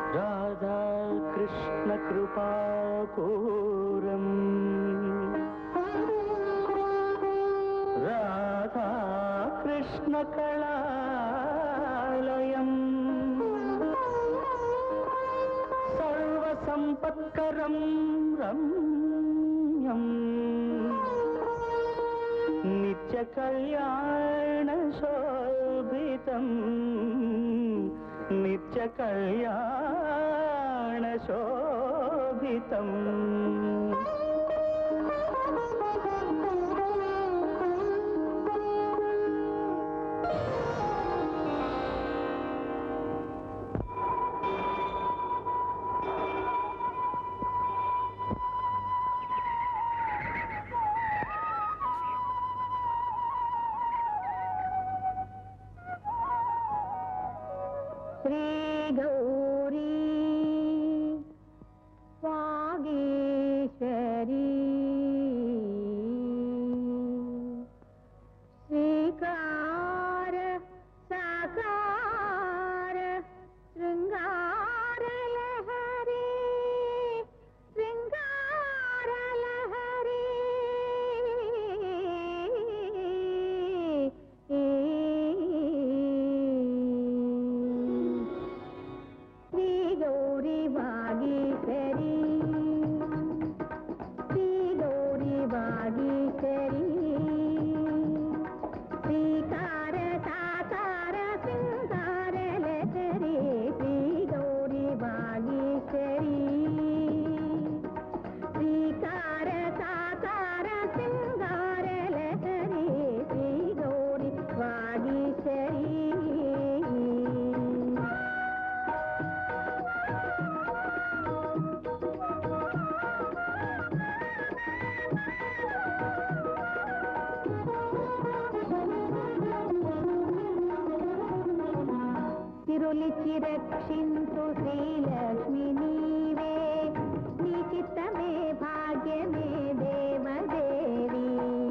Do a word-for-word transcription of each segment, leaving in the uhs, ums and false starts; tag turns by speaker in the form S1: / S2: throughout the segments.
S1: రాధా కృష్ణ కృపాపూరం రాధా కృష్ణ కళాలయం సర్వసంపత్కరం రమ్యం నిత్య కళ్యాణ శోభితం నిత్య కళ్యాణ శోభితం
S2: శ్రీ గౌరీ వాగీశ్వరీ శ్రీకార సాకార శృంగార లహరి శృంగార లహరి శ్రీ గౌరీ వాగీశ్వరీ శ్రీ గౌరీ వాగీశ్వరీ శ్రీకార సాకార శృంగార లహరి శ్రీ గౌరీ వాగీశ్వరీ శ్రీకార సాకార శృంగార లహరి శ్రీ గౌరీ వాగీశ్వరీ తిరులిచి రక్షించు శ్రీలక్ష్మి నీవే నీ చిత్తమే భాగ్యమే దేవదేవి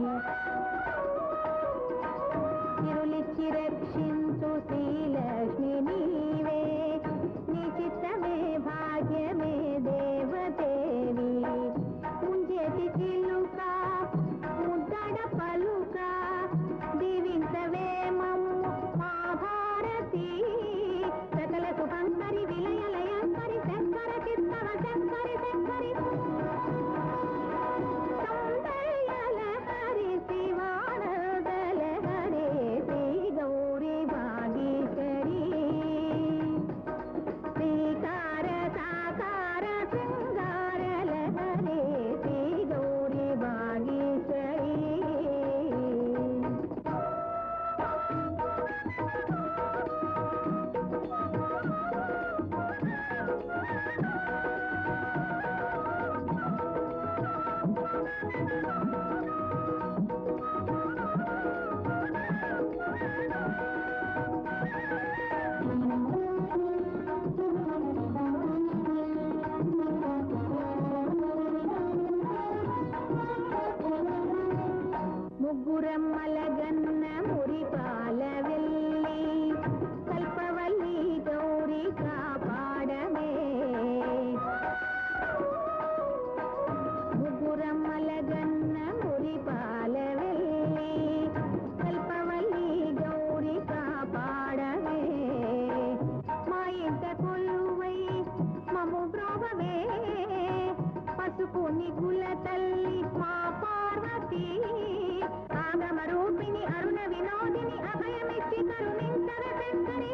S2: తిరులిచి రక్షించు శ్రీలక్ష్మి నీవే నీ చిత్తమే భాగ్యమే దేవదేవి ముంజేటి చిలుక ముద్దడ పలుక దీవించవే మమ్ము మా భారతి సకల శుభంకరి విలయలయంకరి శంకర చిత్తర శంకరి శంకరి సౌందర్యలహరి శివానందలహరి శ్రీ గౌరీ వాగీశ్వరీ శ్రీకార సాకార శృంగార లహరి శ్రీ గౌరీ వాగీశ్వరీ ముగ్గురమ్మల గన్న మురిపాల వెళ్ళి కల్పవల్లి గౌరీ కాపాడమే ముగ్గురమ్మల గన్న మురిపాల వెళ్ళి కల్పవల్లి గౌరీ కాపాడమే మా ఇంట కొలువై మము బ్రోవమే పసుపు నిగుల తల్లి మా పార్వతి ఆగమ రూపిణి అరుణ వినోదిని అభయమిచ్చి కరుణించర శంకరి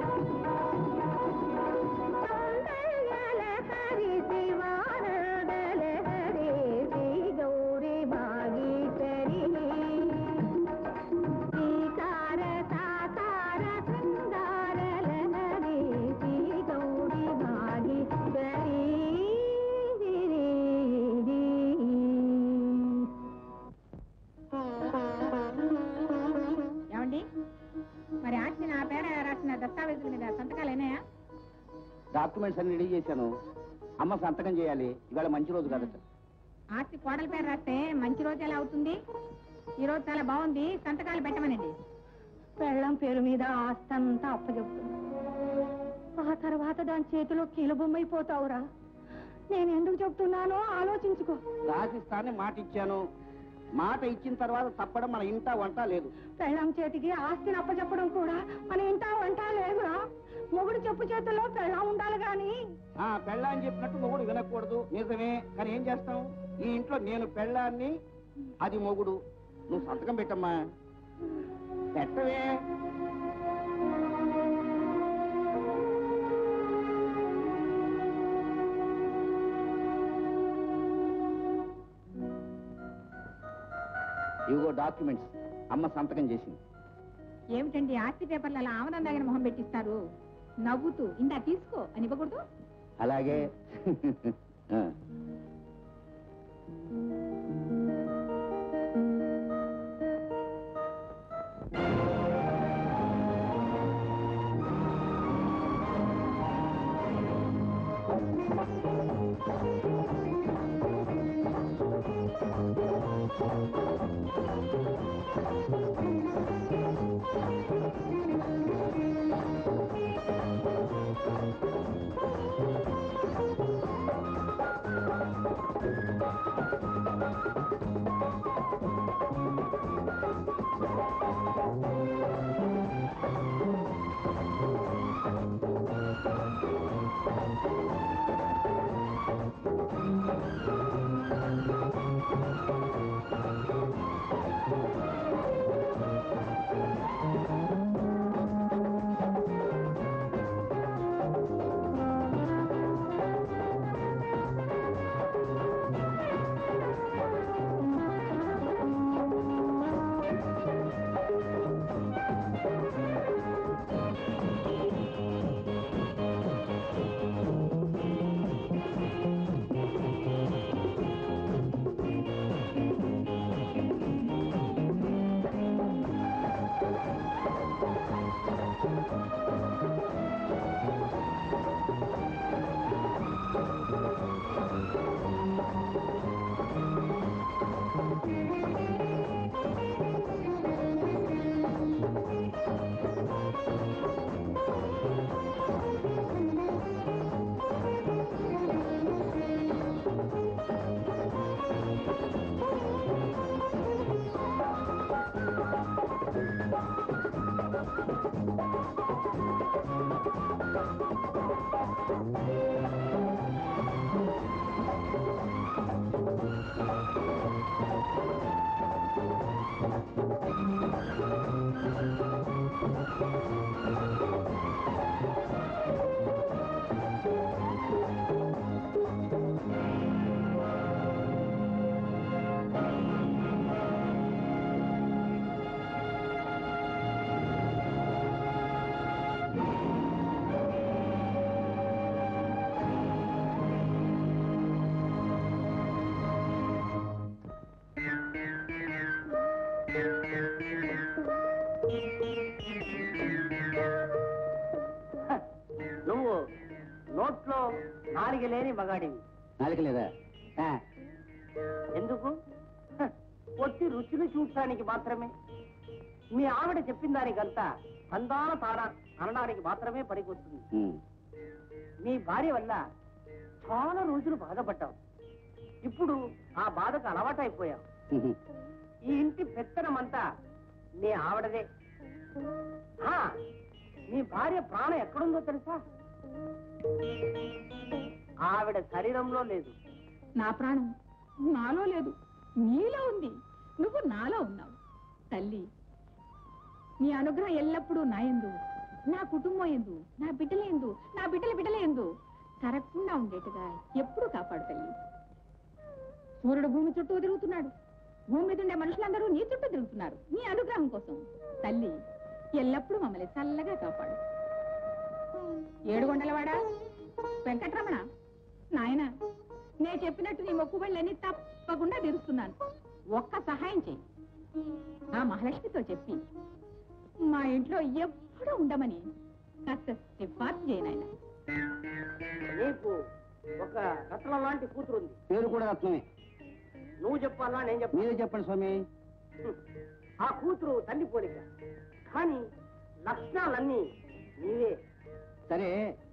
S2: సౌందర్యలహరి శివానందలహరి శ్రీ గౌరీ వాగీశ్వరీ శ్రీకార సాకార శృంగార లహరి శ్రీ గౌరీ వాగీశ్వరీ మరి ఆస్తి నా పేర రాసిన దస్తావేజుల మీద సంతకాలేనాయా?
S3: డాక్యుమెంట్స్ అన్ని రెడీ చేశాను. అమ్మ సంతకం చేయాలి. ఇవాళ మంచి రోజు కదట.
S2: ఆస్తి కోడల పేరు రాస్తే మంచి రోజు ఎలా అవుతుంది? ఈ రోజు చాలా బాగుంది, సంతకాలు పెట్టమనండి. పెళ్ళం పేరు మీద ఆస్తి అంతా అప్పచెప్తుంది. ఆ తర్వాత దాని చేతిలో కీలబొమ్మైపోతావురా. నేను ఎందుకు చెప్తున్నానో ఆలోచించుకో.
S3: రాసిస్తానని మాట ఇచ్చాను. మాట ఇచ్చిన తర్వాత తప్పడం మన ఇంట వంట లేదు.
S2: పెళ్ళం చేతికి ఆస్తిని అప్పచెప్పడం కూడా మన ఇంట వంట లేదురా. మొగుడు చెప్పు చేతుల్లో పెళ్ళం ఉండాలి గాని.
S3: ఆ పెళ్ళ అని చెప్పినట్టు మొగుడు వినకూడదు, నిజమే. కానీ ఏం చేస్తాం, ఈ ఇంట్లో నేను పెళ్ళాన్ని, అది మొగుడు. నువ్వు సంతకం పెట్టమ్మా. పెట్టవే. ఇవిగో డాక్యుమెంట్స్. అమ్మ సంతకం చేసింది.
S2: ఏమిటండి ఆస్తి పేపర్లు అలా ఆమదం దగ్గర మొహం పెట్టిస్తారు? నవ్వుతూ ఇందా తీసుకో అని ఇవ్వకూడదు?
S3: అలాగే. ఆ.
S1: నువ్వు నోట్లో నాలుగు లేని మగాడివి.
S3: నాలుక లేదా? ఆ.
S1: ఎందుకు? హ, పొట్టి రుచిని చూడటానికి మాత్రమే. మీ ఆవిడ చెప్పిన దానికంతా అందాల తార అనడానికి మాత్రమే పనికొస్తుంది.
S3: ఉమ్.
S1: మీ భార్య వల్ల చాలా రోజులు బాధపడ్డావు. ఇప్పుడు ఆ బాధకు అలవాటైపోయావు.
S3: ఉహు.
S1: ఈ ఇంటి పెత్తనమంతా మీ ఆవిడదే. ఆ, మీ భార్య ప్రాణం ఎక్కడుందో తెలుసా? ఆవిడ శరీరంలో లేదు.
S2: నా ప్రాణం నాలో లేదు, నీలో ఉంది. నువ్వు నాలో ఉన్నావు. తల్లి, నీ అనుగ్రహం ఎల్లప్పుడూ నా యందు, నా కుటుంబం ఎందు, నా బిడ్డల ఎందు, నా బిడ్డల బిడ్డల ఎందు తరగకుండా ఉండేట్టుగా ఎప్పుడు కాపాడు తల్లి. సూర్యుడు భూమి చుట్టూ తిరుగుతున్నాడు. భూమి మీద ఉండే మనుషులందరూ నీ చుట్టూ తిరుగుతున్నారు నీ అనుగ్రహం కోసం. తల్లి, ఎల్లప్పుడూ మమ్మల్ని చల్లగా కాపాడు. ఏడుగొండలవాడా, వెంకటరమణ, నాయన, నే చెప్పినట్టు నీ మొక్కుబళ్ళని తప్పకుండా తీరుస్తున్నాను. ఒక్క సహాయం చెయ్యి. ఆ మహాలక్ష్మితో చెప్పి మా ఇంట్లో ఎప్పుడూ ఉండమని కాస్త సిఫార్సు చేయనాయన.
S1: నీకు ఒక రత్నం లాంటి కూతురు ఉంది.
S3: పేరు కూడా రత్నమే.
S1: నువ్వు చెప్పాలా నేను చెప్పాలా?
S3: మీరే చెప్పండి స్వామి.
S1: ఆ కూతురు తల్లి పోలిక, కానీ లక్షణాలన్నీ నీవే.
S3: సరే,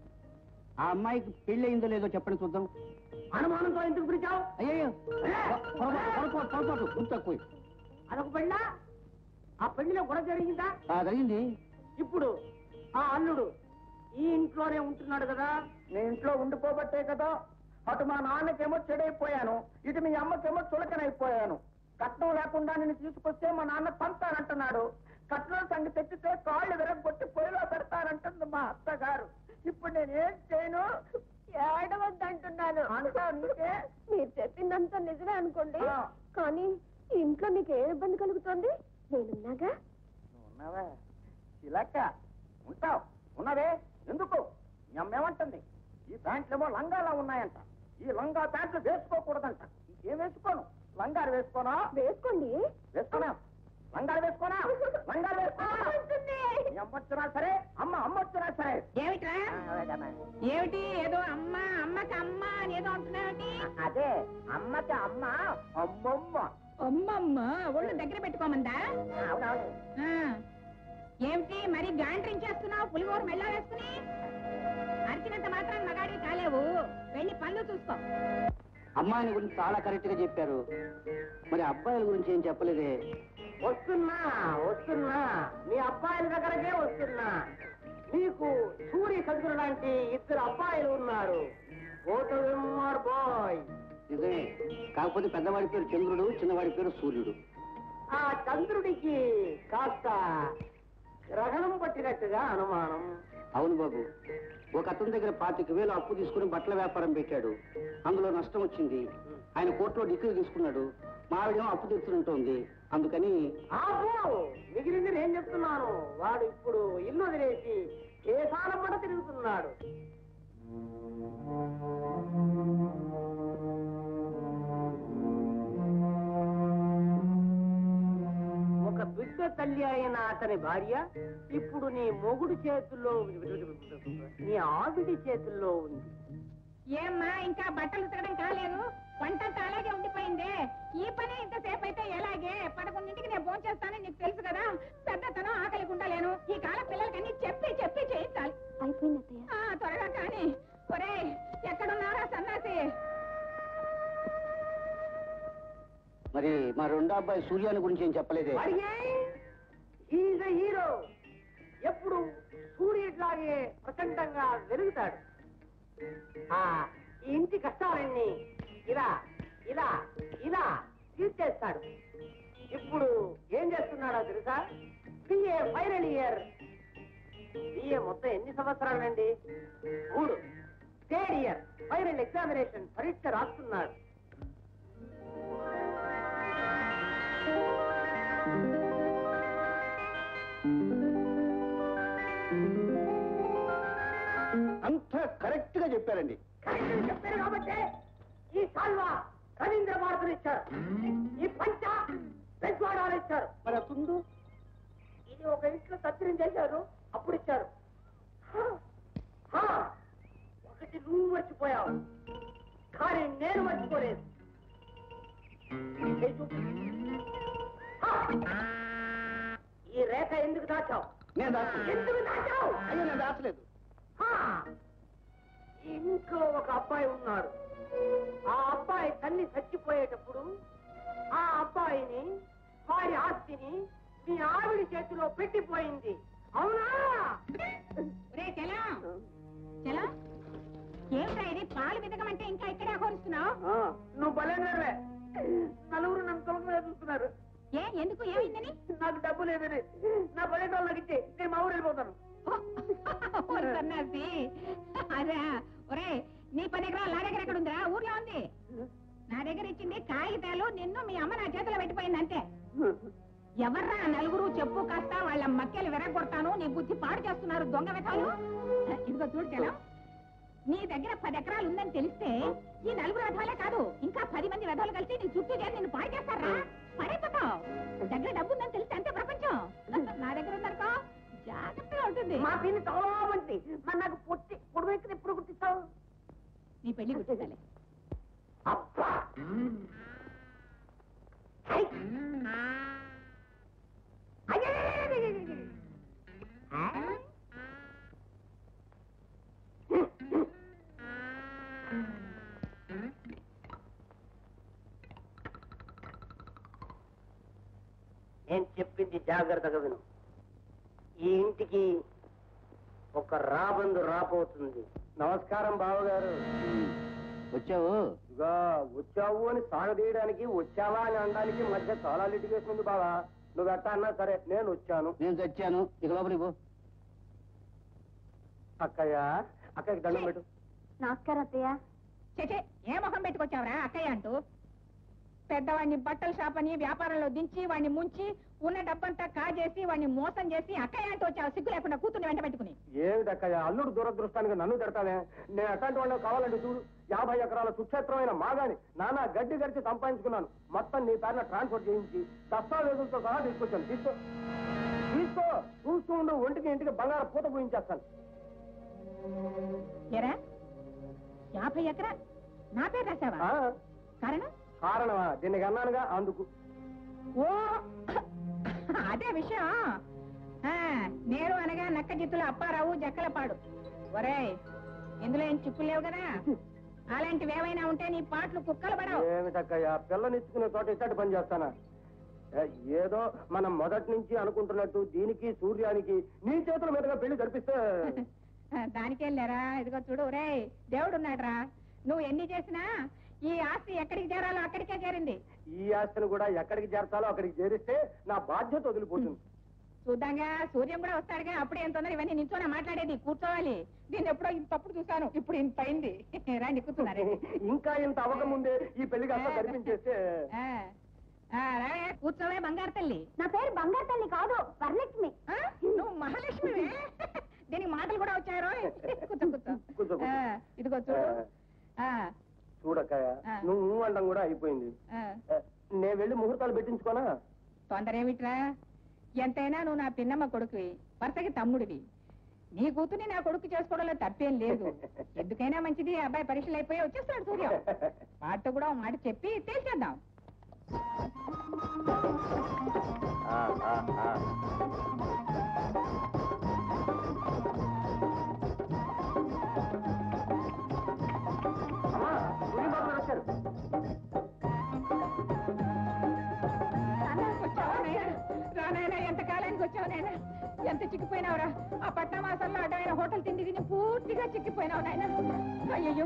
S3: ఆ అమ్మాయికి పెళ్లి అయిందో లేదో చెప్పండి చూద్దాం.
S1: అనుమానంతో ఎందుకు పిలిచావు?
S3: అయ్యో పొరపాటు గుర్తు తక్కువ.
S1: అదొక పెళ్ళా? ఆ పెళ్లిలో కూడా జరిగిందా?
S3: జరిగింది.
S1: ఇప్పుడు ఆ అల్లుడు ఈ ఇంట్లోనే ఉంటున్నాడు కదా?
S3: నేను ఇంట్లో ఉండిపోబట్టే కదా అటు మా నాన్నకేమో చెడైపోయాను, ఇటు మీ అమ్మకేమో చులకనైపోయాను. కట్నం లేకుండా నేను తీసుకొస్తే మా నాన్న పంతానంటున్నాడు. కట్నం సంగతి తెచ్చితే కాళ్ళు విరగొట్టి పొయ్యిలో పెడతానంటుంది మా అత్తగారు. ఇప్పుడు నేనేం చేయను?
S4: ఏడవద్దంటున్నాను.
S3: అంటావు నీకే?
S4: మీరు చెప్పిందంతా నిజమే అనుకోండి, కానీ ఈ ఇంట్లో మీకు ఏ ఇబ్బంది కలుగుతోంది? నేనున్నాగా.
S3: ఉన్నావా చిలక్క? ఉంటావు. ఉన్నవే ఎందుకు? మీ అమ్మేమంటుంది? ఈ ప్యాంట్లేమో లంగాలా ఉన్నాయంట, ఈ లంగా ప్యాంట్లు వేసుకోకూడదంట. ఇంకేం వేసుకోను? లంగాలు వేసుకోనా?
S4: వేసుకోండి.
S3: వేసుకోనా? లంగాలు వేసుకోనా? లంగాలు వేసుకోనా? మీ అమ్మ వచ్చినా సరే, అమ్మ అమ్మ వచ్చినా సరే.
S2: ఏమిట్రా? ఏమిటి ఏదో అమ్మ అమ్మకి అమ్మ అని ఏదో అంటున్నావేంటి?
S3: అదే అమ్మకి అమ్మ అమ్మమ్మ.
S2: అమ్మమ్మ ఒళ్ళు దగ్గర పెట్టుకోమందా?
S3: అవునవును.
S2: ఆ, ఏమిటి మరి గాంట్రించేస్తున్నావు పులిహోర మెళ్ళ వేసుకుని? అరిచినంత మాత్రం మగాడి కాలేవు, వెళ్ళి పళ్ళు చూసుకో.
S3: అమ్మాయిని గురించి చాలా కరెక్ట్ గా చెప్పారు, మరి అబ్బాయిల గురించి ఏం చెప్పలేదే.
S1: వస్తున్నా వస్తున్నా మీ అబ్బాయిల దగ్గరకే వస్తున్నా. నీకు సూర్య చంద్రుడు లాంటి ఇద్దరు అబ్బాయిలు ఉన్నారు. బాయ్
S3: నిజమే, కాకపోతే పెద్దవాడి పేరు చంద్రుడు, చిన్నవాడి పేరు సూర్యుడు.
S1: ఆ చంద్రుడికి కాస్త గ్రహణం పట్టినట్టుగా అనుమానం.
S3: అవును బాబు, ఒక అతని దగ్గర పాతిక వేలు అప్పు తీసుకుని బట్టల వ్యాపారం పెట్టాడు. అందులో నష్టం వచ్చింది. ఆయన కోర్టులో డిగ్రీ తీసుకున్నాడు. మావిడేమో అప్పు తెచ్చుకుంటోంది. అందుకని
S1: ఆపో, మిగిలింది నేను చెప్తున్నాను. వాడు ఇప్పుడు ఇల్లు వదిలేసి ఏ సాలం పడ తిరుగుతున్నాడు. ఒక బిడ్డ తల్లి అయిన అతని భార్య ఇప్పుడు నీ మొగుడు చేతుల్లో, నీ ఆవిడి చేతుల్లో ఉంది.
S2: ఏమ్మా ఇంకా బట్టలు ఉతకడం కాలేదు? వంటంతా అలాగే ఉండిపోయిందే. ఈ పని ఇంతసేపు అయితే ఎలాగే? పదకొండింటికి నేను ఫోన్ చేస్తానని నీకు తెలుసు కదా. పెద్దతనం ఆకలి ఉండలేను. ఈ కాలం పిల్లలకన్నీ చెప్పి చెప్పి చేయించాలి.
S4: అయిపోయింది అత్తయ్య.
S2: ఆ, త్వరగా కానీ. ఒరే ఎక్కడున్నారా సన్నాసి?
S3: మరి మా రెండో అబ్బాయి సూర్యాని గురించి ఏం చెప్పలేదే.
S1: Is hero. ఎప్పుడు సూర్యుడిలాగే ప్రచండంగా వెలుగుతాడు. ఆ ఈ ఇంటి కష్టాలన్నీ ఇలా ఇలా ఇలా తీర్చేస్తాడు. ఇప్పుడు ఏం చేస్తున్నాడో తెలుసా? BA final year. బిఏ మొత్తం ఎన్ని సంవత్సరాలండి? మూడు. థర్డ్ ఇయర్ ఫైనల్ ఎగ్జామినేషన్ పరీక్ష రాస్తున్నాడు.
S3: అంత కరెక్ట్ గా చెప్పారండి.
S1: కరెక్ట్ చెప్పారు కాబట్టి ఈ సాల్వా రవీంద్ర భారతులు ఇచ్చారు, ఈ పంచ పెద్వాడాలు ఇచ్చారు.
S3: మరి అతుందు
S1: ఇది ఒక ఇంట్లో సత్యం చేశారు, అప్పుడు ఇచ్చారు. హా, ఒకటి నువ్వు మర్చిపోయావు, కానీ నేను మర్చిపోలేదు. హా, ఈ రేఖ ఎందుకు దాచావు?
S3: నేను దాచలేదు.
S1: ఎందుకు దాచావు?
S3: అయ్యో నేను దాచలేదు.
S1: హా, ఈ ఇంట్లో ఒక అబ్బాయి ఉన్నాడు. ఆ అబ్బాయి తల్లి చచ్చిపోయేటప్పుడు ఆ అబ్బాయిని, వారి ఆస్తిని మీ ఆవిడ చేతిలో పెట్టిపోయింది. అవునా?
S2: ఒరే చలం చలం, ఏమిటా ఇది? పాలు వెతకమంటే ఇంకా ఇక్కడే కోరుస్తున్నావు?
S1: నువ్వు బలంగానే. నలుగురు నన్ను తొలగ చూస్తున్నారు.
S2: ఏ ఎందుకు? ఏమైందని?
S1: నాకు డబ్బు లేదని నా పల్లెటూరు నాకు ఇచ్చి నేను మా ఊరు వెళ్ళిపోతాను.
S2: ఓరి సన్నాసి. అదే ఒరే, నీ పది ఎకరాలు నా దగ్గర ఎక్కడ ఉందిరా? ఊర్లో ఉంది. నా దగ్గర ఇచ్చింది కాగితాలు, నిన్ను మీ అమ్మ నా చేతిలో పెట్టిపోయింది అంతే. ఎవర్రా నలుగురు? చెప్పు కాస్త. వాళ్ళ మక్కెలు విరగొడతాను. నీ బుద్ధి పాడు చేస్తున్నారు దొంగ వెతాలు. ఇదిగో చూడు చలం, నీ దగ్గర పది ఎకరాలు ఉందని తెలిస్తే ఈ నలుగురు వెధవాలే కాదు, ఇంకా పది మంది వెధవాలు కలిసి నీ చుట్టూ చేరి నిన్ను పాడు చేస్తారా? పడైపోతావు. దగ్గర డబ్బు ఉందని తెలిస్తే అంతే ప్రపంచం. నా దగ్గర ఉందనుకో జాగ్రత్తగా ఉంటుంది.
S1: మా పిన్ని చాలా మంది. మరి నాకు పొట్టి పొడుగు ఎక్కడ ఎప్పుడు గుర్తిస్తావు?
S2: నీ పెళ్లి గుర్తించాలి.
S1: అబ్బా, చెప్పింది జాగ్రత్తగా విను. ఈ ఇంటికి ఒక రాబందు రాబోతుంది. నమస్కారం బావగారు.
S5: వచ్చావు
S1: ఇగా వచ్చావు అని సాగదీయడానికి వచ్చావా అని అనడానికి మధ్య చాలా లిటిగేషన్ ఉంది బావా. నువ్వు ఎట్టా అన్నా సరే నేను వచ్చాను.
S5: నేను చచ్చాను, ఇక లోపలికి పో.
S1: అక్కయ్య, అక్కడికి దండం పెట్టు.
S4: నమస్కారం అత్తయ్య.
S2: చేచే ఏ మొహం పెట్టుకొచ్చావురా అక్కయ్య అంటూ? పెద్దవాడిని బట్టల షాప్ అని వ్యాపారంలో దించి వాడిని ముంచి ఉన్న డబ్బంతా కాజేసి వాడిని మోసం చేసి అక్కయ్య అంటూ వచ్చావు, సిగ్గు లేకుండా కూతుర్ని వెంట పెట్టుకుని.
S1: ఏమిటి అక్కయ్య, అల్లుడు దురదృష్టానికి నన్ను తిడతానే? నేను అట్లాంటి వాళ్ళు కావాలంటే చూడు, యాభై ఎకరాల సుక్షేత్రమైన మాగాని నానా గడ్డి గడిచి సంపాదించుకున్నాను. మొత్తం నీ పేరున ట్రాన్స్ఫర్ చేయించి దస్తావేజులతో సహా తీసుకొచ్చాను. తీసుకో తీసుకో, చూస్తూ ఉండు, ఒంటికి ఇంటికి బంగారం పూత పూయించేస్తాను.
S2: ఎరా యాభై ఎకరా నా పేరు రాసావా?
S1: ఆ,
S2: కారణం
S1: కారణమా? దీనికి అన్నానుగా అందుకు.
S2: ఓ అదే విషయం. ఆ, నేను అనగా నక్క జిత్తుల అప్పారావు జక్కలపాడు. ఒరేయ్, ఇందులో ఏం చిక్కులు లేవు కదా? అలాంటివి ఏమైనా ఉంటే నీ పాటలు కుక్కలు పడవు.
S1: ఏమిటక్కయ్య, పిల్లనిచ్చుకునే చోట ఇచ్చటి పని చేస్తానా? ఏ, ఏదో మనం మొదటి నుంచి అనుకుంటున్నట్టు దీనికి సూర్యానికి నీ చేతుల మీదుగా పెళ్లి జరిపిస్తే
S2: దానికేం లేరా, ఇదిగో చూడు ఒరేయ్, దేవుడున్నాడ్రా. నువ్వు ఎన్ని చేసినా ఈ ఆస్తి ఎక్కడికి చేరాలో అక్కడికే చేరింది.
S1: ఈ ఆస్తిని కూడా ఎక్కడికి చేర్చాలో అక్కడికి చేరిస్తే నా బాధ్యత వదిలిపోతుంది.
S2: చూద్దాంగా, సూర్యం కూడా వస్తాడుగా, అప్పుడు ఏం తొందర ఇవన్నీ నించోనే మాట్లాడేది, కూర్చోవాలి. దీన్ని ఎప్పుడో ఇంత తప్పుడు చూశాను, ఇప్పుడు ఇంత అయింది. రండి కూర్చున్నారు.
S1: ఇంకా ఇంత అవ్వకముందే ఈ పెళ్లికి అంతా జరిపించేస్తే
S2: కూర్చోవే బంగారు తల్లి.
S4: నా పేరు బంగారు తల్లి కాదు, వరలక్ష్మి.
S2: ఆ, నువ్వు మహాలక్ష్మి. దీనికి మాటలు కూడా వచ్చారు. కూర్చో కూర్చో.
S1: కూర్చో, కూర్చో.
S2: ఆ, ఇదిగో చూడు. ఆ,
S1: చూడక్కయ్య,
S2: ఆ.
S1: నువ్వు నువ్వు అండం కూడా అయిపోయింది.
S2: ఆ.
S1: ఏ, నేను వెళ్ళి ముహూర్తాలు పెట్టించుకోనా?
S2: తొందర ఏమిట్రా? ఎంతైనా నువ్వు నా పిన్నమ్మ కొడుకువి, వరుసకి తమ్ముడివి. నీ కూతుని నా కొడుకు చేసుకోవడంలో తప్పేం లేదు. ఎందుకైనా మంచిది, అబ్బాయి పరీక్షలు అయిపోయి వచ్చేస్తున్నాడు సూర్యం. వాటితో కూడా మాట చెప్పి తేల్చేద్దాం.
S1: ఆ, ఆ, ఆ. అమ్మా, సూర్యబాబు గారు వచ్చారు.
S2: రానాయన, ఎంత కాలానికి వచ్చావు నాయన? ఎంత చిక్కిపోయినావురా? ఆ పట్టణవాసంలో అడ్డమైన హోటల్ తిండి తిని పూర్తిగా చిక్కిపోయినావు నాయన. అయ్యయ్యో.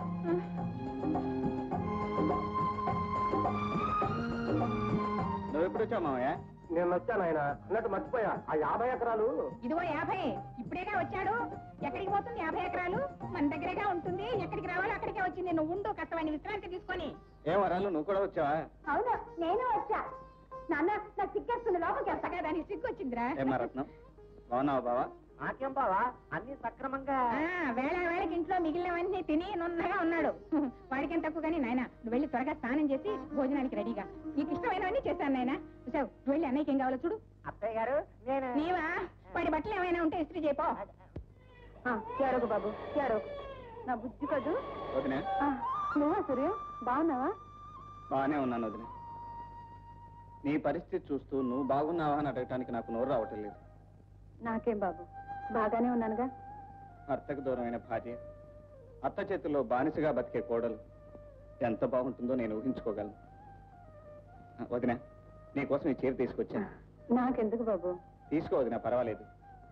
S5: నువ్వు ఎప్పుడు వచ్చావు మామయ్య?
S1: నేను వచ్చాను ఆయన అన్నట్టు మర్చిపోయా. ఆ యాభై ఎకరాలు
S2: ఇదిగో యాభై ఇప్పుడేగా వచ్చాడు. ఎక్కడికి పోతుంది యాభై ఎకరాలు? మన దగ్గరగా ఉంటుంది. ఎక్కడికి రావాలో అక్కడికే వచ్చింది. నువ్వు ఉండు, కష్టమైన విశ్రాంతి తీసుకొని.
S5: ఏం వరాలు, నువ్వు కూడా వచ్చావా?
S4: అవును, నేను వచ్చా. నాన్న, నాకు సిగ్గేస్తుంది, లోపలికి వెళ్తా.
S2: సగా దానికి సిగ్గు వచ్చిందిరా.
S5: ఏమా రత్నం, బాగున్నావా బావా?
S1: నాకేం బావా, అన్ని సక్రమంగా.
S2: ఆ, వేళ వేళకి ఇంట్లో మిగిలినవన్నీ తిని నున్నగా ఉన్నాడు. వాడికేం తక్కువ కానీ నాయన, నువ్వు వెళ్ళి త్వరగా స్నానం చేసి భోజనానికి రెడీగా. నీకు ఇష్టమైనవన్నీ చేశాను నాయన. చూసావు, నువ్వు వెళ్ళి అన్నయ్యకి ఏం కావాలో చూడు.
S1: అత్తయ్య గారు, నేను
S2: నీవా? వాడి బట్టలు ఏమైనా ఉంటే ఇస్త్రీ చేయపో.
S4: ఏడోకు బాబు, ఏడోకు. నా బుద్ధి కదూ.
S5: వదినా,
S4: నువ్వా సూర్యం, బాగున్నావా?
S5: బాగానే ఉన్నాను వదిన. నీ పరిస్థితి చూస్తూ నువ్వు బాగున్నావా అని అడగటానికి నాకు నోరు రావటం లేదు.
S4: నాకేం బాబు, బాగానే ఉన్నానుగా.
S5: అత్తకు దూరమైన భార్య, అత్త చేతుల్లో బానిసగా బతికే కోడలు ఎంత బాగుంటుందో నేను ఊహించుకోగలను. వదిన, నీకోసం ఈ చీర తీసుకొచ్చాను.
S4: నాకెందుకు బాబు?
S5: తీసుకో వదిన, పర్వాలేదు.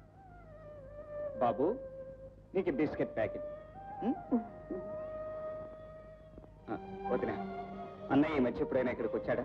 S5: బాబు, నీకు బిస్కెట్ ప్యాకెట్. ఉం? ఆ, వదిన, అన్నయ్య ఈ మధ్య ఎప్పుడైనా ఇక్కడికి వచ్చాడా?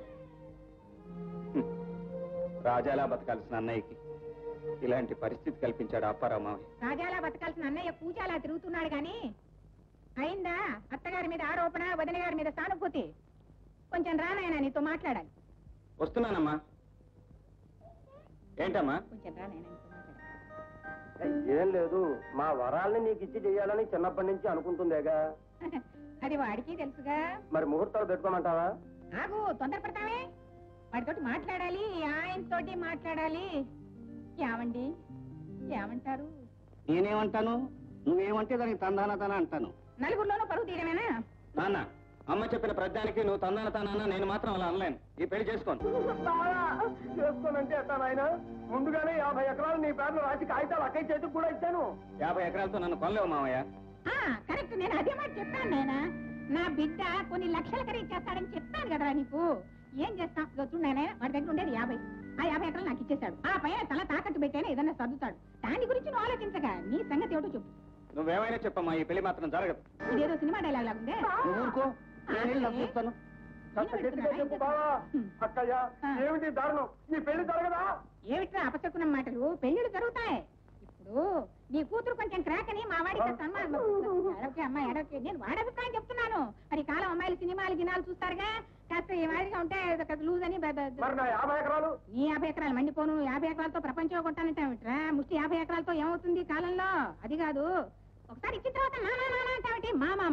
S5: హ్మ్. రాజాలా బతకాల్సిన అన్నయ్యకి ఇలాంటి పరిస్థితి కల్పించాడు అప్పారావు మావయ్య.
S2: రాజాలా బతకాల్సిన అన్నయ్య పూజాలా తిరుగుతున్నాడు గాని అయిందా అత్తగారి మీద ఆరోపణ, వదిన గారి మీద సానుభూతి? కొంచెం రానాయన, నీతో మాట్లాడాలి.
S5: వస్తున్నానమ్మా. ఏంటమ్మా?
S2: కొంచెం రానాయన, నీతో మాట్లాడాలి.
S1: ఏం లేదు, మా వరాల్ని నీకు ఇచ్చి చెయ్యాలని చిన్నప్పటి నుంచి అనుకుంటుందేగా.
S2: అది వాడికి తెలుసుగా.
S1: మరి ముహూర్తాలు పెట్టుకోమంటావా?
S2: ఆగు, తొందరపడతావే. వాడితోటి మాట్లాడాలి, ఆయనతోటి మాట్లాడాలి. ఏమండి, ఏమంటారు?
S5: నేనేమంటాను, నువ్వేమంటే దానికి తందాన తాన అంటాను.
S2: నలుగురిలోనూ పరువు తీయడమేనా?
S5: నాన్న, అమ్మ చెప్పిన ప్రజ్ఞానికి నువ్వు తందాన తానా, నేను మాత్రం అలా అనలేను. ఈ పెళ్లి చేసుకోను.
S1: చేసుకోనంటే ఎట్టా నాయన? ముందుగానే యాభై ఎకరాలు నీ పేర్లు రాసి కాగితాలు అక్కయ్య చేతికి కూడా ఇచ్చాను.
S5: యాభై ఎకరాలతో నన్ను కొనలేవు మామయ్య.
S2: ఆ, కరెక్ట్. నేను అదే మాట చెప్పాను నాయన. నా బిడ్డ కొన్ని లక్షల ఖరీదు చేస్తాడని చెప్పాను కదరా నీకు. ఏం చేస్తాం ఇదో చూడు నాయనా, వాడి దగ్గర ఉండేది యాభై ఆ యాభై ఎకరాలు నాకు ఇచ్చేశాడు. ఆ పైన తల తాకట్టు పెట్టానే ఏదన్నా సర్దుతాడు. దాని గురించి నువ్వు ఆలోచించగా నీ సంగతి ఏమిటో చెప్పు.
S5: నువ్వేమైనా చెప్పమ్మా, ఈ పెళ్లి మాత్రం జరగదు.
S2: ఇదేదో సినిమా డైలాగ్ లాగుందే.
S3: నువ్వు ఊరుకో, నేను వెళ్ళి నాకు చెప్తాను.
S1: కాస్త గట్టిగా చెప్పు బావా. అక్కయ్య ఏమిటి దారుణం, ఈ పెళ్లి జరగదా?
S2: ఏమిట్రా అపశకునం మాటలు, పెళ్లిళ్ళు జరుగుతాయి. ఇప్పుడు నీ కూతురు కొంచెం క్రాక్ అని మా వాడికి సన్మానం. ఎడవకే అమ్మా ఎడవకే, నేను వాడి అభిప్రాయం చెప్తున్నాను. మరి కాలం అమ్మాయిలు సినిమాలు గినాలు చూస్తారుగా, కాస్త ఈ మాదిరిగా ఉంటే లూజ్ అని.
S1: మరి నా యాభై ఎకరాలు
S2: నీ యాభై ఎకరాలు మండిపోను, యాభై ఎకరాలతో ప్రపంచం కొంటానంటావిట్రా? ముష్టి యాభై ఎకరాలతో ఏమవుతుంది కాలంలో? అది కాదు, ఒకసారి ఇచ్చిన తర్వాత మా మా మా అంటావిటి. మా మామ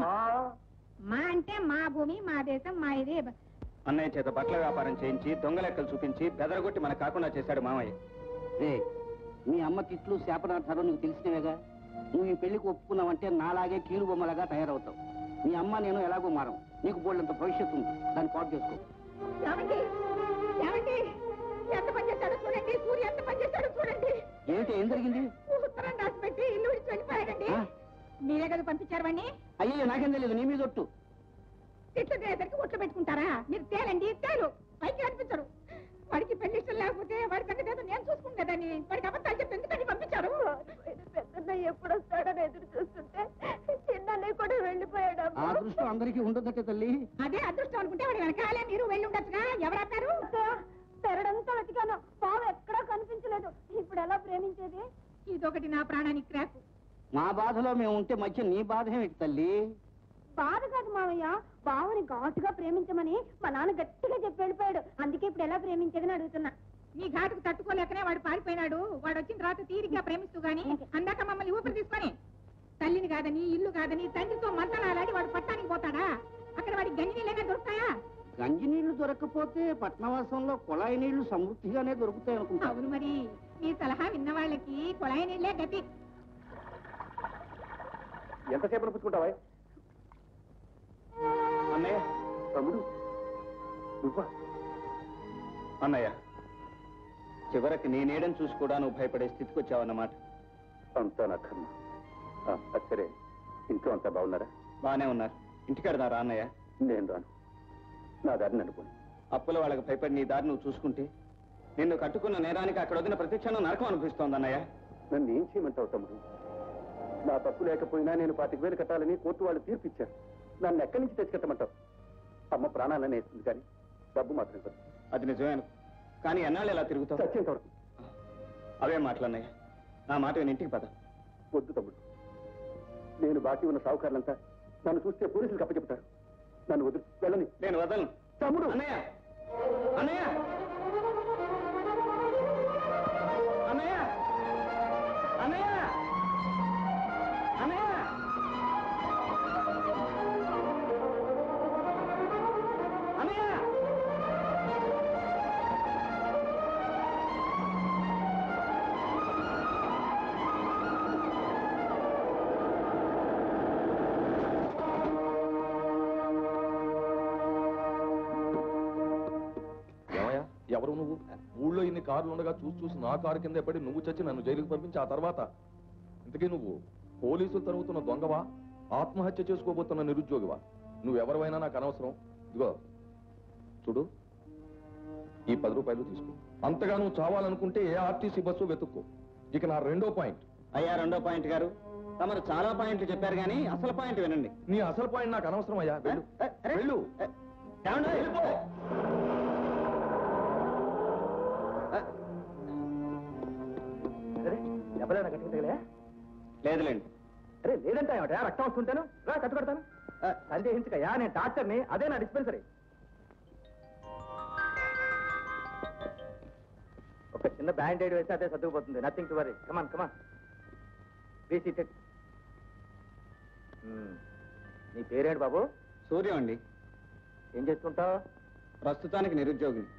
S2: మా అంటే మా భూమి, మా దేశం, మా ఇది.
S5: అన్నయ్య చేత బట్టల వ్యాపారం చేయించి దొంగ లెక్కలు చూపించి బెదరగొట్టి మనకు కాకుండా చేశాడు మామయ్య.
S3: రే, మీ అమ్మ తిట్లు శాపనార్థాలు నీకు తెలిసినవేగా. నువ్వు ఈ పెళ్లికి ఒప్పుకున్నావంటే నాలాగే కీలు బొమ్మలాగా తయారవుతావు. మీ అమ్మ నేను ఎలాగో మారం, నీకు బోళ్ళంత భవిష్యత్తు ఉంది, దాన్ని పాటు చేసుకో.
S2: ఏమండి ఏమండి ఎంత పని చేశాడో చూడండి, సూర్య ఎంత పని చేశాడో చూడండి.
S3: ఏమిటి, ఏం జరిగింది?
S2: ఉత్తరం రాసి పెట్టి ఇల్లు విడిచి వెళ్ళిపోయాడండి. మీరే కదా పంపించారు వాడిని?
S3: అయ్యో నాకేం తెలియదు, నీ మీద ఒట్టు.
S2: తిట్లు తినేసరికి ఒట్లు పెట్టుకుంటారా? మీరు తేలండి, తేలు పైకి కనిపించరు. వాడికి పెళ్లి ఇష్టం లేకపోతే వాడి సంగతి ఏదో నేను చూసుకుంటుందని వాడికి అబద్ధాలు చెప్పి ఎందుకని పంపించారు?
S4: పెద్దన్నయ్య ఎప్పుడు వస్తాడని ఎదురు చూస్తుంటే చిన్నన్నయ్య కూడా వెళ్ళిపోయాడు.
S3: ఆ దృష్టం అందరికీ ఉండదట్టే తల్లి.
S2: అదే అదృష్టం అనుకుంటే వాడి వెనకాలే మీరు వెళ్ళి ఉండొచ్చుగా. ఎవరాపారు?
S4: పెరడంతా వెతికాను, బావ ఎక్కడా కనిపించలేదు. ఇప్పుడు ఎలా ప్రేమించేది?
S2: ఇదొకటి నా ప్రాణానికి క్రాకు.
S3: మా బాధలో మేము ఉంటే మధ్య నీ బాధ ఏమిటి తల్లి?
S4: బాధ కాదు మావయ్య, బావని ఘాటుగా ప్రేమించమని మా నాన్న గట్టిగా చెప్పి వెళ్ళిపోయాడు. అందుకే ఇప్పుడు ఎలా ప్రేమించేదని అడుగుతున్నా.
S2: నీ ఘాటుకు తట్టుకోలేకనే వాడు పారిపోయినాడు. వాడు వచ్చిన తర్వాత తీరిగ్గా ప్రేమిస్తూ గాని అందాక మమ్మల్ని ఊపిరి తీసుకొని తల్లిని కాదని ఇల్లు కాదని తండ్రితో మంతలాడి వాడు పట్టానికి పోతాడా? అక్కడ వాడికి గంజి నీళ్ళైనా దొరుకుతాయా?
S3: గంజి నీళ్లు దొరకకపోతే పట్నవాసంలో కుళాయి నీళ్లు సమృద్ధిగానే దొరుకుతాయి అనుకుంటా.
S2: అవును, మరి నీ సలహా విన్న వాళ్ళకి కుళాయి నీళ్ళే గతి.
S1: ఎంతసేపు పుచ్చుకుంటావా?
S5: అన్నయ్య,
S1: తమ్ముడు నువ్వా?
S5: అన్నయ్య, చివరికి నీ నీడని చూసి కూడా నువ్వు భయపడే స్థితికి వచ్చావన్నమాట.
S1: అంతా నా కర్మ. సరే, ఇంట్లో అంతా బాగున్నారా?
S5: బానే ఉన్నారు. ఇంటికాడదారా అన్నయ్య?
S1: నేను రాను, నా దారిని అనుకోను.
S5: అప్పుల వాళ్ళకి భయపడి నీ దారి నువ్వు చూసుకుంటే నిన్ను కట్టుకున్న నేరానికి అక్కడ వదిన ప్రతిక్షణం నరకం అనిపిస్తోంది అన్నయ్య.
S1: నన్ను ఏం చేయమంటావు తమ్ముడు? నా తప్పు లేకపోయినా నేను పాతిక వేలు కట్టాలని కోర్టు వాళ్ళు తీర్పిచ్చారు. నన్ను ఎక్కడి నుంచి తెచ్చి కట్టమంటావు? అమ్మ ప్రాణాలని వేస్తుంది కానీ డబ్బు మాత్రం కాదు.
S5: అది నిజమే అనుకో, కానీ ఎన్నాళ్ళు ఎలా తిరుగుతావు?
S1: చచ్చేంత వరకు.
S5: అవే మాటలన్నయ్య, నా మాట విని ఇంటికి పద.
S1: వద్దు తమ్ముడు, నేను బాకీ ఉన్న సావుకారులంతా నన్ను చూస్తే పోలీసులకు అప్పచెప్తారు. నన్ను వద్దు, వెళ్ళని.
S5: నేను వదలను
S1: తమ్ముడు.
S5: అన్నయ్య, అన్నయ్య, అన్నయ్య, అన్నయ్య, అన్నయ్య.
S6: ఎవరు నువ్వు? ఊళ్ళో ఇన్ని కార్లు ఉండగా చూసి చూసి నా కారు కింద పడి నువ్వు చచ్చి నన్ను జైలుకి పంపించి ఆ తర్వాత ఇంతకీ నువ్వు పోలీసులు తరుగుతున్న దొంగవా, ఆత్మహత్య చేసుకోబోతున్న నిరుద్యోగివా? నువ్వెవరివైనా నాకు అనవసరం. ఇదిగో చూడు, ఈ పది రూపాయలు తీసుకో. అంతగా నువ్వు చావాలనుకుంటే ఏ ఆర్టీసీ బస్సు వెతుక్కో. ఇక నా రెండో పాయింట్.
S5: అయ్యా, రెండో పాయింట్ గారు, తమరు చాలా పాయింట్లు చెప్పారు కానీ అసలు పాయింట్ వినండి.
S6: నీ అసలు పాయింట్ నాకు అనవసరం అయ్యా. వెళ్ళు, వెళ్ళు.
S5: వెళ్ళిపో.
S1: ఎవరైనా కట్టుకు తగలే?
S5: లేదులేండి.
S1: అరే లేదంటే ఏమిటా? రక్తం వస్తుంటాను, రా కట్టు కడతాను. సందేహించకయ్యా, నేను డాక్టర్ని, అదే నా డిస్పెన్సరీ. ఒక చిన్న బ్యాండేడ్ వేస్తే అదే సర్దుకుపోతుంది. Nothing to worry. Come on come on, be seated. నీ పేరేంటి బాబు?
S5: సూర్యం అండి.
S1: ఏం చేస్తుంటావు?
S5: ప్రస్తుతానికి నిరుద్యోగిని.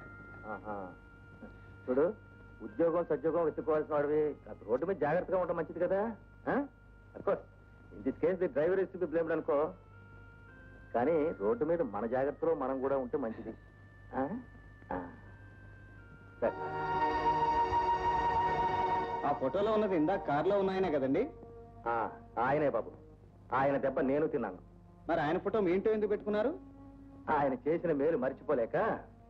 S1: చూడు, ఉద్యోగం సద్యోగం వెతుక్కోవాల్సిన వాడివి రోడ్డు మీద జాగ్రత్తగా ఉండడం మంచిది కదా. Of course in this case the driver is to be blamed అనుకో, కానీ రోడ్డు మీద మన జాగ్రత్తలో మనం కూడా ఉంటే మంచిది.
S5: ఆ ఫోటోలో ఉన్నది ఇందాక కార్లో ఉన్నాయనే కదండి?
S1: ఆయనే బాబు. ఆయన దెబ్బ నేను తిన్నాను.
S5: మరి ఆయన ఫోటో మీ ఇంట్లో ఎందుకు పెట్టుకున్నారు?
S1: ఆయన చేసిన మేలు మర్చిపోలేక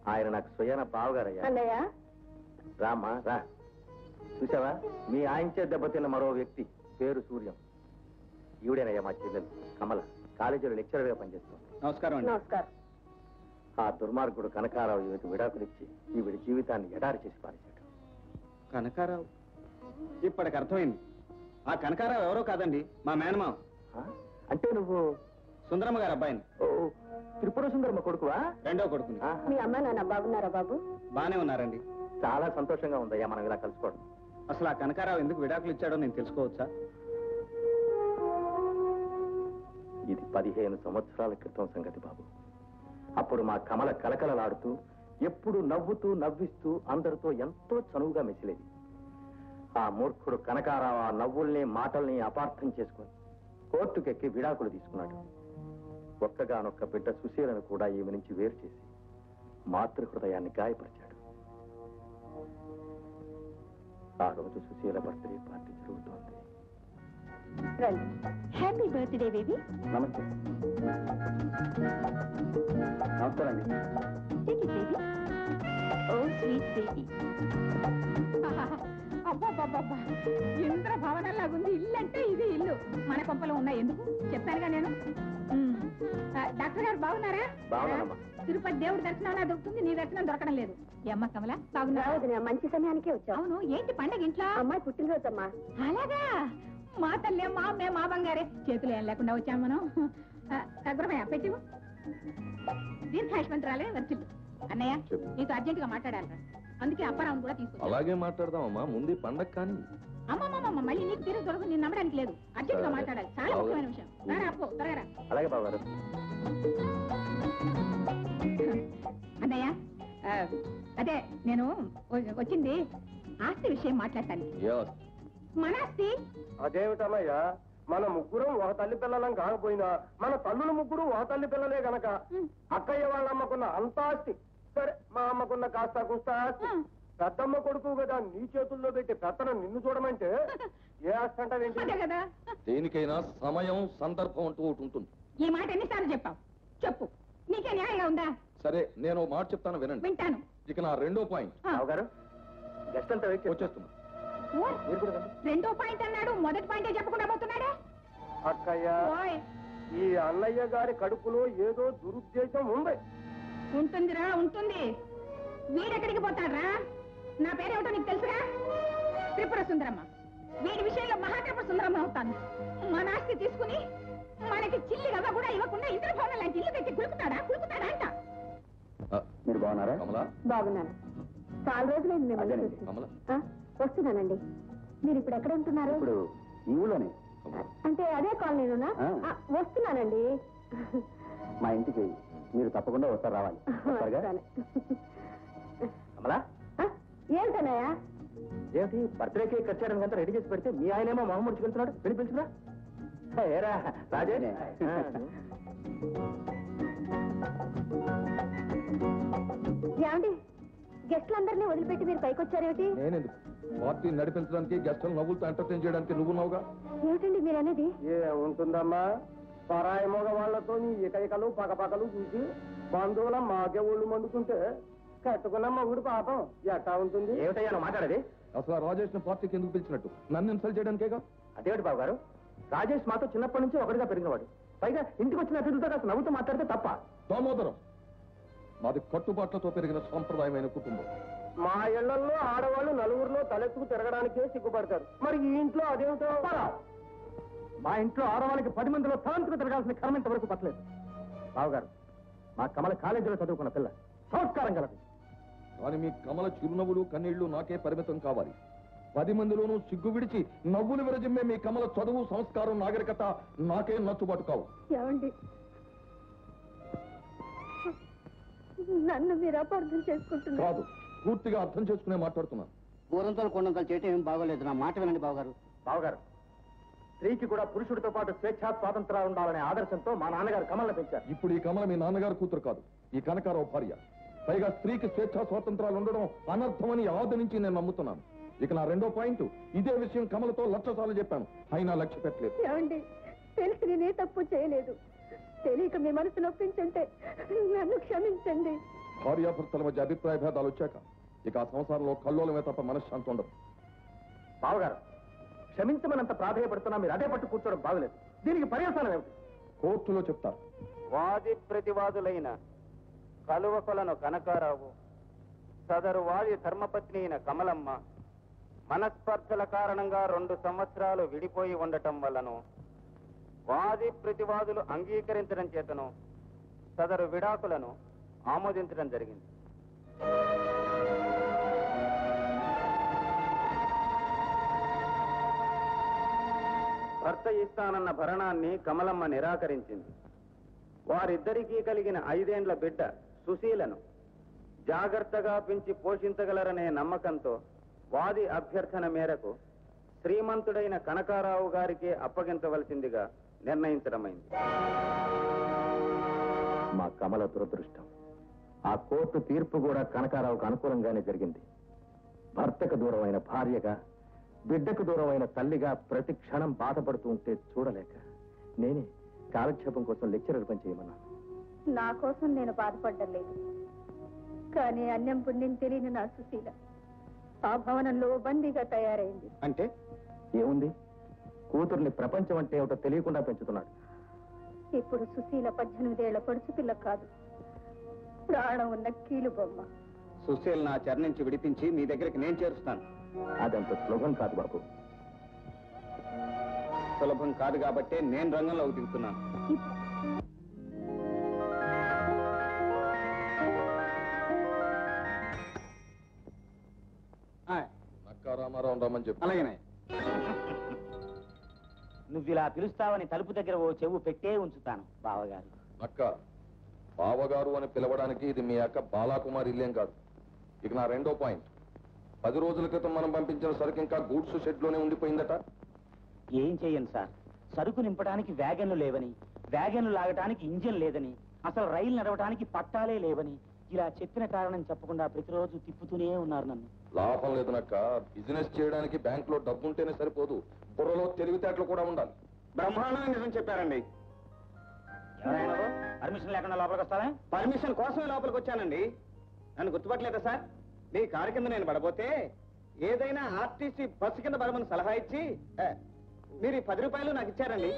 S1: ఆయన నాకు స్వయాన బావగారయ్యా.
S4: అన్నయ్య
S1: రామ్మా రా. చూసావా, మీ ఆయనచే దెబ్బతిన్న మరో వ్యక్తి, పేరు సూర్యం. ఈవిడేనయ్యా మా చెల్లెలు కమల, కాలేజీలో లెక్చరర్ గా పనిచేస్తాం.
S5: నమస్కారం అండి.
S4: నమస్కారం.
S1: ఆ దుర్మార్గుడు కనకారావు ఈవికి విడాకులిచ్చి ఈవిడి జీవితాన్ని ఎడారి చేసి పారేశాడు.
S5: కనకారావు? ఇప్పటికి అర్థమైంది. ఆ కనకారావు ఎవరో కాదండి, మా మేనమావ.
S1: ఆ? అంటే నువ్వు
S5: సుందరమ్మ గారు అబ్బాయిని.
S1: ఓ, త్రిపుర సుందరమ్మ కొడుకువా?
S5: రెండో కొడుకుని.
S1: ఆ,
S4: మీ అమ్మ నాన్న బాగున్నారా బాబు?
S5: బానే ఉన్నారండి.
S1: చాలా సంతోషంగా ఉందయ్యా మనం ఇలా కలుసుకోవడం.
S5: అసలు ఆ కనకారావు ఎందుకు విడాకులు ఇచ్చాడో నేను తెలుసుకోవచ్చా?
S1: ఇది పదిహేను సంవత్సరాల క్రితం సంగతి బాబు. అప్పుడు మా కమల కలకలలాడుతూ ఎప్పుడు నవ్వుతూ నవ్విస్తూ అందరితో ఎంతో చనువుగా మెసిలేది. ఆ మూర్ఖుడు కనకారావు ఆ నవ్వుల్ని మాటల్ని అపార్థం చేసుకుని కోర్టుకెక్కి విడాకులు తీసుకున్నాడు. ఒక్కగానొక్క బిడ్డ సుశీలను కూడా ఈమె నుంచి వేరు చేసి మాతృహృదయాన్ని గాయపరిచాడు. ఆ రోజు సుశీల బర్త్డే పార్టీ జరుగుతోంది.
S4: Happy birthday baby.
S1: నమస్తే. నమస్కారం అండి.
S4: Take it baby. Oh sweet baby.
S2: అబ్బాబ్బాబ్బా, ఇంద్ర భవనంలాగుంది. ఇల్లు అంటే ఇది ఇల్లు. మన కొంపలో ఉన్నాయి ఎందుకు చెప్పానుగా నేను. ఉమ్. ఆ, డాక్టర్ గారు బాగున్నారా?
S1: బాగున్నానమ్మా.
S2: తిరుపతి దేవుడి దర్శనం నా దొరుకుతుంది, నీ దర్శనం దొరకడం లేదు. ఏ అమ్మ కమల, బాగున్నారా?
S4: బాగున్నా, మంచి సమయానికే వచ్చావు.
S2: అవును, ఏంటి పండగ ఇంట్లో?
S4: అమ్మాయి పుట్టినరోజమ్మా.
S2: అలాగా? మా తల్లి, మా అమ్మే, మా బంగారే. చేతులు ఏం లేకుండా వచ్చాం మనం. గురమయ్య పెట్టి దీర్ఘాయుష్మంతురాలే వర్చిల్లు. అన్నయ్య,
S6: చెప్పు.
S2: నీతో అర్జెంట్ గా మాట్లాడాలి. అందుకే అప్పారావును కూడా తీసుకొచ్చా.
S6: అలాగే మాట్లాడదామమ్మా, ముందు ఈ పండగ కానీ.
S2: అమ్మమ్మమ్మ, మళ్ళీ నీకు తీరు దొరక నేను నమ్మడానికి లేదు. అర్జెంట్ గా మాట్లాడాలి, చాలా ముఖ్యమైన విషయం. రారా అప్పు, త్వరగా రా.
S1: అలాగే బాబు గారు.
S2: అన్నయ్య, ఆ, అదే నేను వ- వచ్చింది ఆస్తి విషయం మాట్లాడటానికి.
S6: Yes.
S2: మన ఆస్తి
S1: అదేమిటమ్మయ్యా, మన ముగ్గురం ఒక తల్లి పిల్లలం కాకపోయినా మన తల్లుల ముగ్గురు ఒక తల్లి పిల్లలే గనక
S2: ఉమ్,
S1: అక్కయ్య వాళ్ళ అమ్మకున్న అంత ఆస్తి, సరే మా అమ్మకున్న కాస్త కూస్త ఆస్తి,
S2: ఉమ్.
S1: పెద్దమ్మ కొడుకు కదా నీ చేతుల్లో పెట్టి పెత్తనం నిన్ను చూడమంటే ఏ ఆస్తి అంటావేంటి?
S2: అదే కదా.
S6: దేనికైనా సమయం సందర్భం అంటూ ఒకటి ఉంటుంది.
S2: ఈ మాట ఎన్నిసార్లు చెప్పావు? చెప్పు, నీకే న్యాయంగా ఉందా?
S6: సరే, నేను ఒక మాట చెప్తాను వినండి.
S2: వింటాను.
S6: ఇక నా రెండో పాయింట్
S2: ఆ.
S1: రావు గారు, గెస్ట్ అంతా వెయిట్ చేస్తారు.
S6: వచ్చేస్తున్నా.
S2: ఓయ్,
S1: మీరు కూడా రండి.
S2: రెండో పాయింట్ అన్నాడు, మొదటి పాయింటే చెప్పకుండా పోతున్నాడే.
S1: అక్కయ్య,
S2: ఓయ్,
S1: ఈ అన్నయ్య గారి కడుపులో ఏదో దురుద్దేశం ఉంది.
S2: ఉంటుందిరా, ఉంటుంది. వీడెక్కడికి పోతాడ్రా? నా పేరేమిటో నీకు తెలుసురా? త్రిపుర సుందరమ్మ. వీడి విషయంలో మహాత్రిపుర సుందరమ్మ అవుతాను. మన ఆస్తి తీసుకుని మనకి చిల్లి గవ్వ కూడా ఇవ్వకుండా ఇంద్రభవనం లాంటి ఇల్లు తెచ్చి కులుకుతాడా కులుకుతాడా అంట.
S6: ఆ,
S1: మీరు బాగున్నారా?
S6: కమలా,
S4: బాగున్నాను. చాలా రోజులైంది మిమ్మల్ని
S1: అదేనండి,
S4: చూసి.
S6: కమలా,
S4: ఆ, వస్తున్నానండి. మీరు ఇప్పుడు ఎక్కడ ఉంటున్నారు?
S1: ఇప్పుడు ఈ ఊళ్ళోనే
S6: కమలా.
S4: అంటే అదే కాలనీలోనా?
S1: ఆ.
S4: ఆ, వస్తున్నానండి.
S1: మా ఇంటికి మీరు తప్పకుండా వస్తారు, రావాలి. వస్తారుగా?
S4: వస్తాను.
S1: కమలా,
S4: ఆ, ఏంటన్నయ్యా?
S1: ఏమిటి బర్త్డే కేక్ కట్ చేయడానికి అంతా రెడీ చేసి పెడితే మీ ఆయనేమో మొహమ్మడికి వెళ్తున్నాడు, వెళ్ళి పిలుచుకురా. ఏరా రాజే.
S4: ఏమండి, గెస్ట్లందరినీ వదిలిపెట్టి మీరు పైకి వచ్చారేమిటి?
S6: నేనెందుకు పార్టీ నడిపించడానికి గెస్టులు నవ్వులతో ఎంటర్టైన్ చేయడానికి నువ్వున్నావుగా.
S4: ఏమిటండి మీరు అనేది?
S1: ఏ ఉంటుందమ్మా, పరాయి మగ వాళ్లతో నీ ఇకైకలు పకపకలు చూసి బంధువుల మాకే ఒళ్ళు మండుతుంటే కట్టుకున్న మగుడు పాపం ఎట్టా ఉంటుంది? ఏమిటయ్యా నువ్వు మాట్లాడేది?
S6: అసలు ఆ రాజేష్ ని పార్టీకి ఎందుకు పిలిచినట్టు? నన్ను ఇన్సల్ట్ చేయడానికేగా.
S1: అదేమిటి బాబు గారు, రాజేష్ మాతో చిన్నప్పటి నుంచి ఒకటిగా పెరిగినవాడు. పైగా ఇంటికి వచ్చిన అతిథులతో కాస్త నవ్వుతూ మాట్లాడితే తప్ప?
S6: దామోదరం, మాది కట్టుబాట్లతో పెరిగిన సాంప్రదాయమైన కుటుంబం.
S1: మా ఇళ్లలో ఆడవాళ్ళు నలుగురిలో తలెత్తుకు తిరగడానికే సిగ్గుపడతారు, మరి ఈ ఇంట్లో అదేమిటో? మా ఇంట్లో ఆడవాళ్ళకి పది మందిలో తలంతుకు తిరగాల్సిన కర్మ ఇంతవరకు పట్టలేదు. బాబు గారు, మా కమల కాలేజీలో చదువుకున్న పిల్ల, సంస్కారం కలది.
S6: కానీ మీ కమల చిరునవ్వులు కన్నీళ్లు నాకే పరిమితం కావాలి. పది మందిలోనూ సిగ్గు విడిచి నవ్వులు విరజిమ్మే మీ కమల చదువు, సంస్కారం, నాగరికత నాకే నచ్చుబాటు కావు.
S4: ఏమండి, నన్ను మీరు అపార్థం చేసుకుంటున్నారు.
S6: కాదు, పూర్తిగా అర్థం చేసుకునే మాట్లాడుతున్నాను.
S7: ఊరంతలు కొండంతలు చేయటం ఏం బాగోలేదు. నా మాట వినండి బావగారు.
S1: బావగారు, స్త్రీకి కూడా పురుషుడితో పాటు స్వేచ్ఛా స్వాతంత్రాలు ఉండాలనే ఆదర్శంతో మా నాన్నగారు కమలను పెంచారు.
S6: ఇప్పుడు ఈ కమల మీ నాన్నగారు కూతురు కాదు, ఈ కనకారావు భార్య. పైగా స్త్రీకి స్వేచ్ఛా స్వాతంత్రాలు ఉండడం అనర్థమని ఆది నుంచి నేను నమ్ముతున్నాను. ఇక నా రెండో పాయింట్, ఇదే విషయం కమలతో లక్ష సార్లు చెప్పాను, అయినా లక్ష్య పెట్టలేదు.
S4: ఏమండి, తెలిసి నేనే తప్పు చేయలేదు. తెలియక మీ మనసు నొప్పించంటే నన్ను క్షమించండి.
S6: భార్యాభర్తల మధ్య అభిప్రాయ భేదాలు వచ్చాక ఇక ఆ సంసారంలో కల్లోలమే తప్ప మనశ్శాంతి ఉండదు.
S1: బావగారు క్షమించమనంత ప్రాధాయపడుతున్నా మీరు అదే పట్టు కూర్చోవడం బాగలేదు. దీనికి పర్యవసానం ఏమిటి?
S6: కోర్టులో చెప్తారు.
S5: వాది ప్రతివాదులైన కలువకొలను కనకారావు, సదరు వాది ధర్మపత్ని అయిన కమలమ్మ మనస్పర్ధల కారణంగా రెండు సంవత్సరాలు విడిపోయి ఉండటం వల్లను వాది ప్రతివాదులు అంగీకరించడం చేతను సదరు విడాకులను ఆమోదించడం జరిగింది. భర్త ఇస్తానన్న భరణాన్ని కమలమ్మ నిరాకరించింది. వారిద్దరికీ కలిగిన ఐదేండ్ల బిడ్డ సుశీలను జాగ్రత్తగా పెంచి పోషించగలరనే నమ్మకంతో వాది అభ్యర్థన మేరకు శ్రీమంతుడైన కనకారావు గారికే అప్పగించవలసిందిగా నిర్ణయించడమైంది.
S1: మా కమల దురదృష్టం, ఆ కోర్టు తీర్పు కూడా కనకారావుకు అనుకూలంగానే జరిగింది. భర్తకు దూరమైన భార్యగా, బిడ్డకు దూరమైన తల్లిగా ప్రతి క్షణం బాధపడుతూ ఉంటే చూడలేక నేనే కాలక్షేపం కోసం లెక్చరర్ పని చేయమన్నాను.
S4: నా కోసం నేను బాధపడ్డం లేదు, కానీ అన్యం పుణ్యం తెలియని నా సుశీల ఆ భవనంలో బందీగా తయారైంది.
S1: అంటే ఏముంది, కూతుర్ని ప్రపంచం అంటే ఏమిటో తెలియకుండా పెంచుతున్నాడు.
S4: ఇప్పుడు సుశీల పద్దెనిమిదేళ్ల పడుచు పిల్ల కాదు, ప్రాణం ఉన్న కీలు బొమ్మ.
S5: సుశీల్ నా చెర నుంచి విడిపించి మీ దగ్గరికి నేను చేరుస్తాను.
S1: అదంత సులభం కాదు బాబు.
S5: సులభం కాదు కాబట్టే నేను రంగంలోకి దిగుతున్నాను.
S6: నక్కా రామారావు రమ్మని చెప్పు.
S5: అలాగేనే.
S3: నువ్వు ఇలా పిలుస్తావని తలుపు దగ్గర ఓ చెవు పెట్టే ఉంచుతాను బావగారు.
S6: అక్క, బావగారు అని పిలవడానికి ఇది మీ అక్క బాలాకుమారి ఇల్లేం కాదు. ఇక నా రెండో పాయింట్, పది రోజుల క్రితం మనం పంపించిన సరుకు ఇంకా గూడ్స్ షెడ్ లోనే ఉండిపోయిందట.
S3: ఏం చెయ్యను సార్, సరుకు నింపడానికి వ్యాగన్లు లేవని, వ్యాగన్లు లాగటానికి ఇంజిన్ లేదని, అసలు రైలు నడవటానికి పట్టాలే లేవని ఇలా చెప్పిన కారణం చెప్పకుండా ప్రతిరోజు తిప్పుతూనే ఉన్నారు నన్ను.
S6: లాభం లేదు నక్క. బిజినెస్ చేయడానికి బ్యాంక్ లో డబ్బు ఉంటేనే సరిపోదు, బుర్రలో తెలివితేటలు కూడా ఉండాలి.
S5: బ్రహ్మాండంగా నిజం చెప్పారండి.
S3: ఎవరైనా పర్మిషన్ లేకుండా లోపలికి వస్తారా?
S5: పర్మిషన్ కోసమే లోపలికి వచ్చానండి. నన్ను గుర్తుపట్టలేదా సార్? మీ కారు కింద నేను పడబోతే ఏదైనా ఆర్టీసీ బస్సు కింద పడమని సలహా ఇచ్చి ఏ, మీరు ఈ పది రూపాయలు నాకు ఇచ్చారండి.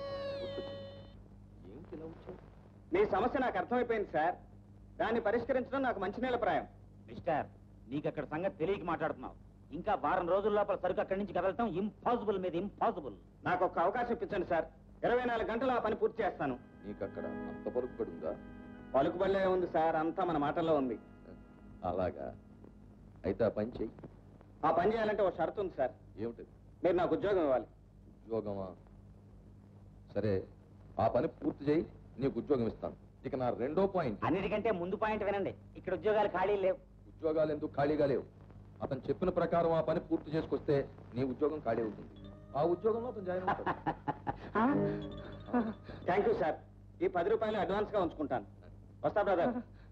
S5: మీ సమస్య నాకు అర్థమైపోయింది సార్. దాన్ని పరిష్కరించడం నాకు మంచి నీళ్ళ ప్రాయం.
S3: మిస్టర్, నీకు అక్కడ సంగతి తెలియక మాట్లాడుతున్నావు. ఇంకా వారం రోజుల లోపల సరుకు అక్కడి నుంచి కదలటం ఇంపాసిబుల్ మీద ఇంపాసిబుల్.
S5: నాకు ఒక అవకాశం ఇప్పించండి సార్. ఇరవై నాలుగు గంటలు ఆ పని పూర్తి చేస్తాను.
S6: నీకు అక్కడ అంత పలుకుబడి ఉందా?
S5: పలుకుబడిలే ఉంది సార్, అంతా మన మాటల్లో ఉంది.
S6: అలాగా, అయితే ఆ పని చెయ్యి.
S5: ఆ పని చేయాలంటే ఒక షరతు ఉంది సార్.
S6: ఏమిటి?
S5: మీరు నాకు ఉద్యోగం ఇవ్వాలి.
S6: ఉద్యోగమా? సరే, ఆ పని పూర్తి చేయి, నీకు ఉద్యోగం ఇస్తాను. ఇక నా రెండో పాయింట్,
S3: అన్నిటికంటే ముందు పాయింట్ వినండి. ఇక్కడ ఉద్యోగాలు ఖాళీ లేవు.
S6: ఉద్యోగాలు ఎందుకు ఖాళీగా లేవు? అతను చెప్పిన ప్రకారం ఆ పని పూర్తి చేసుకొస్తే నీ ఉద్యోగం ఖాళీ అవుతుంది. ఆ ఉద్యోగంలో అతను జాయిన్ అవుతాడు.
S5: Thank you sir. ఈ పది రూపాయలు అడ్వాన్స్ గా ఉంచుకుంటాను. వస్తా బ్రదర్.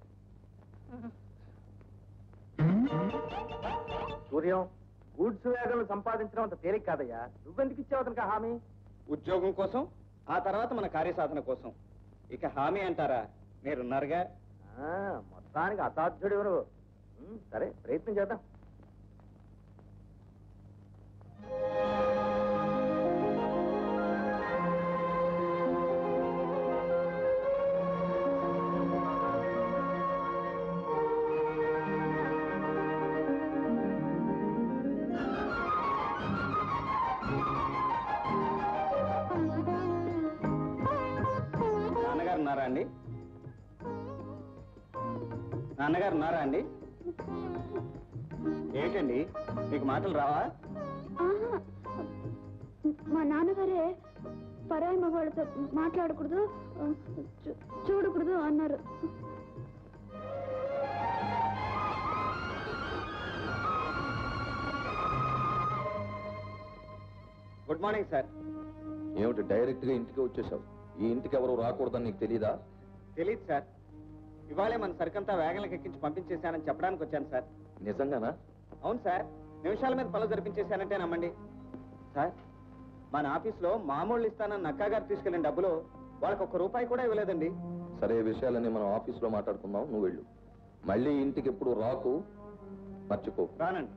S1: సూర్యం, గూడ్స్ వేగలు సంపాదించడం అంత తేలిక కాదయ్యా. నువ్వెందుకు ఇచ్చావు అతనికి హామీ?
S5: ఉద్యోగం కోసం, ఆ తర్వాత మన కార్యసాధన కోసం. ఇక హామీ అంటారా? మీరున్నారుగా.
S1: మొత్తానికి అసాధ్యుడు ఎవరు? సరే, ప్రయత్నం చేద్దాం.
S5: నాన్నగారు ఉన్నారా అండి? నాన్నగారు ఉన్నారా అండి? ఏంటండి, మీకు మాటలు రావా?
S4: మా నాన్నగారే పరాయి మగవాళ్ళతో మాట్లాడకూడదు, చూ- చూడకూడదు అన్నారు.
S5: Good morning sir.
S6: ఏమిటి డైరెక్ట్ గా ఇంటికి వచ్చేసావు? ఈ ఇంటికి ఎవరు రాకూడదని నీకు తెలీదా?
S5: తెలియదు సార్. ఇవాళే మన సరికంతా వేగంలకు ఎక్కించి పంపించేశానని చెప్పడానికి వచ్చాను సార్.
S6: నిజంగానా?
S5: అవును సార్, నిమిషాల మీద పనులు జరిపించేశానంటే నమ్మండి. సార్, మన ఆఫీస్లో మామూలు ఇస్తానన్న నక్కా గారు తీసుకెళ్లిన డబ్బులు వాళ్ళకి ఒక్క రూపాయి కూడా ఇవ్వలేదండి.
S6: సరే, విషయాలన్నీ మనం ఆఫీసులో మాట్లాడుకుందాం, నువ్వు వెళ్ళు. మళ్ళీ ఇంటికి ఎప్పుడు రాకు, మర్చిపో.
S3: రానండి.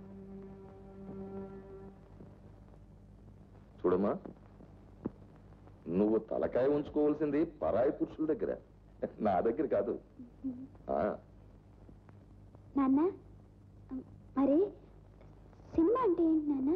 S6: చూడమ్మా, నువ్వు తలకాయ ఉంచుకోవాల్సింది పరాయి పురుషుల దగ్గర, నా దగ్గర కాదు. ఆ
S4: నాన్న మరి సినిమా అంటే ఏంటి నాన్న?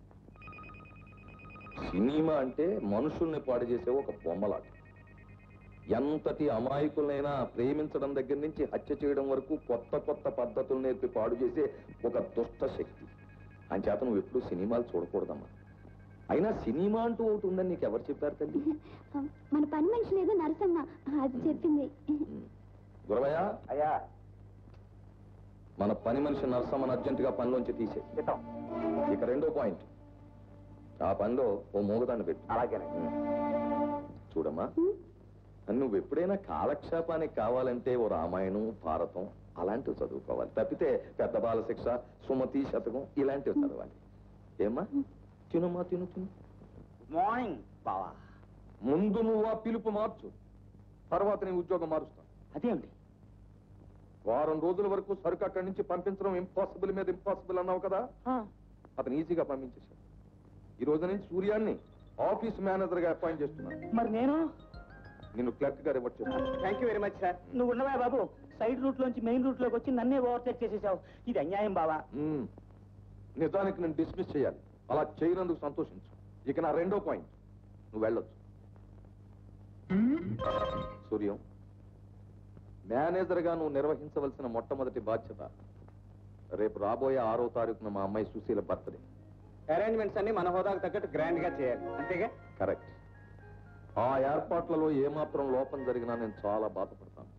S6: సినిమా అంటే మనుషుల్ని పాడు చేసే ఒక బొమ్మలాట. ఎంతటి అమాయకులైనా ప్రేమించడం దగ్గర నుంచి హత్య చేయడం వరకు కొత్త కొత్త పద్ధతులు నేర్పి పాడు చేసే ఒక దుష్ట శక్తి. అంచేత నువ్వు ఎప్పుడు సినిమాలు చూడకూడదమ్మా. అయినా సినిమా అంటూ ఒకటి ఉందని నీకు ఎవరు చెప్పారు తల్లి?
S4: మన పని మనిషి ఏదో నరసమ్మ అది చెప్పింది.
S6: గురవయ్య,
S3: అయ్యా
S6: మన పని మనిషి నరసమ్మను అర్జెంటుగా పనిలోంచి తీసే. ఇక రెండో పాయింట్, ఆ పనిలో ఓ మూగదాన్ని పెట్టు.
S3: అలాగేనండి.
S6: చూడమ్మా, నువ్వు ఎప్పుడైనా కాలక్షేపానికి కావాలంటే ఓ రామాయణం, భారతం అలాంటివి చదువుకోవాలి. తప్పితే పెద్ద బాల శిక్ష, సుమతి శతకం ఇలాంటివి చదవాలి. ఏమ్మా? తినుమా, తిను తిను.
S3: మార్నింగ్ బావా.
S6: ముందు నువ్వు ఆ పిలుపు మార్చు, తర్వాత నీ ఉద్యోగం మారుస్తాను.
S3: అదేంటి?
S6: వారం రోజుల వరకు సరుకు అక్కడి నుంచి పంపించడం ఇంపాసిబుల్ మీద ఇంపాసిబుల్ అన్నావు కదా, అతను ఈజీగా పంపించేశాడు. ఈ రోజు నుంచి సూర్యాన్ని ఆఫీస్ మేనేజర్ గా అపాయింట్ చేస్తున్నాను.
S3: మరి నేను
S6: నిన్ను క్లర్క్ గా రివర్ట్ చేస్తాను.
S3: Thank you very much sir. నువ్వు ఉన్నవా బాబు? సైడ్ రూట్ లోంచి మెయిన్ రూట్ లోకి వచ్చి నన్నే ఓవర్టేక్ చేసేసావు. ఇది అన్యాయం బావా.
S6: మ్మ్. నిజానికి నేను డిస్మిస్ చేయాలి. అలా చేయనందుకు సంతోషించు. ఇక నా రెండో పాయింట్, నువ్వు వెళ్ళొచ్చు. సూర్యం, మేనేజర్ గా నువ్వు నిర్వహించవలసిన మొట్టమొదటి బాధ్యత రేపు రాబోయే ఆరో తారీఖున మా అమ్మాయి సుశీల బర్త్డే.
S3: అరేంజ్మెంట్స్ అన్ని మన హోదాకు తగ్గట్టు గ్రాండ్ గా చేయాలి, అంతేగా?
S6: కరెక్ట్. ఆ ఏర్పాట్లలో ఏమాత్రం లోపం జరిగినా నేను చాలా బాధపడతాను.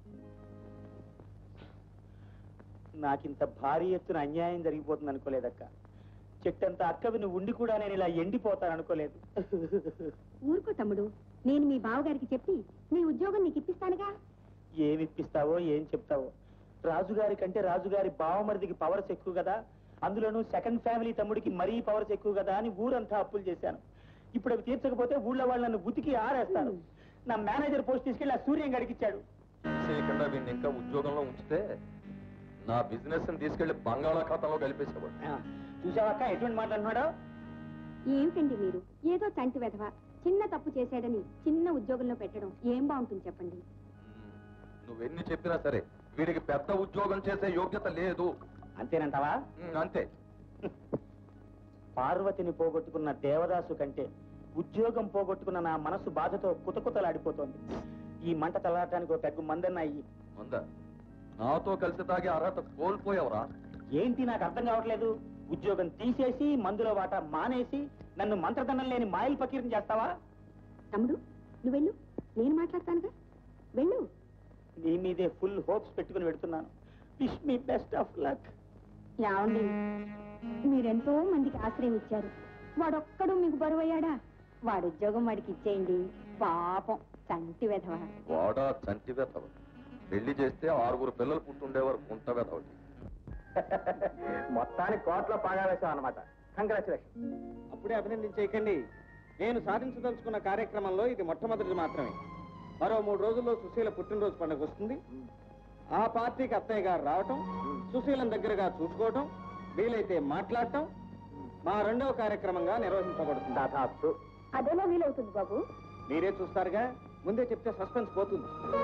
S3: నాకింత భారీ ఎత్తున అన్యాయం జరిగిపోతుంది అనుకోలేదక్క. చెట్టంత అక్కవి నువ్వు ఉండి కూడా నేను ఇలా ఎండిపోతాను అనుకోలేదు.
S4: ఊరుకో తమ్ముడు, నేను మీ బావగారికి చెప్పి నీ ఉద్యోగం నీకు ఇప్పిస్తానుగా.
S3: ఏమి ఇప్పిస్తావో ఏం చెప్తావో. రాజుగారి కంటే రాజుగారి బావమరిదికి పవర్స్ ఎక్కువ కదా, అందులోనూ సెకండ్ ఫ్యామిలీ తమ్ముడికి మరీ పవర్స్ ఎక్కువ కదా అని ఊరంతా అప్పులు చేశాను. ఇప్పుడు అవి తీర్చకపోతే ఊళ్ళో వాళ్ళు నన్ను ఉతికి ఆరేస్తారు. నా మేనేజర్ పోస్ట్ తీసుకెళ్లి ఆ సూర్యం గడికిచ్చాడు.
S6: చేయకుండా వీడిని ఇంకా ఉద్యోగంలో ఉంచితే నా బిజినెస్ తీసుకెళ్లి బంగాళాఖాతంలో కలిపేసేవాడు.
S3: చూసావక్క ఎటువంటి మాట్లాడుతున్నాడో?
S4: ఏమిటండి మీరు ఏదో చంటి వెధవ చిన్న తప్పు చేశాడని చిన్న ఉద్యోగంలో పెట్టడం ఏం బాగుంటుంది చెప్పండి.
S6: నువ్వెన్ని చెప్పినా సరే వీడికి పెద్ద ఉద్యోగం చేసే యోగ్యత లేదు.
S3: అంతేనంటావా?
S6: అంతే.
S3: పార్వతిని పోగొట్టుకున్న దేవదాసు కంటే ఉద్యోగం పోగొట్టుకున్న నా మనసు బాధతో కుతకుతలాడిపోతోంది. ఈ మంట తలడానికి ఒక పెగ్గు మందన్న అయ్యి.
S6: మందా? నాతో కలిసి తాగే అర్హత కోల్పోయావరా?
S3: ఏంటి నాకు అర్థం కావట్లేదు. ఉద్యోగం తీసేసి మందులో వాటా మానేసి నన్ను మంత్రదండం లేని మాయలు పకీరం చేస్తావా?
S4: తమ్ముడు నువ్వు వెళ్ళు, నేను మాట్లాడతానుగా, వెళ్ళు.
S3: నీ మీదే ఫుల్ హోప్స్ పెట్టుకుని పెడుతున్నాను. Wish me best of luck.
S4: ఏమండి, మీరెంతో మందికి ఆశ్రయం ఇచ్చారు, వాడొక్కడు మీకు బరువయ్యాడా? వాడు ఉద్యోగం వాడికి ఇచ్చేయండి. పాపం చంటి వెధవ.
S6: వాడా చంటి వెధవ. పెళ్లి చేస్తే ఆరుగురు పిల్లలు పుట్టుండేవారు కుంట వెధవటి.
S3: మొత్తానికి కోట్లో పాగా వేశాం అనమాట. కంగ్రాచులేషన్. అప్పుడే అభినందించేయకండి. నేను సాధించదలుచుకున్న కార్యక్రమంలో ఇది మొట్టమొదటిది మాత్రమే. మరో మూడు రోజుల్లో సుశీల పుట్టినరోజు పండుగ వస్తుంది. ఆ పార్టీకి అత్తయ్య గారు రావటం, సుశీలను దగ్గరగా చూసుకోవటం, వీలైతే మాట్లాడటం మా రెండవ కార్యక్రమంగా నిర్వహించబడుతుంది.
S4: అదేలా వీలవుతుంది బాబు?
S3: మీరే చూస్తారుగా, ముందే చెప్తే సస్పెన్స్ పోతుంది.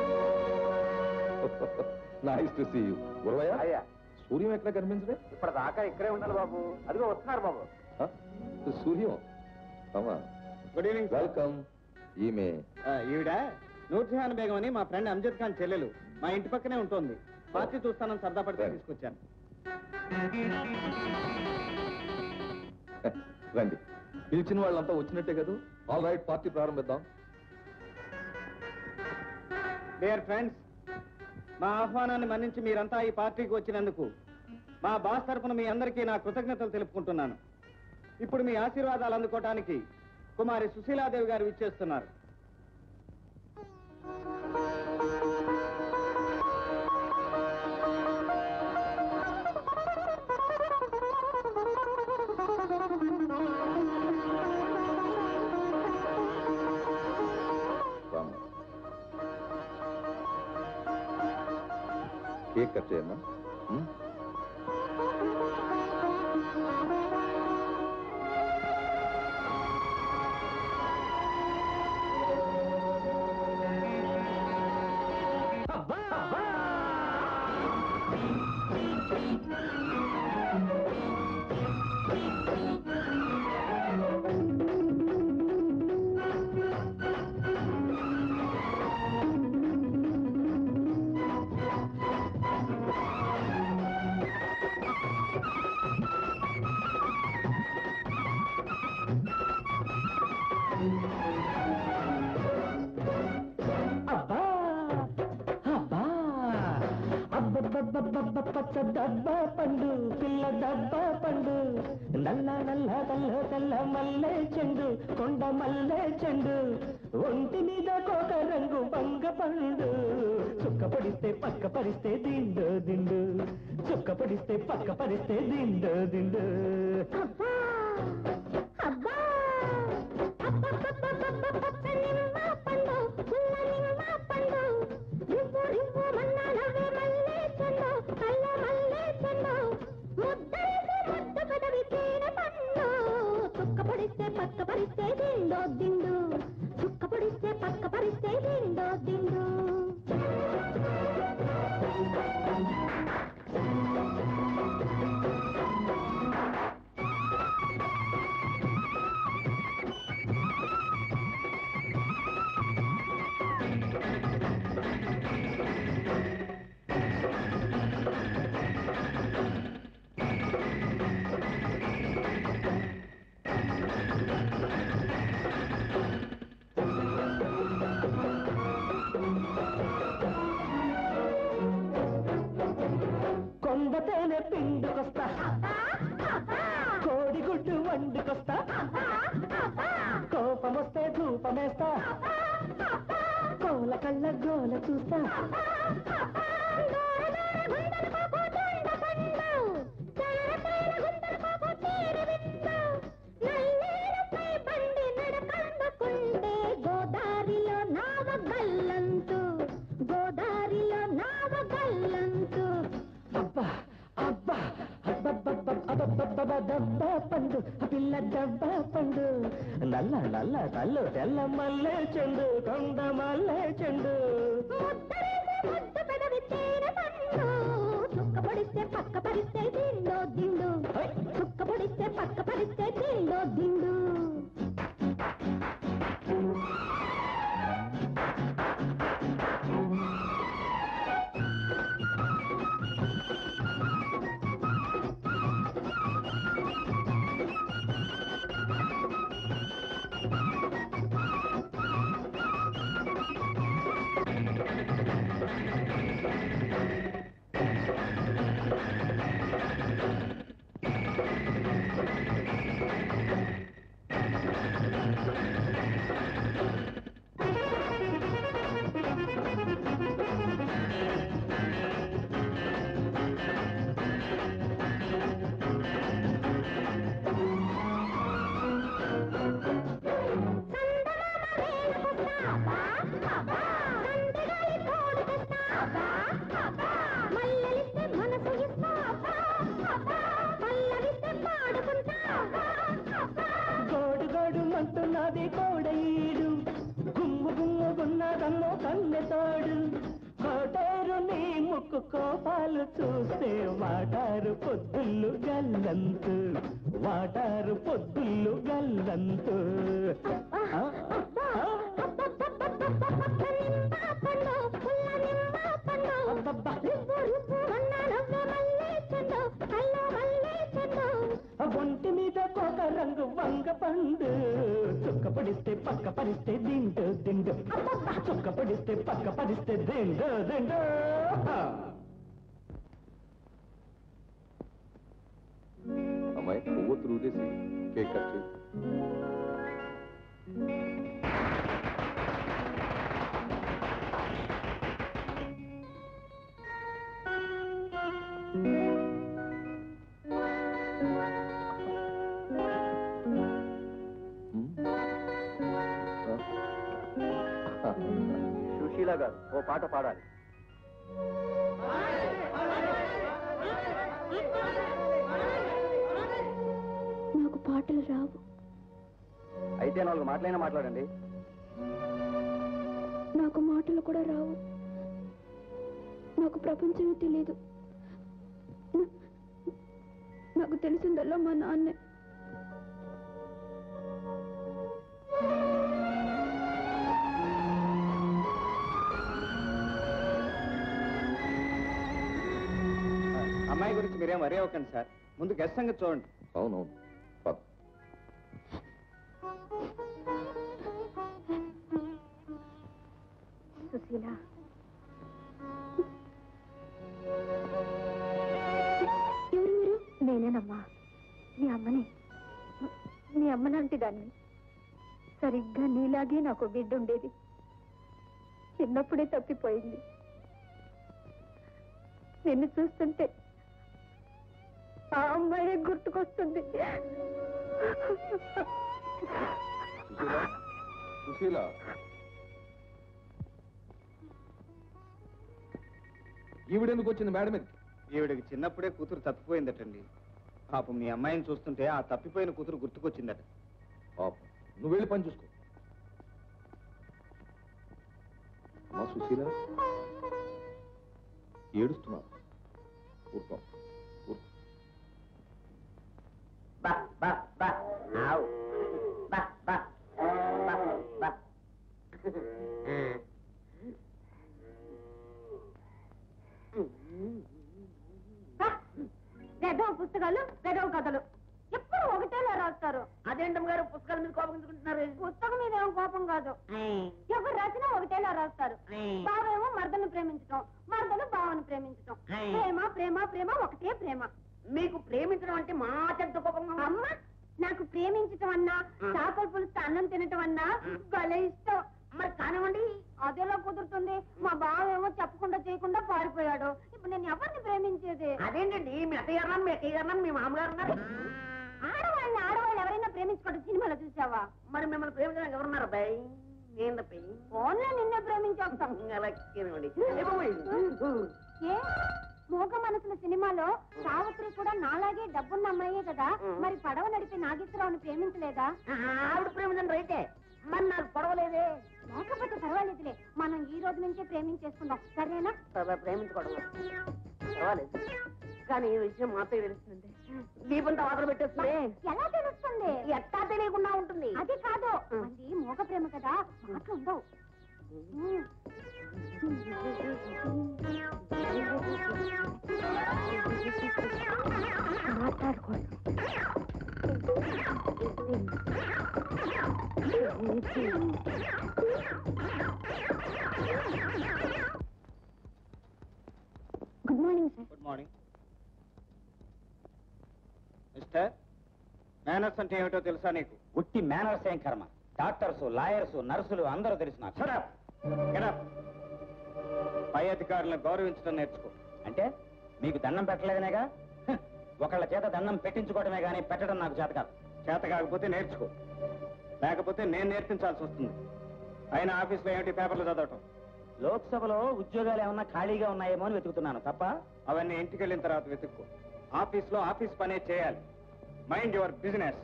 S6: Nice to see you. Guravayya,
S3: అయ్యా
S6: సూర్యం ఎక్కడ కనిపించడే?
S3: ఇప్పటిదాకా ఇక్కడే ఉండాలి బాబు. అదిగో వస్తున్నారు బాబు.
S6: సూర్యం, అమ్మా
S3: గుడ్ ఈవినింగ్.
S6: వెల్కమ్. ఈమె
S3: ఈవిడ నూర్జహాన్ బేగం అని మా ఫ్రెండ్ అమ్జద్ ఖాన్ చెల్లెలు. మా ఇంటి పక్కనే ఉంటుంది. పార్టీ చూస్తానని సరదా పడితే తీసుకొచ్చాను.
S6: రండి. పిలిచిన వాళ్ళంతా వచ్చినట్టే కదా. ఆల్ రైట్, పార్టీ ప్రారంభిద్దాం.
S3: డియర్ ఫ్రెండ్స్, మా ఆహ్వానాన్ని మన్నించి మీరంతా ఈ పార్టీకి వచ్చినందుకు మా బాస్ తరఫున మీ అందరికీ నా కృతజ్ఞతలు తెలుపుకుంటున్నాను. ఇప్పుడు మీ ఆశీర్వాదాలు అందుకోవటానికి కుమారి సుశీలాదేవి గారు విచ్చేస్తున్నారు.
S6: కేక్ కట్ చేయమ్మా.
S8: పచ్చ డబ్బా పండు పిల్ల డబ్బా పండు నల్ల నల్ల తెల్ల తెల్ల మల్లె చెండు కొండ మల్లె చెండు ఒంటి మీద కోక రంగు బంగ పండు చుక్క పడిస్తే పక్క పరిస్తే దిండు దిండు చుక్క పడిస్తే పక్క పరిస్తే దిండు దిండు
S4: పక్క పరిస్తే దిండో దిండు చుక్క పడిస్తే పక్క పరిస్తే దిండో దిండు
S8: కొండతేనే పిండుకొస్తా కోడిగుడ్డు వండుకొస్తా కోపమొస్తే ధూపమేస్తా కోల కళ్ళ గోల చూస్తా గోదారిలో నావ గల్లంతు గోదారిలో నావ గల్లంతు అబ్బా అబ్బా డబ్బా పండు పిల్ల డబ్బా పండు నల్ల నల్ల తల్లు తెల్ల మల్లె చెండు కొండ మల్లె చెండు చుక్క పడిస్తే పక్క పరిస్తే దిండో దిండు చుక్క పడిస్తే పక్క పరిస్తే దిండో దిండు గోడు గోడు మంటున్నది కోడీడు గుమ్ము గుమ్ముగున్నదమ్మో కన్నెతోడు కోటేరు నీ ముక్కు కోపాలు చూస్తే వాటారు పొద్దుళ్ళు గల్లంతు వాటారు పొద్దుళ్ళు గల్లంతు ఒంటి మీద కోక రంగు వంగ పండు చుక్క పడిస్తే పక్క పరిస్తే దిండు దిండు చుక్క పడిస్తే పక్క పరిస్తే దిండు దిండు
S6: అమ్మాయి పువ్వు త్రూదేసి కేక్ కట్ చేయి.
S1: సుశీల గారు ఓ పాట పాడాలి.
S4: నాకు పాటలు రావు.
S5: అయితే నాలుగు మాటలైనా మాట్లాడండి.
S4: నాకు మాటలు కూడా రావు. నాకు ప్రపంచమే తెలీదు. నా- నాకు తెలిసిందల్లా మా నాన్నే.
S5: అమ్మాయి గురించి మీరేం వరి అవ్వకండి సార్. ముందు గెస్ట్ సంగతి చూడండి.
S6: అవునవును. పద.
S4: సుశీల, ఎవరు మీరు? నేనేనమ్మా, మీ అమ్మని. మీ అమ్మ లాంటి దాన్ని. సరిగ్గా నీలాగే నాకు బిడ్డ ఉండేది. చిన్నప్పుడే తప్పిపోయింది. నిన్ను చూస్తుంటే ఆ అమ్మాయి గుర్తుకొస్తుంది.
S6: సుశీల, సుశీల, ఈవిడెందుకు వచ్చింది మేడం మీదకి?
S5: ఈవిడికి చిన్నప్పుడే కూతురు తప్పిపోయిందటండి. పాపం మీ అమ్మాయిని చూస్తుంటే ఆ తప్పిపోయిన కూతురు గుర్తుకొచ్చిందట.
S6: పాపం, నువ్వు వెళ్ళి పని చూసుకో. మా సుశీల ఏడుస్తున్నా. ఊరుకో, ఊరుకో.
S3: బా బా బా ఆవ్ బా బా బా బా
S4: వెదవ పుస్తకాలు, వెదవ కథలు ఎప్పుడు ఒకటేలా రాస్తారు.
S3: అదేంటమ్మ గారు పుస్తకాల మీద కోపం ఎందుకుంటున్నారు?
S4: పుస్తకం మీద ఏం కోపం కాదు. ఎవరు రాసినా ఒకటేలా రాస్తారు. బావేమో మర్దను ప్రేమించటం, మర్దను బావను ప్రేమించటం. ప్రేమ ప్రేమ ప్రేమ ఒకటే ప్రేమ.
S3: మీకు ప్రేమించడం అంటే మా చెడ్డ కోపంగా
S4: అమ్మ, నాకు ప్రేమించటం అన్నా, చేపల పులుసు అన్నం తినటం అన్నా భలే ఇష్టం.
S3: మరి కానివ్వండి.
S4: అదేలా కుదురుతుంది? మా బావేమో చెప్పకుండా చేయకుండా పారిపోయాడు. ఇప్పుడు నేను ఎవరిని ప్రేమించేది?
S3: అదేంటండి, మీ అత్తయ్య గారు మీ అత్తయ్య గారు మీ మామగారు ఉన్నారు.
S4: ఆడవాళ్ళని ఆడవాళ్ళు ఎవరైనా ప్రేమించుకోవడం సినిమాలో చూసావా?
S3: మరి మిమ్మల్ని ప్రేమించడానికి ఎవరున్నారు అబ్బాయి? నేను తప్పి
S4: ఫోన్లో నిన్నే ప్రేమించేస్తాం.
S3: అలాగేనండి.
S4: ఏ మూగ మనసుల సినిమాలో సావిత్రి కూడా నాలాగే డబ్బున్న అమ్మాయే కదా, మరి పడవ నడిపి నాగేశ్వరరావుని ప్రేమించలేదా?
S3: ఆవిడ ప్రేమించండి రైతే, మరి నాకు పొడవలేదే.
S4: లేకపోతే పర్వాలేదులే, మనం ఈ రోజు నుంచే ప్రేమించేసుకుందాం, సరేనా?
S3: ప్రేమించుకోవడం పర్వాలేదు, కానీ ఈ విషయం మాతో తెలుస్తుందండి. దీపంతో వాతలు పెట్టేస్తుంది.
S4: ఎలా తెలుస్తుంది?
S3: ఎట్టా తెలియకుండా ఉంటుంది.
S4: అది కాదు, అది మూగ ప్రేమ కదా, మాటలు ఉండవు. మాట్లాడుకోండి. Good morning sir.
S5: Good morning mister. Manners అంటే ఏమిటో తెలుసా నీకు?
S7: ఉట్టి మేనర్స్ ఏం కర్మ. డాక్టర్స్, లాయర్స్, నర్సులు అందరూ తెలుసు నాకు.
S5: Shut up. Get up. పై అధికారులను గౌరవించడం నేర్చుకో.
S7: అంటే మీకు దండం పెట్టలేదనేగా? హ్, ఒకళ్ళ చేత దండం పెట్టించుకోవడమే కానీ పెట్టడం నాకు చేత కాదు.
S5: చేత కాకపోతే నేర్చుకో, లేకపోతే నేను నేర్పించాల్సి వస్తుంది. అయినా ఆఫీస్లో ఏమిటి పేపర్లు చదవటం?
S7: లోక్సభలో ఉద్యోగాలు ఏమన్నా ఖాళీగా ఉన్నాయేమో అని వెతుకుతున్నాను తప్ప.
S5: అవన్నీ ఇంటికి వెళ్ళిన తర్వాత వెతుక్కో. ఆఫీస్లో ఆఫీస్ పనే చేయాలి. Mind your business.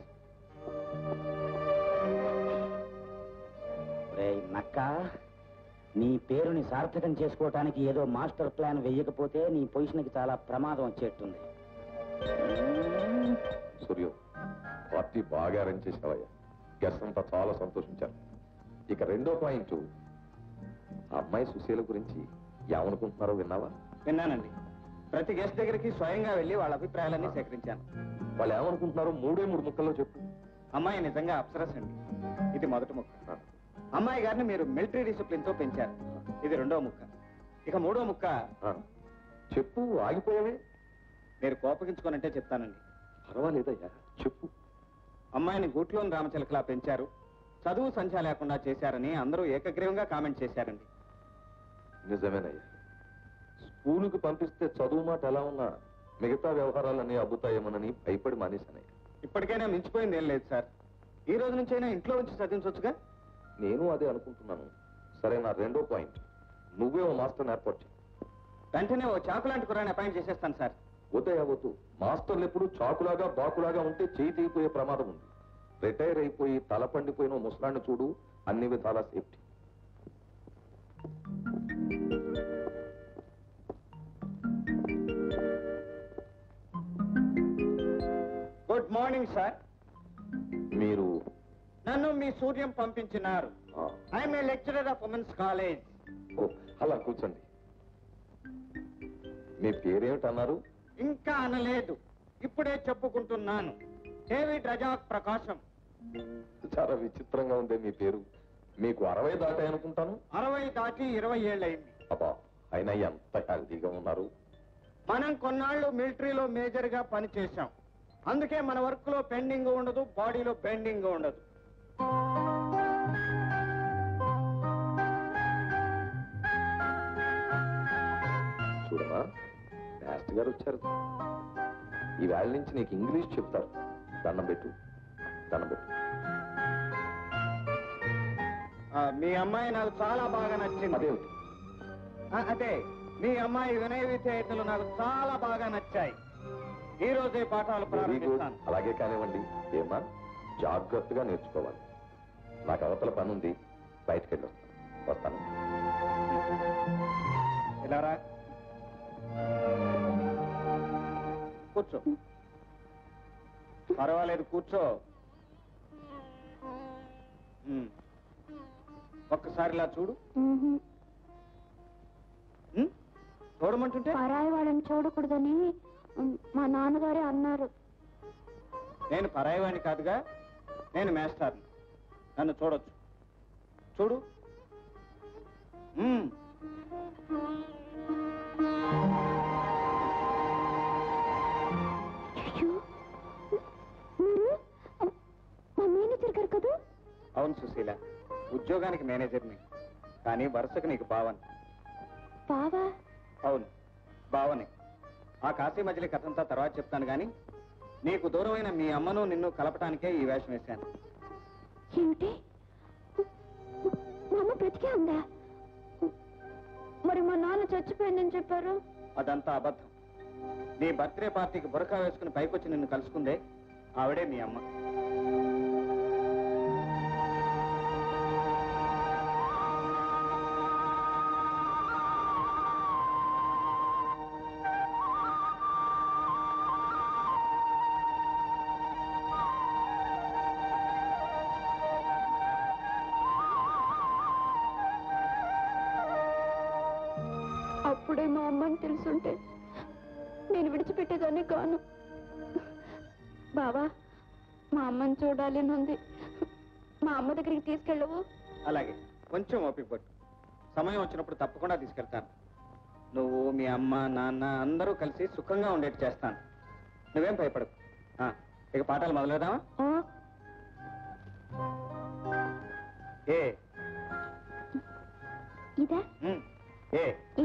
S7: రేయ్ నక్క, నీ పేరుని సార్థకం చేసుకోవటానికి ఏదో మాస్టర్ ప్లాన్ వెయ్యకపోతే నీ పొజిషన్కి చాలా ప్రమాదం వచ్చేట్టుంది.
S6: సూర్యు, పార్టీ బాగా అరేంజ్ చేసావయ్యా. గెస్ట్ అంతా చాలా సంతోషించారు. ఇక రెండో పాయింట్, ఆ అమ్మాయి సుశీల గురించి ఏమనుకుంటున్నారో విన్నావా?
S5: విన్నానండి. ప్రతి గెస్ట్ దగ్గరికి స్వయంగా వెళ్ళి వాళ్ళ అభిప్రాయాలన్నీ సేకరించాను.
S6: వాళ్ళు ఏమనుకుంటున్నారో మూడే మూడు ముక్కల్లో చెప్పు.
S5: అమ్మాయి నిజంగా అప్సరస్ అండి. ఇది మొదటి ముక్క. అమ్మాయి గారిని మీరు మిలిటరీ డిసిప్లిన్ తో పెంచారు. ఇది రెండో ముక్క. ఇక మూడో ముక్క.
S6: ఆ, చెప్పు, ఆగిపోయావే.
S5: మీరు కోపగించుకోనంటే చెప్తానండి.
S6: పర్వాలేదయ్యా, చెప్పు.
S5: అమ్మాయిని గూట్లోని రామచిలకలా పెంచారు, చదువు సంధ్య లేకుండా చేశారని అందరూ ఏకగ్రీవంగా కామెంట్ చేశారండి.
S6: నిజమేనయ్యా. స్కూలుకు పంపిస్తే చదువు మాట ఎలా ఉన్నా మిగతా వ్యవహారాలన్నీ అబ్బుతాయేమోనని భయపడి మానేశానయ్యా.
S5: ఇప్పటికైనా మించిపోయింది ఏం లేదు సార్. ఈ రోజు నుంచి అయినా ఇంట్లో ఉంచి చదివించవచ్చుగా.
S6: నేను అదే అనుకుంటున్నాను. సరే, నా రెండో పాయింట్, నువ్వే ఓ మాస్టర్ని ఏర్పాటు చేయి.
S5: వెంటనే ఓ చాకు లాంటి కురాన్ని అపాయింట్ చేసేస్తాను సార్.
S6: వద్దయా వద్దు. మాస్టర్లు ఎప్పుడు చాకులాగా బాకులాగా ఉంటే చేయి తీయిపోయే ప్రమాదం ఉంది. రిటైర్ అయిపోయి తల పండిపోయిన ముసలాన్ని చూడు, అన్ని విధాల సేఫ్టీ.
S3: Good morning sir.
S6: మీరు
S3: నన్ను మీ సూర్యం పంపించినారు.
S6: ఆ,
S3: I'm a lecturer of women's college.
S6: ఓ, అలా కూర్చోండి. మీ పేరేమిటన్నారు?
S3: ఇంకా అనలేదు, ఇప్పుడే చెప్పుకుంటున్నాను. డేవిడ్ రజాక్ ప్రకాశం.
S6: చాలా విచిత్రంగా ఉంది మీ పేరు. మీకు అరవై దాటాయి అనుకుంటాను.
S3: అరవై దాటి ఇరవై ఏళ్ళయింది.
S6: అబ్బా, అయినా ఎంత హెల్తీగా ఉన్నారు.
S3: మనం కొన్నాళ్ళు మిలిటరీలో మేజర్ గా పనిచేశాం. అందుకే మన వర్క్ లో పెండింగ్ ఉండదు, బాడీలో బెండింగ్ ఉండదు.
S6: చూడమా, మాస్టర్ గారు వచ్చారు. ఈ వేళ నుంచి నీకు ఇంగ్లీష్ చెప్తారు. దండం పెట్టు, దండం పెట్టు.
S3: ఆ, మీ అమ్మాయి నాకు చాలా బాగా నచ్చింది.
S6: అదేమిటి?
S3: ఆ, అదే మీ అమ్మాయి వినయ విధేయతలు నాకు చాలా బాగా నచ్చాయి. ఈ రోజే పాఠాలు
S6: వెరీ గుడ్.
S3: ప్రారంభిస్తాను.
S6: అలాగే కానివ్వండి. ఏమా, జాగ్రత్తగా నేర్చుకోవాలి. నాకు అవతల పని ఉంది, బయటకు వెళ్ళి వస్తాను.
S3: ఇలా రా, కూర్చో. పర్వాలేదు, కూర్చో. ఉమ్. ఒక్కసారి ఇలా చూడు. ఉమ్? చూడమంటుంటే
S4: పరాయి వాళ్ళని చూడకూడదని మా నాన్నగారే అన్నారు.
S3: నేను పరాయివాణ్ణి కాదుగా, నేను మేస్టార్ని. నన్ను చూడొచ్చు. చూడు. ఉమ్.
S4: మా మేనేజర్ గారు కదా?
S3: అవును సుశీల, ఉద్యోగానికి మేనేజర్ని, కానీ వరుసకు నీకు బావని.
S4: బావా?
S3: అవును, బావని. ఆ కాశీ మజిలీ కథంతా తర్వాత చెప్తాను, కానీ నీకు దూరమైన మీ అమ్మను నిన్ను కలపటానికే ఈ వేషం వేశాను.
S4: ఏమిటి? మా అమ్మ బ్రతికే ఉందా? మరి మా నాన్న చచ్చిపోయిందని చెప్పారు.
S3: అదంతా అబద్ధం. నీ బర్త్డే పార్టీకి బురకా వేసుకుని పైకొచ్చి నిన్ను కలుసుకుందే ఆవిడే మీ అమ్మ.
S4: అప్పుడే మా అమ్మని తెలుసుంటే నేను విడిచిపెట్టేదాన్ని కాను. బావా, మా అమ్మని చూడాలి ఉంది. మా అమ్మ దగ్గరికి తీసుకెళ్ళవు?
S3: అలాగే, కొంచెం ఓపిక పట్టు. సమయం వచ్చినప్పుడు తప్పకుండా తీసుకెళ్తాను. నువ్వు, మీ అమ్మ, నాన్న అందరూ కలిసి సుఖంగా ఉండేట్టు చేస్తాను. నువ్వేం భయపడకు. ఆ, ఇక పాఠాలు మొదలెడదామా? ఏ
S4: ఇదా?
S3: ఉమ్, ఏ
S4: ఈ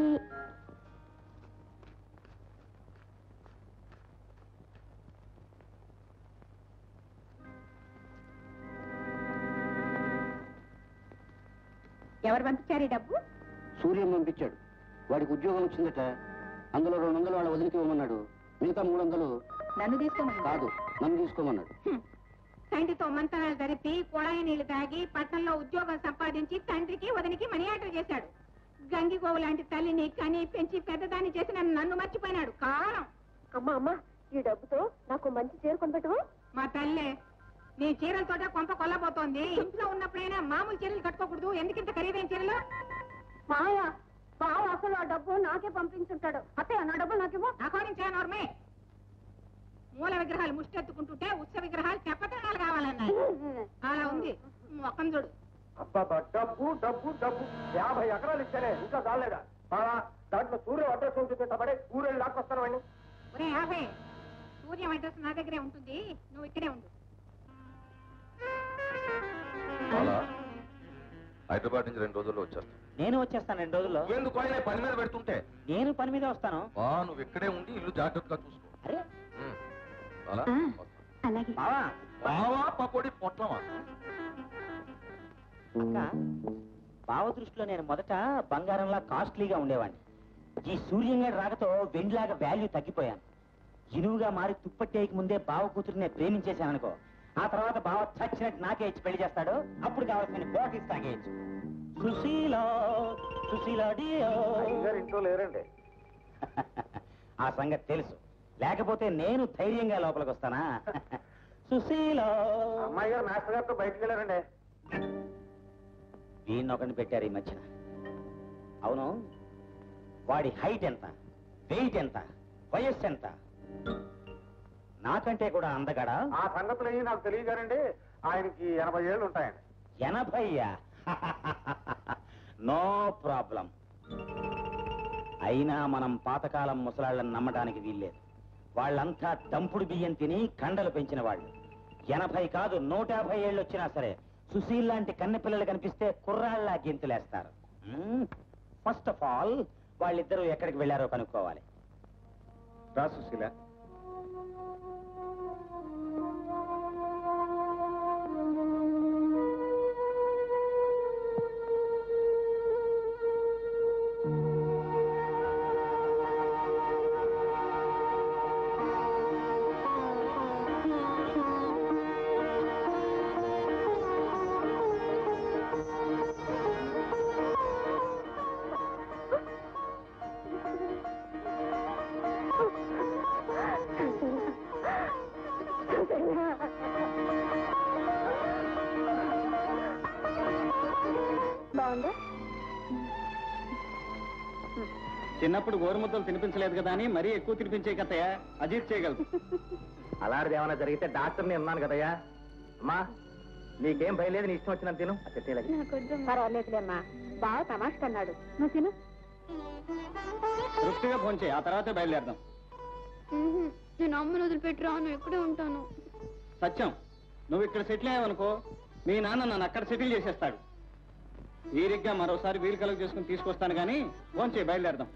S2: ఎవరు పంపించారు ఈ డబ్బు?
S1: సూర్యం పంపించాడు. వాడికి ఉద్యోగం వచ్చిందట. అందులో రెండు వందలు వాళ్ళ వదిలికి ఇవ్వమన్నాడు. మిగతా మూడు వందలు
S2: నన్ను తీసుకోమని
S1: కాదు, నన్ను తీసుకోమన్నాడు.
S2: తండ్రితో మంతనాలు జరిపి కుళాయి నీళ్లు తాగి పట్టణంలో ఉద్యోగం సంపాదించి తండ్రికి వదినికి మనీ ఆర్డర్ చేశాడు. గంగిగోవు లాంటి తల్లిని కని పెంచి పెద్దదాన్ని చేసిన నన్ను మర్చిపోయినాడు. కారం.
S4: అమ్మా అమ్మా, ఈ డబ్బుతో నాకు మంచి చీర కొనిపెట్టవా?
S2: మా తల్లే నీ చీరలతోట కొంప కొల్లబోతోంది. ఇంట్లో ఉన్నప్పుడైనా మామూలు చీరలు కట్టుకోకూడదు. ఎందుకింత ఖరీదైన చీరలు?
S4: మాయా, బావ అసలు ఆ డబ్బు నాకే పంపించుంటాడు. అత్తయ్య, నా డబ్బు నాకేమో.
S2: అకార్డింగ్ చేయనోర్మే. మూల విగ్రహాలు ముష్టెత్తుకుంటుంటే ఉత్సవ విగ్రహాలు చెప్పటనాలు కావాలన్నాయి. అలా ఉంది మొక్కం చూడు.
S1: అబ్బా, డబ్బు డబ్బు డబ్బు యాభై ఎకరాలు ఇచ్చానే, ఇంకా కాలేదా? బాగా దాంట్లో సూర్యం అడ్రస్ ఉంటుంది. తప్పడే ఊరేళ్ళు లాక్కొస్తాను.
S2: ఒరే యాభై, సూర్యం అడ్రస్ నా దగ్గరే ఉంటుంది, నువ్వు ఇక్కడే ఉండు.
S6: అలా హైదరాబాద్ నుంచి రెండు రోజుల్లో వచ్చేస్తాను.
S7: నేను వచ్చేస్తాను రెండు రోజుల్లో.
S6: ఎందుకు ఆయన పని మీద పెడుతుంటే?
S7: నేను పని మీద వస్తాను.
S6: ఆ, నువ్వు ఇక్కడే ఉండి ఇల్లు జాగ్రత్తగా చూసుకో.
S7: అరే
S6: ఉమ్. అలా
S4: అలాగే.
S7: బావా,
S6: బావా పకోడి పొట్లమా?
S7: అక్క, బావ దృష్టిలో నేను మొదట బంగారంలా కాస్ట్లీగా ఉండేవాడిని. ఈ సూర్యంగా రాకతో వెండిలాగా వాల్యూ తగ్గిపోయాను. ఇనువుగా మారి తుప్పట్టేయక ముందే బావ కూతురు నేను ప్రేమించేశాననుకో, ఆ తర్వాత బావ చచ్చినట్టు నాకే ఇచ్చి పెళ్లి చేస్తాడు. అప్పుడు కావాల్సిన బాటిల్స్ తాగేయచ్చు. సుశీల సుశీల
S1: ఇంట్లో లేరండి.
S7: ఆ సంగతి తెలుసు, లేకపోతే నేను ధైర్యంగా లోపలికి వస్తానా? సుశీల
S1: అమ్మాయి గారు మాస్టర్ గారితో బయటకు వెళ్ళారండి.
S7: వీణొకరిని పెట్టారు ఈ మధ్యన. అవును, వాడి హైట్ ఎంత, వెయిట్ ఎంత, వయస్సు ఎంత? నాకంటే కూడా అందగాడా?
S1: ఆ సంగతులు ఏమి నాకు తెలియగారండి. ఆయనకి ఎనభై ఏళ్ళు ఉంటాయండి.
S7: ఎనభయ్యా? No problem. అయినా మనం పాతకాలం ముసలాళ్ళని నమ్మడానికి వీల్లేదు. వాళ్ళంతా తంపుడు బియ్యం తిని కండలు పెంచిన వాళ్ళు. ఎనభై కాదు, నూట యాభై ఏళ్ళు వచ్చినా సరే సుశీల్ లాంటి కన్నె పిల్లలు కనిపిస్తే కుర్రాళ్ళ గెంతులేస్తారు. ఫస్ట్ ఆఫ్ ఆల్ వాళ్ళిద్దరూ ఎక్కడికి వెళ్ళారో కనుక్కోవాలి.
S5: రా సుశీల.
S4: బాగుందా?
S5: చిన్నప్పుడు గోరుముద్దలు తినిపించలేదు కదా అని మరీ ఎక్కువ తినిపించే కదయ్యా, అజీత్ చేయగలదు.
S1: అలాంటిది ఏమైనా జరిగితే డాక్టర్ని ఉన్నాను కదయ్యా. అమ్మా నీకేం భయలేదు, నీ ఇష్టం వచ్చినంత తిను.
S4: పర్వాలేదులేమ్మా, బాగా తమాష్ కన్నాడు. నువ్వు తిను.
S5: తృప్తిగా ఫోన్ చేయి, ఆ తర్వాతే బయలుదేరదాం.
S4: నేను అమ్మను వదిలిపెట్టి రాను, ఇక్కడే ఉంటాను.
S5: సత్యం, నువ్వు ఇక్కడ సెటిల్ అయ్యావనుకో, మీ నాన్న నన్ను అక్కడ సెటిల్ చేసేస్తాడు. వీరిగ్గా మరోసారి వీలు కలుగు చేసుకుని తీసుకొస్తాను కానీ ఫోన్ చేయి, బయలుదేరదాం.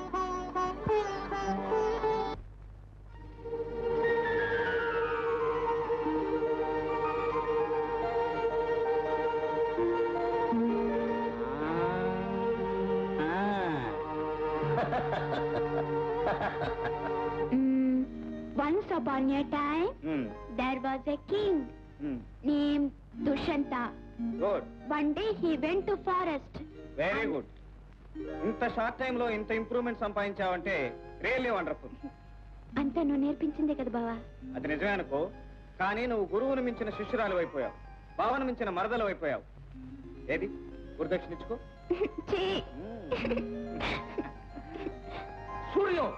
S4: Once upon a time, there was a king named Dushanta.
S5: Good,
S4: One day he went to forest.
S5: Very good. ఇంత షార్ట్ టైమ్ లో ఇంత ఇంప్రూవ్మెంట్ సంపాదించావంటే రియల్లీ వండర్ఫుల్.
S4: అంతా నువ్వు నేర్పించిందే కదా బావా.
S5: అది నిజమే అనుకో, కానీ నువ్వు గురువును మించిన శిష్యురాలు అయిపోయావు, భావన మించిన మరదలు అయిపోయావు. ఏది గురుదక్షిణ ఇచ్చుకో.
S4: ఛీ!
S6: సూర్యం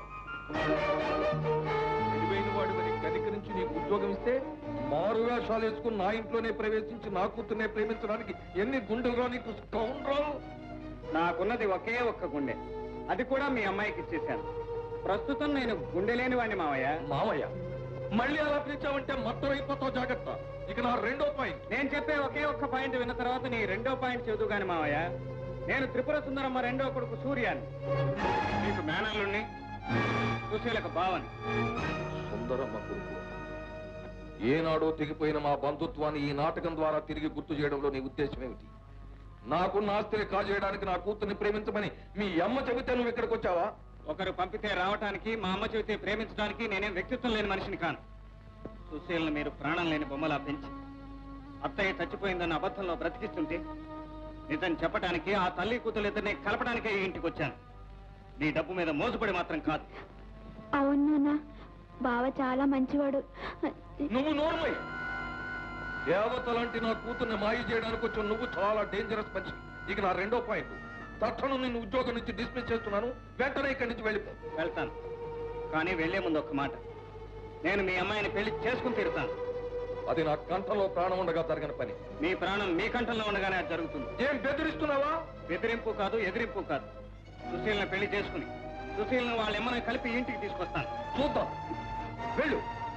S6: తెలివైన వాడు మరి గదిక నుంచి నీకు ఉద్యోగం ఇస్తే మారువేషాలు వేసుకుని నా ఇంట్లోనే ప్రవేశించి నా కూతుర్నే ప్రేమించడానికి ఎన్ని గుండెలుగా నీకు స్కౌండ్రల్.
S5: నాకున్నది ఒకే ఒక్క గుండె, అది కూడా మీ అమ్మాయికి ఇచ్చేశాను. ప్రస్తుతం నేను గుండె లేని వాడిని మావయ్య.
S6: మావయ్య మళ్ళీ అలా పిలిచావంటే మొత్తం అయిపోతావు, జాగ్రత్త. ఇక నా రెండో పాయింట్.
S5: నేను చెప్పే ఒకే ఒక్క పాయింట్ విన్న తర్వాత నీ రెండో పాయింట్ చెబుతూ గాని మావయ్య. నేను త్రిపుర సుందరమ్మ రెండో కొడుకు సూర్యాన్ని, నీకు మేనల్లుణ్ణి, సుశీలకు బావని.
S6: సుందరమ్మ కొడుకు ఏనాడో తెగిపోయిన మా బంధుత్వాన్ని ఈ నాటకం ద్వారా తిరిగి గుర్తు చేయడంలో నీ ఉద్దేశం ఏమిటి? నాకున్న ఆస్తిని కాజేయడానికి నా కూతుర్ని ప్రేమించమని మీ అమ్మ చెబితే నువ్వు ఇక్కడికి వచ్చావా?
S5: ఒకరు పంపితే రావటానికి, మా అమ్మ చెబితే ప్రేమించడానికి నేనేం వ్యక్తిత్వం లేని మనిషిని కాను. సుశీలను మీరు ప్రాణం లేని బొమ్మలా పెంచి అత్తయ్య చచ్చిపోయిందన్న అబద్ధంలో బ్రతికిస్తుంటే నిజం చెప్పడానికి, ఆ తల్లి కూతురు ఇద్దరిని కలపడానికే ఇంటికి వచ్చాను. నీ డబ్బు మీద మోసపడి మాత్రం కాదు.
S4: అవును నాన్న, బావ చాలా మంచివాడు.
S6: నువ్వు నోర్మై. దేవతలాంటి నా కూతుర్ని మాయ చేయడానికి వచ్చి నువ్వు చాలా డేంజరస్ మనిషి. ఇక నా రెండో పాయింట్, తక్షణం నిన్ను ఉద్యోగం నుంచి డిస్మిస్ చేస్తున్నాను. వెంటనే ఇక్కడి నుంచి వెళ్ళిపో.
S5: వెళ్తాను, కానీ వెళ్లే ముందు ఒక్క మాట. నేను మీ అమ్మాయిని పెళ్లి చేసుకుని తీరుతాను.
S6: అది నా కంఠంలో ప్రాణం ఉండగా జరిగిన పని.
S5: మీ ప్రాణం మీ కంఠంలో ఉండగానే అది జరుగుతుంది.
S6: ఏం బెదిరిస్తున్నావా?
S5: బెదిరింపు కాదు, ఎదిరింపు కాదు. సుశీల్ని పెళ్లి చేసుకుని సుశీల్ని వాళ్ళ ఎమ్మని కలిపి ఇంటికి తీసుకొస్తాను.
S6: చూద్దాం, వెళ్ళు.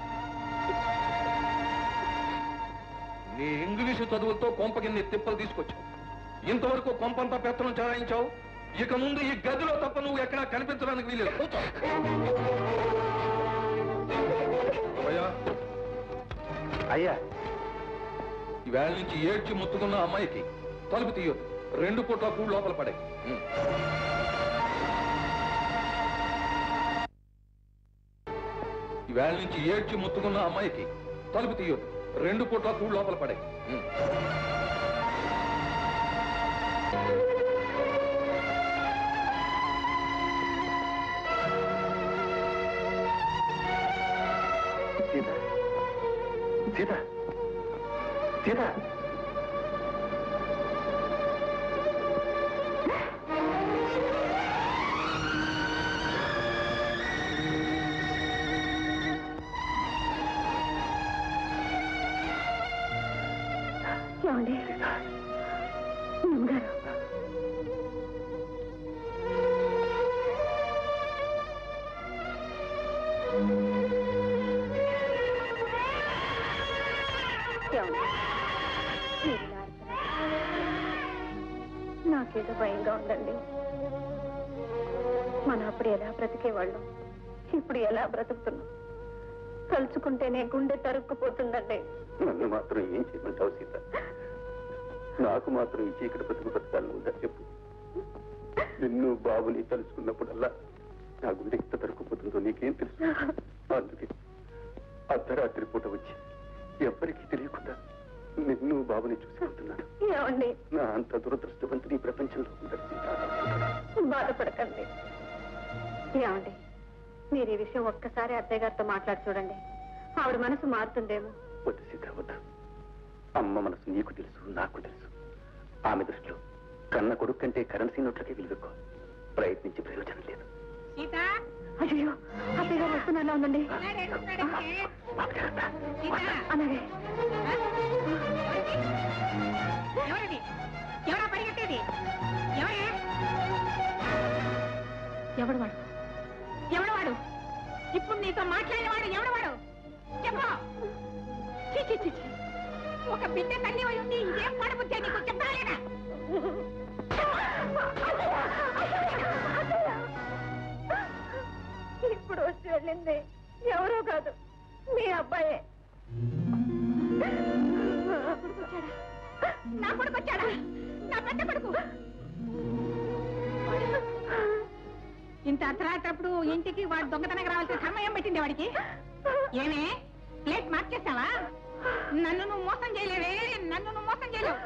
S6: నీ ఇంగ్లీషు చదువులతో కొంపకిన్ని తిప్పలు తీసుకొచ్చావు. ఇంతవరకు కొంపంతా పెత్తనం చెలాయించావు. ఇక ముందు ఈ గదిలో తప్ప నువ్వు ఎక్కడా కనిపించడానికి వీలేదు. కూర్చో. అయ్యా
S1: అయ్యా,
S6: ఈవేళ నుంచి ఏడ్చి ముత్తుకున్న అమ్మాయికి తలుపు తీయొద్దు. రెండు పూట్ల కూడు లోపల పడే. ఈవేళ నుంచి ఏడ్చి ముత్తుకున్న అమ్మాయికి తలుపు తీయొద్దు. రెండు పూట్ల కూడు లోపల పడే.
S1: సీత సీత సీత
S4: ఏమండి గారు నాకేదో భయంగా ఉందండి. మనం అప్పుడు ఎలా బ్రతికేవాళ్ళం, ఇప్పుడు ఎలా బ్రతుకుతున్నాం తలుచుకుంటేనే గుండె తరుక్కుపోతుందండి.
S1: నన్ను మాత్రం ఏం చేయమంటావు సీత? నాకు మాత్రం ఈ చీకటి బ్రతుకు బ్రతకాలని ఉందా చెప్పు? నిన్ను బాబుని తలుచుకున్నప్పుడల్లా నా గుండె ఎంత తరుక్కుపోతుందో నీకేం తెలుసు? అందుకే అర్ధరాత్రి పూట వచ్చి ఎవ్వరికీ తెలియకుండా నిన్ను బాబుని చూసుకుంటున్నాను.
S4: ఏమండి
S1: నా అంత దురదృష్టవంతుని ప్రపంచంలో ఉండదు సీత.
S4: బాధపడకండి. ఏమండి మీరు ఈ విషయం ఒక్కసారి అత్తయ్య గారితో మాట్లాడి చూడండి, ఆవిడ మనసు మారుతుందేమో.
S1: వద్దు సీత వద్దు. అమ్మ మనసు నీకు తెలుసు, నాకు తెలుసు. ఆమె దృష్టిలో కన్న కొడుకు కంటే కరెన్సీ నోట్లకే విలువెక్కువ. ప్రయత్నించి ప్రయోజనం లేదు.
S4: అయ్యో అత్తయ్య గారు వస్తున్నారా ఉందండి. అలాగే
S2: ఎవరా పరిగెట్టేది? ఎవడు వాడు? ఎవడు వాడు? ఇప్పుడు నీతో మాట్లాడేవాడు ఎవడు వాడు? చెప్పు. చీ చీ చీ, ఒక బిడ్డ తల్లి అయి ఉండి ఇదేం పడబుచ్చే నీకు చెప్పలేదా?
S4: ఇప్పుడు వచ్చి వెళ్ళింది ఎవరో కాదు, మీ అబ్బాయే.
S2: నా కొడుకు వచ్చాడా? నా పెద్ద కొడుకు. ఇంత అర్ధరాత్రప్పుడు ఇంటికి వాడు దొంగతనకు రావాల్సిన సమయం పెట్టింది వాడికి. ఏమే ప్లేట్ మార్చేస్తావా? నన్ను నువ్వు మోసం చేయలేవే, నన్ను నువ్వు మోసం చేయలేవు.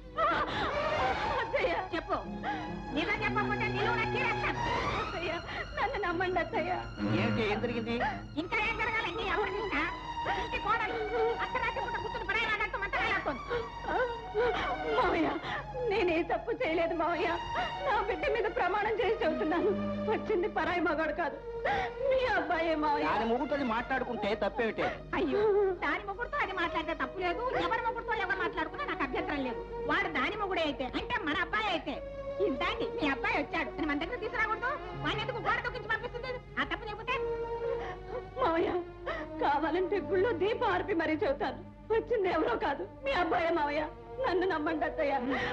S2: చెప్పు, నిజం చెప్పకపోతే నేను నా చీరేస్తాను.
S4: నన్ను నమ్మండి అత్తయ్య.
S3: ఏంటి ఏం జరిగింది?
S2: ఇంకా ఏం జరగాలండి? అప్పటికింకా ఇంటి కోడలు అర్ధరాత్రి పూట కూతురు పడేలాగంటూ మంటలాడుతోంది.
S4: మావయ్య నేనే తప్పు చేయలేదు మావయ్య, నా బిడ్డ మీద ప్రమాణం చేసి చెబుతున్నాను. వచ్చింది పరాయి మగాడు కాదు, మీ అబ్బాయే మావయ్య.
S3: దాని ముగ్గుతో మాట్లాడుకుంటే తప్పేమిటే?
S2: అయ్యో దాని మొగుడుతో అది మాట్లాడితే తప్పు లేదు, ఎవరి మొగుడుతో ఎవరు మాట్లాడుకున్నా నాకు అభ్యంతరం లేదు. వాడు దాని మొగుడే అయితే అంటే మన అబ్బాయి అయితే ఇంతాండి మీ అబ్బాయి వచ్చాడు అని మన దగ్గర తీసుకురాకూడదు. వాడిని ఎందుకు గోడ తొక్కించి పంపిస్తుంది? ఆ తప్పు చెబితే
S4: మావయ్య కావాలంటే గుళ్ళో దీపం ఆర్పి మరీ చెబుతాను. వచ్చింది ఎవరో కాదు, మీ అబ్బాయే మావయ్య. నన్ను నమ్మండి అత్తయ్య.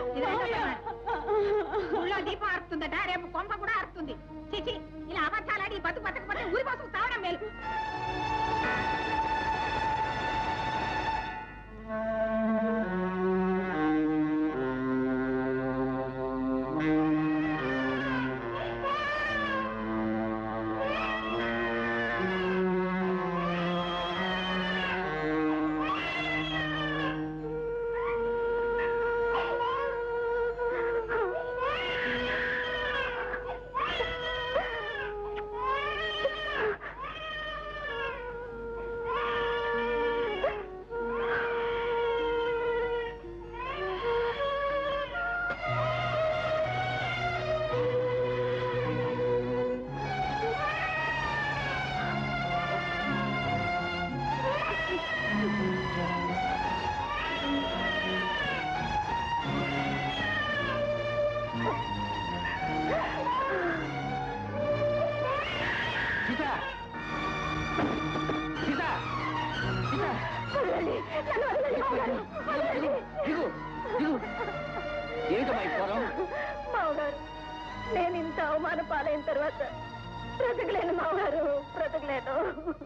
S2: ఊళ్ళో దీపం ఆరుతుందట, రేపు కొంప కూడా ఆరుతుంది. చిచి ఇలా అబద్ధాలాడి బతుకు బతకపోతే ఊరి కోసం తావడం మేలు.
S4: మామగారు నేను ఇంత అవమాన పాలైన తర్వాత బ్రతకలేను మామగారు, బ్రతకలేను.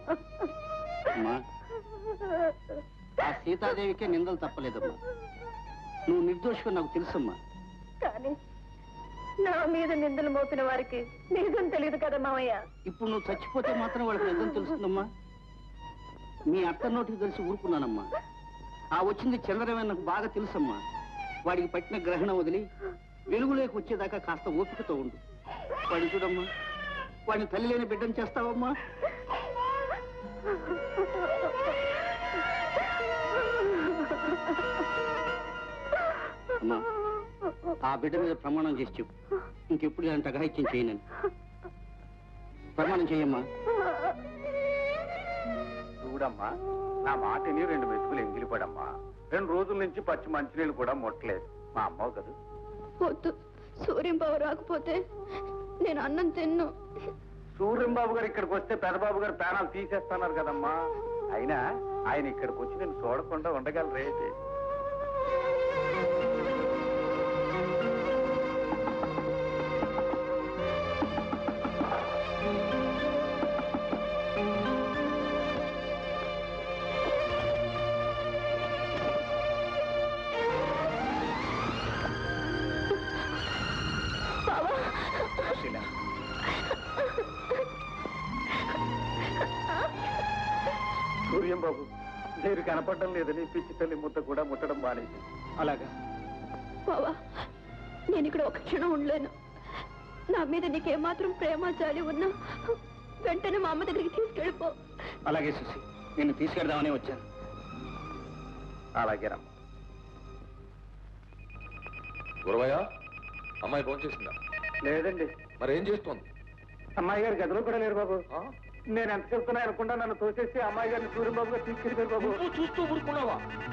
S3: ఆ సీతాదేవికే నిందలు తప్పలేదమ్మా. నువ్వు నిర్దోషిగా నాకు తెలుసమ్మా.
S4: కానీ నా మీద నిందలు మోపిన వారికి నిజం తెలియదు కదా మామయ్య.
S3: ఇప్పుడు నువ్వు చచ్చిపోతే మాత్రం వాళ్ళకి నిజం తెలుస్తుందమ్మా. మీ అత్త నోటికి తెలిసి ఊరుకున్నానమ్మా. ఆ వచ్చింది చంద్రమే నాకు బాగా తెలుసమ్మా. వాడికి పట్టిన గ్రహణం వదిలి వెలుగులోకి వచ్చేదాకా కాస్త ఓపికతో ఉండు. వాడిని చూడమ్మా, వాడిని తల్లి లేని బిడ్డను చేస్తావమ్మా. అమ్మా, ఆ బిడ్డ మీద ప్రమాణం చేసి చెప్పు, ఇంకెప్పుడు ఇలాంటి అఘాయిత్యం చేయనని. ప్రమాణం చేయమ్మా.
S1: చూడమ్మా, నా మాటని రెండు మెతుకులు ఎంగిలిపడమ్మా. రెండు రోజుల నుంచి పచ్చి మంచినీళ్ళు కూడా ముట్టలేదు. మా అమ్మవు కదా.
S4: వద్దు, సూర్యంబాబు రాకపోతే నేను అన్నం తిన్ను.
S1: సూర్యంబాబు గారు ఇక్కడికి వస్తే పెదబాబు గారు ప్రాణాలు తీసేస్తున్నారు కదమ్మా. అయినా ఆయన ఇక్కడికి వచ్చి నేను చూడకుండా ఉండగలరే? సూర్యంబాబు, మీరు కనపడడం లేదని పిచ్చి తల్లి ముద్ద కూడా ముట్టడం మానేది.
S3: అలాగా
S4: బావా, నేను ఇక్కడ ఒక క్షణం ఉండలేను. నా మీద నీకేమాత్రం ప్రేమ జాలి ఉన్నా వెంటనే మా అమ్మ దగ్గరికి తీసుకెళ్ళిపో.
S3: అలాగే సుసి, నిన్ను తీసుకెళ్దామని వచ్చాను.
S1: అలాగే రమ్మ.
S6: గురవయ్య, అమ్మాయి ఫోన్ చేసిందా?
S1: లేదండి.
S6: మరి ఏం చేస్తోంది?
S1: అమ్మాయి గారు గదిలో కూడా లేరు బాబు.
S6: ఆ?
S1: నేను ఎంత చెప్తున్నా అనుకుంటా నన్ను తోసేసి అమ్మాయి గారిని సూర్యంబాబు గారు తీసుకెళ్ళిపోయారు బాబు.
S6: నువ్వు చూస్తూ ఊరుకున్నావా?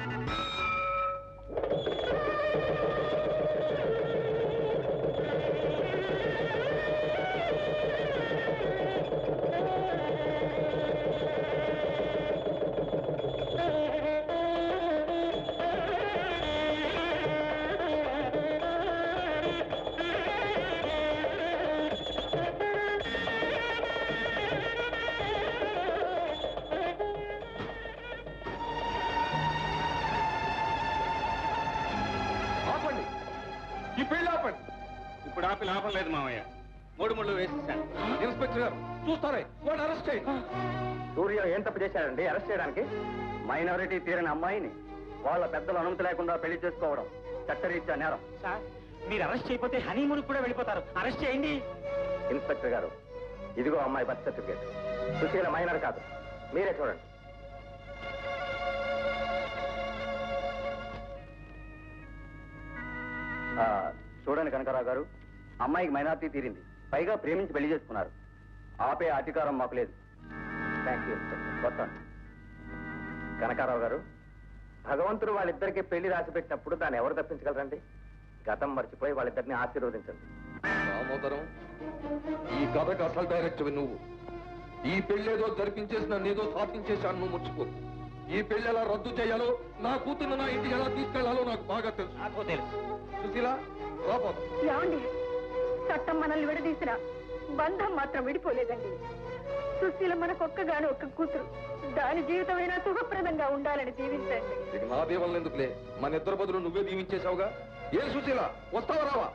S5: ఇప్పుడు ఆపి లాభం లేదు మామయ్య. మూడు ముళ్ళు వేసేసాను.
S6: ఇన్స్పెక్టర్ గారు చూస్తారే, వాడు అరెస్ట్ చేయండి.
S1: సూర్య ఏం తప్పు చేశాడండి అరెస్ట్ చేయడానికి? మైనారిటీ తీరని అమ్మాయిని వాళ్ళ పెద్దల అనుమతి లేకుండా పెళ్లి చేసుకోవడం చట్టరీత్యా నేరం.
S7: సార్, మీరు అరెస్ట్ చేయకపోతే హనీమూన్ కూడా వెళ్ళిపోతారు. అరెస్ట్ చేయండి.
S1: ఇన్స్పెక్టర్ గారు, ఇదిగో అమ్మాయి బర్త్ సర్టిఫికేట్. సుశీల మైనర్ కాదు, మీరే చూడండి. చూడండి కనకారావు గారు, అమ్మాయికి మైనారిటీ తీరింది, పైగా ప్రేమించి పెళ్లి చేసుకున్నారు. ఆపే అధికారం మాకు లేదు. Thank you inspector. వస్తాను. కనకారావు గారు, భగవంతుడు వాళ్ళిద్దరికీ పెళ్లి రాసి పెట్టినప్పుడు దాన్ని ఎవరు తప్పించగలరండి? గతం మర్చిపోయి వాళ్ళిద్దరిని ఆశీర్వదించండి.
S6: దామోదరం, ఈ కథకు అసలు డైరెక్టర్ నువ్వు. ఈ పెళ్ళేదో జరిపించేసి నన్ను ఏదో సాధించేశాను, నువ్వు ముచ్చుకో. ఈ పెళ్లి ఎలా రద్దు చేయాలో, నా కూతురు నా ఇంటికి ఎలా తీసుకెళ్లాలో నాకు బాగా తెలుసు.
S7: నాకు తెలుసు.
S6: సుశీల, రాపోదు.
S4: ఏమండి, చట్టం మనల్ని విడదీసిన బంధం మాత్రం విడిపోలేదండి. సుశీల మనకొక్కగాను ఒక్క కూతురు. దాని జీవితమైనా సుఖప్రదంగా ఉండాలని దీవించండి.
S6: ఇది మా దీవెనలు ఎందుకులే, మన ఇద్దరు బదులు నువ్వే దీవించేశావుగా. ఏం సుశీల, వస్తావా రావా?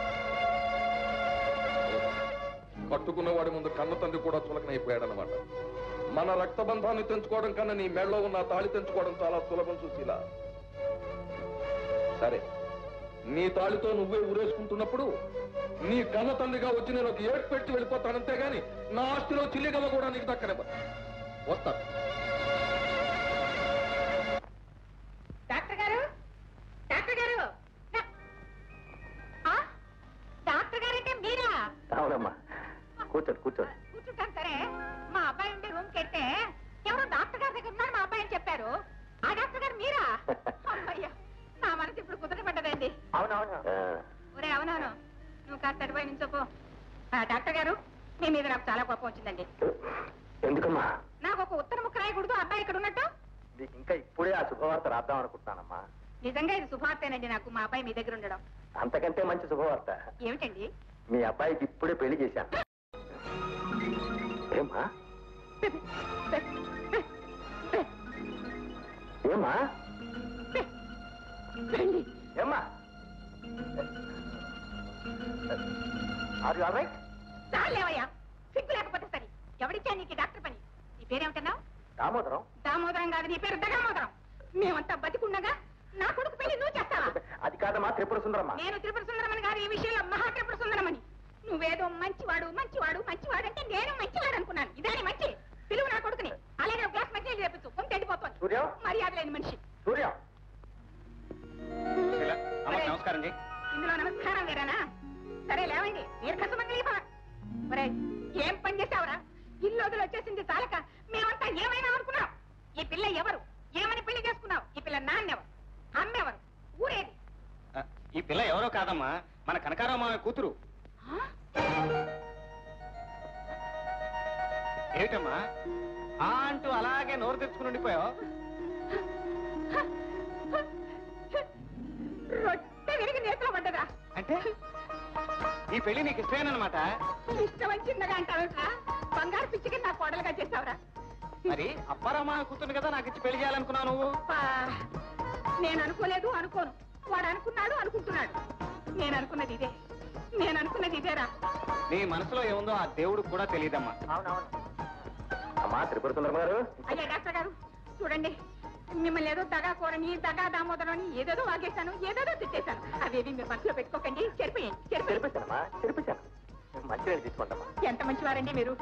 S6: కట్టుకున్నవాడి ముందు కన్న తండ్రి కూడా చులకనైపోయాడనమాట. మన రక్తబంధాన్ని తెంచుకోవడం కన్నా నీ మెడలో ఉన్న తాళి తెంచుకోవడం చాలా సులభం సుశీల. సరే, నీ తాళితో నువ్వే ఊరేసుకుంటున్నప్పుడు నీ కన్న తండ్రిగా వచ్చి నేను ఒక ఏడు పెట్టి వెళ్ళిపోతానంతే గాని నా ఆస్తిలో చిల్లిగవ్వ కూడా నీకు దక్కనివ్వ. వస్తా.
S2: డాక్టర్ గారు, డాక్టర్ గారు, డాక్టర్ గారంటే మీరా?
S1: అవునమ్మా, కూర్చోండి కూర్చోండి.
S2: కూర్చుంటాను సరే. మా అబ్బాయి ఉండే రూమ్ కెళ్తే ఎవరో డాక్టర్ గారి దగ్గర ఉన్నారు మా అబ్బాయి అని చెప్పారు. ఆ డాక్టర్ గారు మీరా? అమ్మయ్యా, నా మనసు ఇప్పుడు కుదరపడ్డదండి.
S1: అవునవును.
S2: ఒరే అవునవును, నువ్వు కాస్త అటుపై నుంచోపో. డాక్టర్ గారు, మీ మీద నాకు చాలా కోపం వచ్చిందండి.
S1: ఎందుకమ్మా?
S2: నాకు ఒక ఉత్తర ముక్క రాయకూడదు అబ్బాయి ఇక్కడ ఉన్నట్టు?
S1: నీకు ఇంకా ఇప్పుడే ఆ శుభవార్త రాద్దాం అనుకుంటున్నానమ్మా.
S2: నిజంగా ఇది శుభవార్తేనండి నాకు, మా అబ్బాయి మీ దగ్గర ఉండడం.
S1: అంతకంటే మంచి శుభవార్త.
S2: ఏమిటండి?
S1: మీ అబ్బాయికి ఇప్పుడే పెళ్లి చేశాను. ఏమ్మా ఏమ్మా ఏమ్మా ఆర్ యు ఆల్ రైట్?
S2: చాలేవయ్యా, సిగ్గు లేకపోతే సరే. ఎవడిచ్చా నీకు డాక్టర్ పని? నీ పేరేమిటన్నావు?
S3: దామోదరం
S2: దామోదరం కాదు, నీ పేరు దగామోదరం. మేమంతా బతికుండగా నా కొడుకు పెళ్లి నువ్వు చేస్తావా?
S3: అది కాదమ్మా త్రిపుర సుందరమ్మ.
S2: నేను త్రిపుర సుందరమని కాదు, ఈ విషయంలో మహా త్రిపుర సుందరమని. నువ్వేదో మంచివాడు మంచివాడు మంచివాడు అంటే నేను మంచివాడు అనుకున్నాను. ఇదాని మంచి పిలువు నా కొడుకుని. అలాగే ఒక గ్లాస్ మంచి చేపించు, కొంత ఎండిపోతుంది.
S3: సూర్య
S2: మర్యాద లేని మనిషి.
S3: సూర్య
S5: నమస్కారం.
S2: ఇందులో నమస్కారం వేరేనా? సరే లేవండి, దీర్ఘసుమంగళీ భవ. ఒరే ఏం పని చేసావురా? ఇల్లు వదిలి వచ్చేసింది చాలక మేమంతా ఏమైనా అనుకున్నాం. ఈ పిల్ల ఎవరు? ఏమని పెళ్లి చేసుకున్నావు? ఈ పిల్ల నాన్నెవరు? అమ్మెవరు? ఊరేది?
S5: ఈ పిల్ల ఎవరో కాదమ్మా, మన కనకారావు మామ కూతురు. ఏమిటమ్మా ఆ అంటూ అలాగే నోరు తెచ్చుకుని ఉండిపోయావు?
S2: రొట్టె విరిగి నేతలో పడ్డదా?
S5: అంటే ఈ పెళ్లి నీకు ఇష్టమేనమాట?
S2: ఇష్టం వచ్చిందగా అంటావురా? బంగారు పిచ్చికి నా కోడలుగా చేసావురా?
S5: మరి అప్పారావు మామ కూతురు కదా నాకు ఇచ్చి పెళ్లి చేయాలనుకున్నావు నువ్వు?
S2: నేను అనుకోలేదు, అనుకోను. వాడు అనుకున్నాడు, అనుకుంటున్నాడు. నేను అనుకున్నది ఇదే, నేను అనుకున్నది ఇదేరా.
S5: నీ మనసులో ఏముందో ఆ దేవుడు కూడా తెలియదమ్మా.
S3: అవునవును అమ్మా త్రిపుర సుందరమ్మ గారు.
S2: అయ్యా డాక్టర్ గారు చూడండి, మిమ్మల్ని ఏదో దగా కోరని దగా దామోదరని ఏదేదో వాగేశాను, ఏదేదో తిట్టేశాను. అవేవి మీరు మనసులో పెట్టుకోకండి. చెరిపోయండి, చెరిపోయి.
S3: చెరిపించానమ్మా చెరిపించాను. మంచిగా తీసుకుంటామా.
S2: ఎంత మంచివారండి మీరు.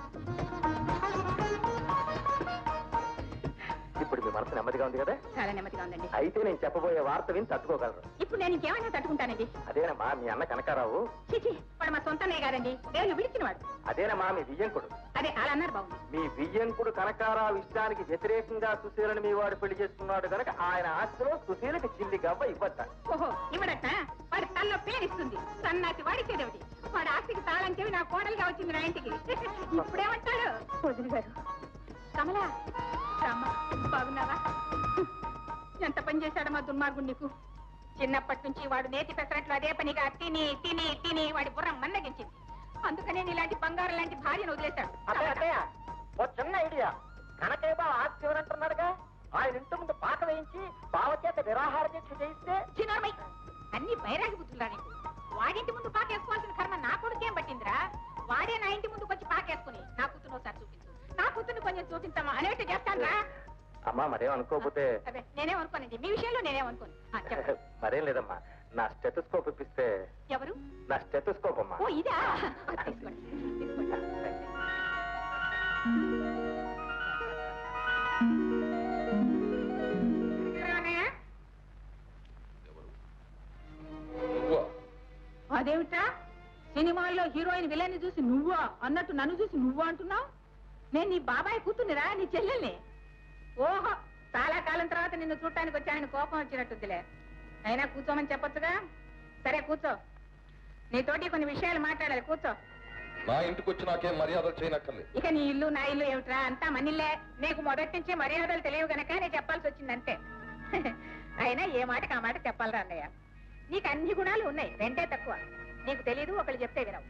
S3: ఇప్పుడు మీ మనసు నెమ్మదిగా ఉంది కదా?
S2: చాలా నెమ్మదిగా ఉందండి.
S3: అయితే నేను చెప్పబోయే వార్త విని తట్టుకోగలరు.
S2: ఇప్పుడు నేను ఇంకేమైనా తట్టుకుంటానండి.
S3: అదేనమ్మా మీ అన్న కనకారావు.
S2: చిచి వాడు మా సొంతనే కాదండి, నేను విడిచినవాడు.
S3: అదేనమ్మా మీ వియ్యంకుడు.
S2: అదే అలా అన్నారు బాగుంది.
S3: మీ వియ్యంకుడు కనకారావు ఇష్టానికి వ్యతిరేకంగా సుశీలను మీ వాడు పెళ్లి చేసుకున్నాడు కనుక ఆయన ఆస్తిలో సుశీలకు చిల్లి గవ్వ ఇవ్వట.
S2: ఓహో ఇవ్వడట? వాడి తల్లో పేరిస్తుంది. సన్నాసి వాడిచేదేమిటి? వాడి ఆస్తికి తాళం చెవి నా కోడలుగా వచ్చింది నా ఇంటికి. ఇప్పుడేమంటాడు? వదిలి గారు కమలా రామ్మా, బాగున్నావా? ఎంత పని చేశాడు మా దుర్మార్గుడు నీకు. చిన్నప్పటి నుంచి వాడు నేతి పెసరట్లు అదే పనిగా తిని తిని తిని వాడి బుర్ర మన్నగించింది. అందుకనే ఇలాంటి బంగారం లాంటి భార్యను వదిలేశాడు.
S3: ఓ చిన్న ఐడియా. కనకయ్య బావ ఆస్తి ఎవరంటున్నాడుగా, ఆయన ఇంటి ముందు పాక వేయించి బావ చేత నిరాహార దీక్ష చేయిస్తే.
S2: చిన్నమ్మాయి అన్ని బైరాగి బుద్ధులా నీకు. వాడింటి ముందు పాకేసుకోవాల్సిన కర్మ నా కొడుకేం పట్టిందిరా? వాడే నా ఇంటి ముందుకు వచ్చి పాకేసుకుని నా కూతురు ఒకసారి చూపించు, నా కూతుర్ని కొంచెం చూపించమ్మా అనేట్టు చేస్తాను రా.
S3: అమ్మా మరేం అనుకోకపోతే.
S2: అదే నేనేం అనుకోనండి, మీ విషయంలో నేనేం అనుకోను.
S3: మరేం లేదమ్మా, నా స్టెటోస్కోప్ ఇప్పిస్తే.
S2: ఎవరు?
S3: నా స్టెటోస్కోప్ అమ్మా.
S2: ఓ ఇదా? తీసుకోండి తీసుకోండి. అదేమిటా సినిమాల్లో హీరోయిన్ విలన్ని చూసి నువ్వా అన్నట్టు నన్ను చూసి నువ్వా అంటున్నావు? నేను నీ బాబాయ్ కూతుర్నిరా, నీ చెల్లెల్ని. ఓహో చాలా కాలం తర్వాత నిన్ను చూడటానికి వచ్చానని కోపం వచ్చినట్టుందిలే. అయినా కూర్చోమని చెప్పొచ్చుగా. సరే కూర్చో, నీతోటి కొన్ని విషయాలు మాట్లాడాలి. కూర్చో.
S6: నా ఇంటికి వచ్చి నాకేం మర్యాదలు చేయనక్కర్లేదు.
S2: ఇక నీ ఇల్లు నా ఇల్లు ఏమిట్రా? అంతా మనిల్లే. నీకు మొదటి నుంచి మర్యాదలు తెలియవు గనక నేను చెప్పాల్సి వచ్చిందంతే. అయినా ఏ మాటకి ఆ మాట చెప్పాలరా అన్నయ్య. నీకు అన్ని గుణాలు ఉన్నాయి, రెండే తక్కువ. నీకు తెలీదు, ఒకళ్ళు చెప్తే వినవు.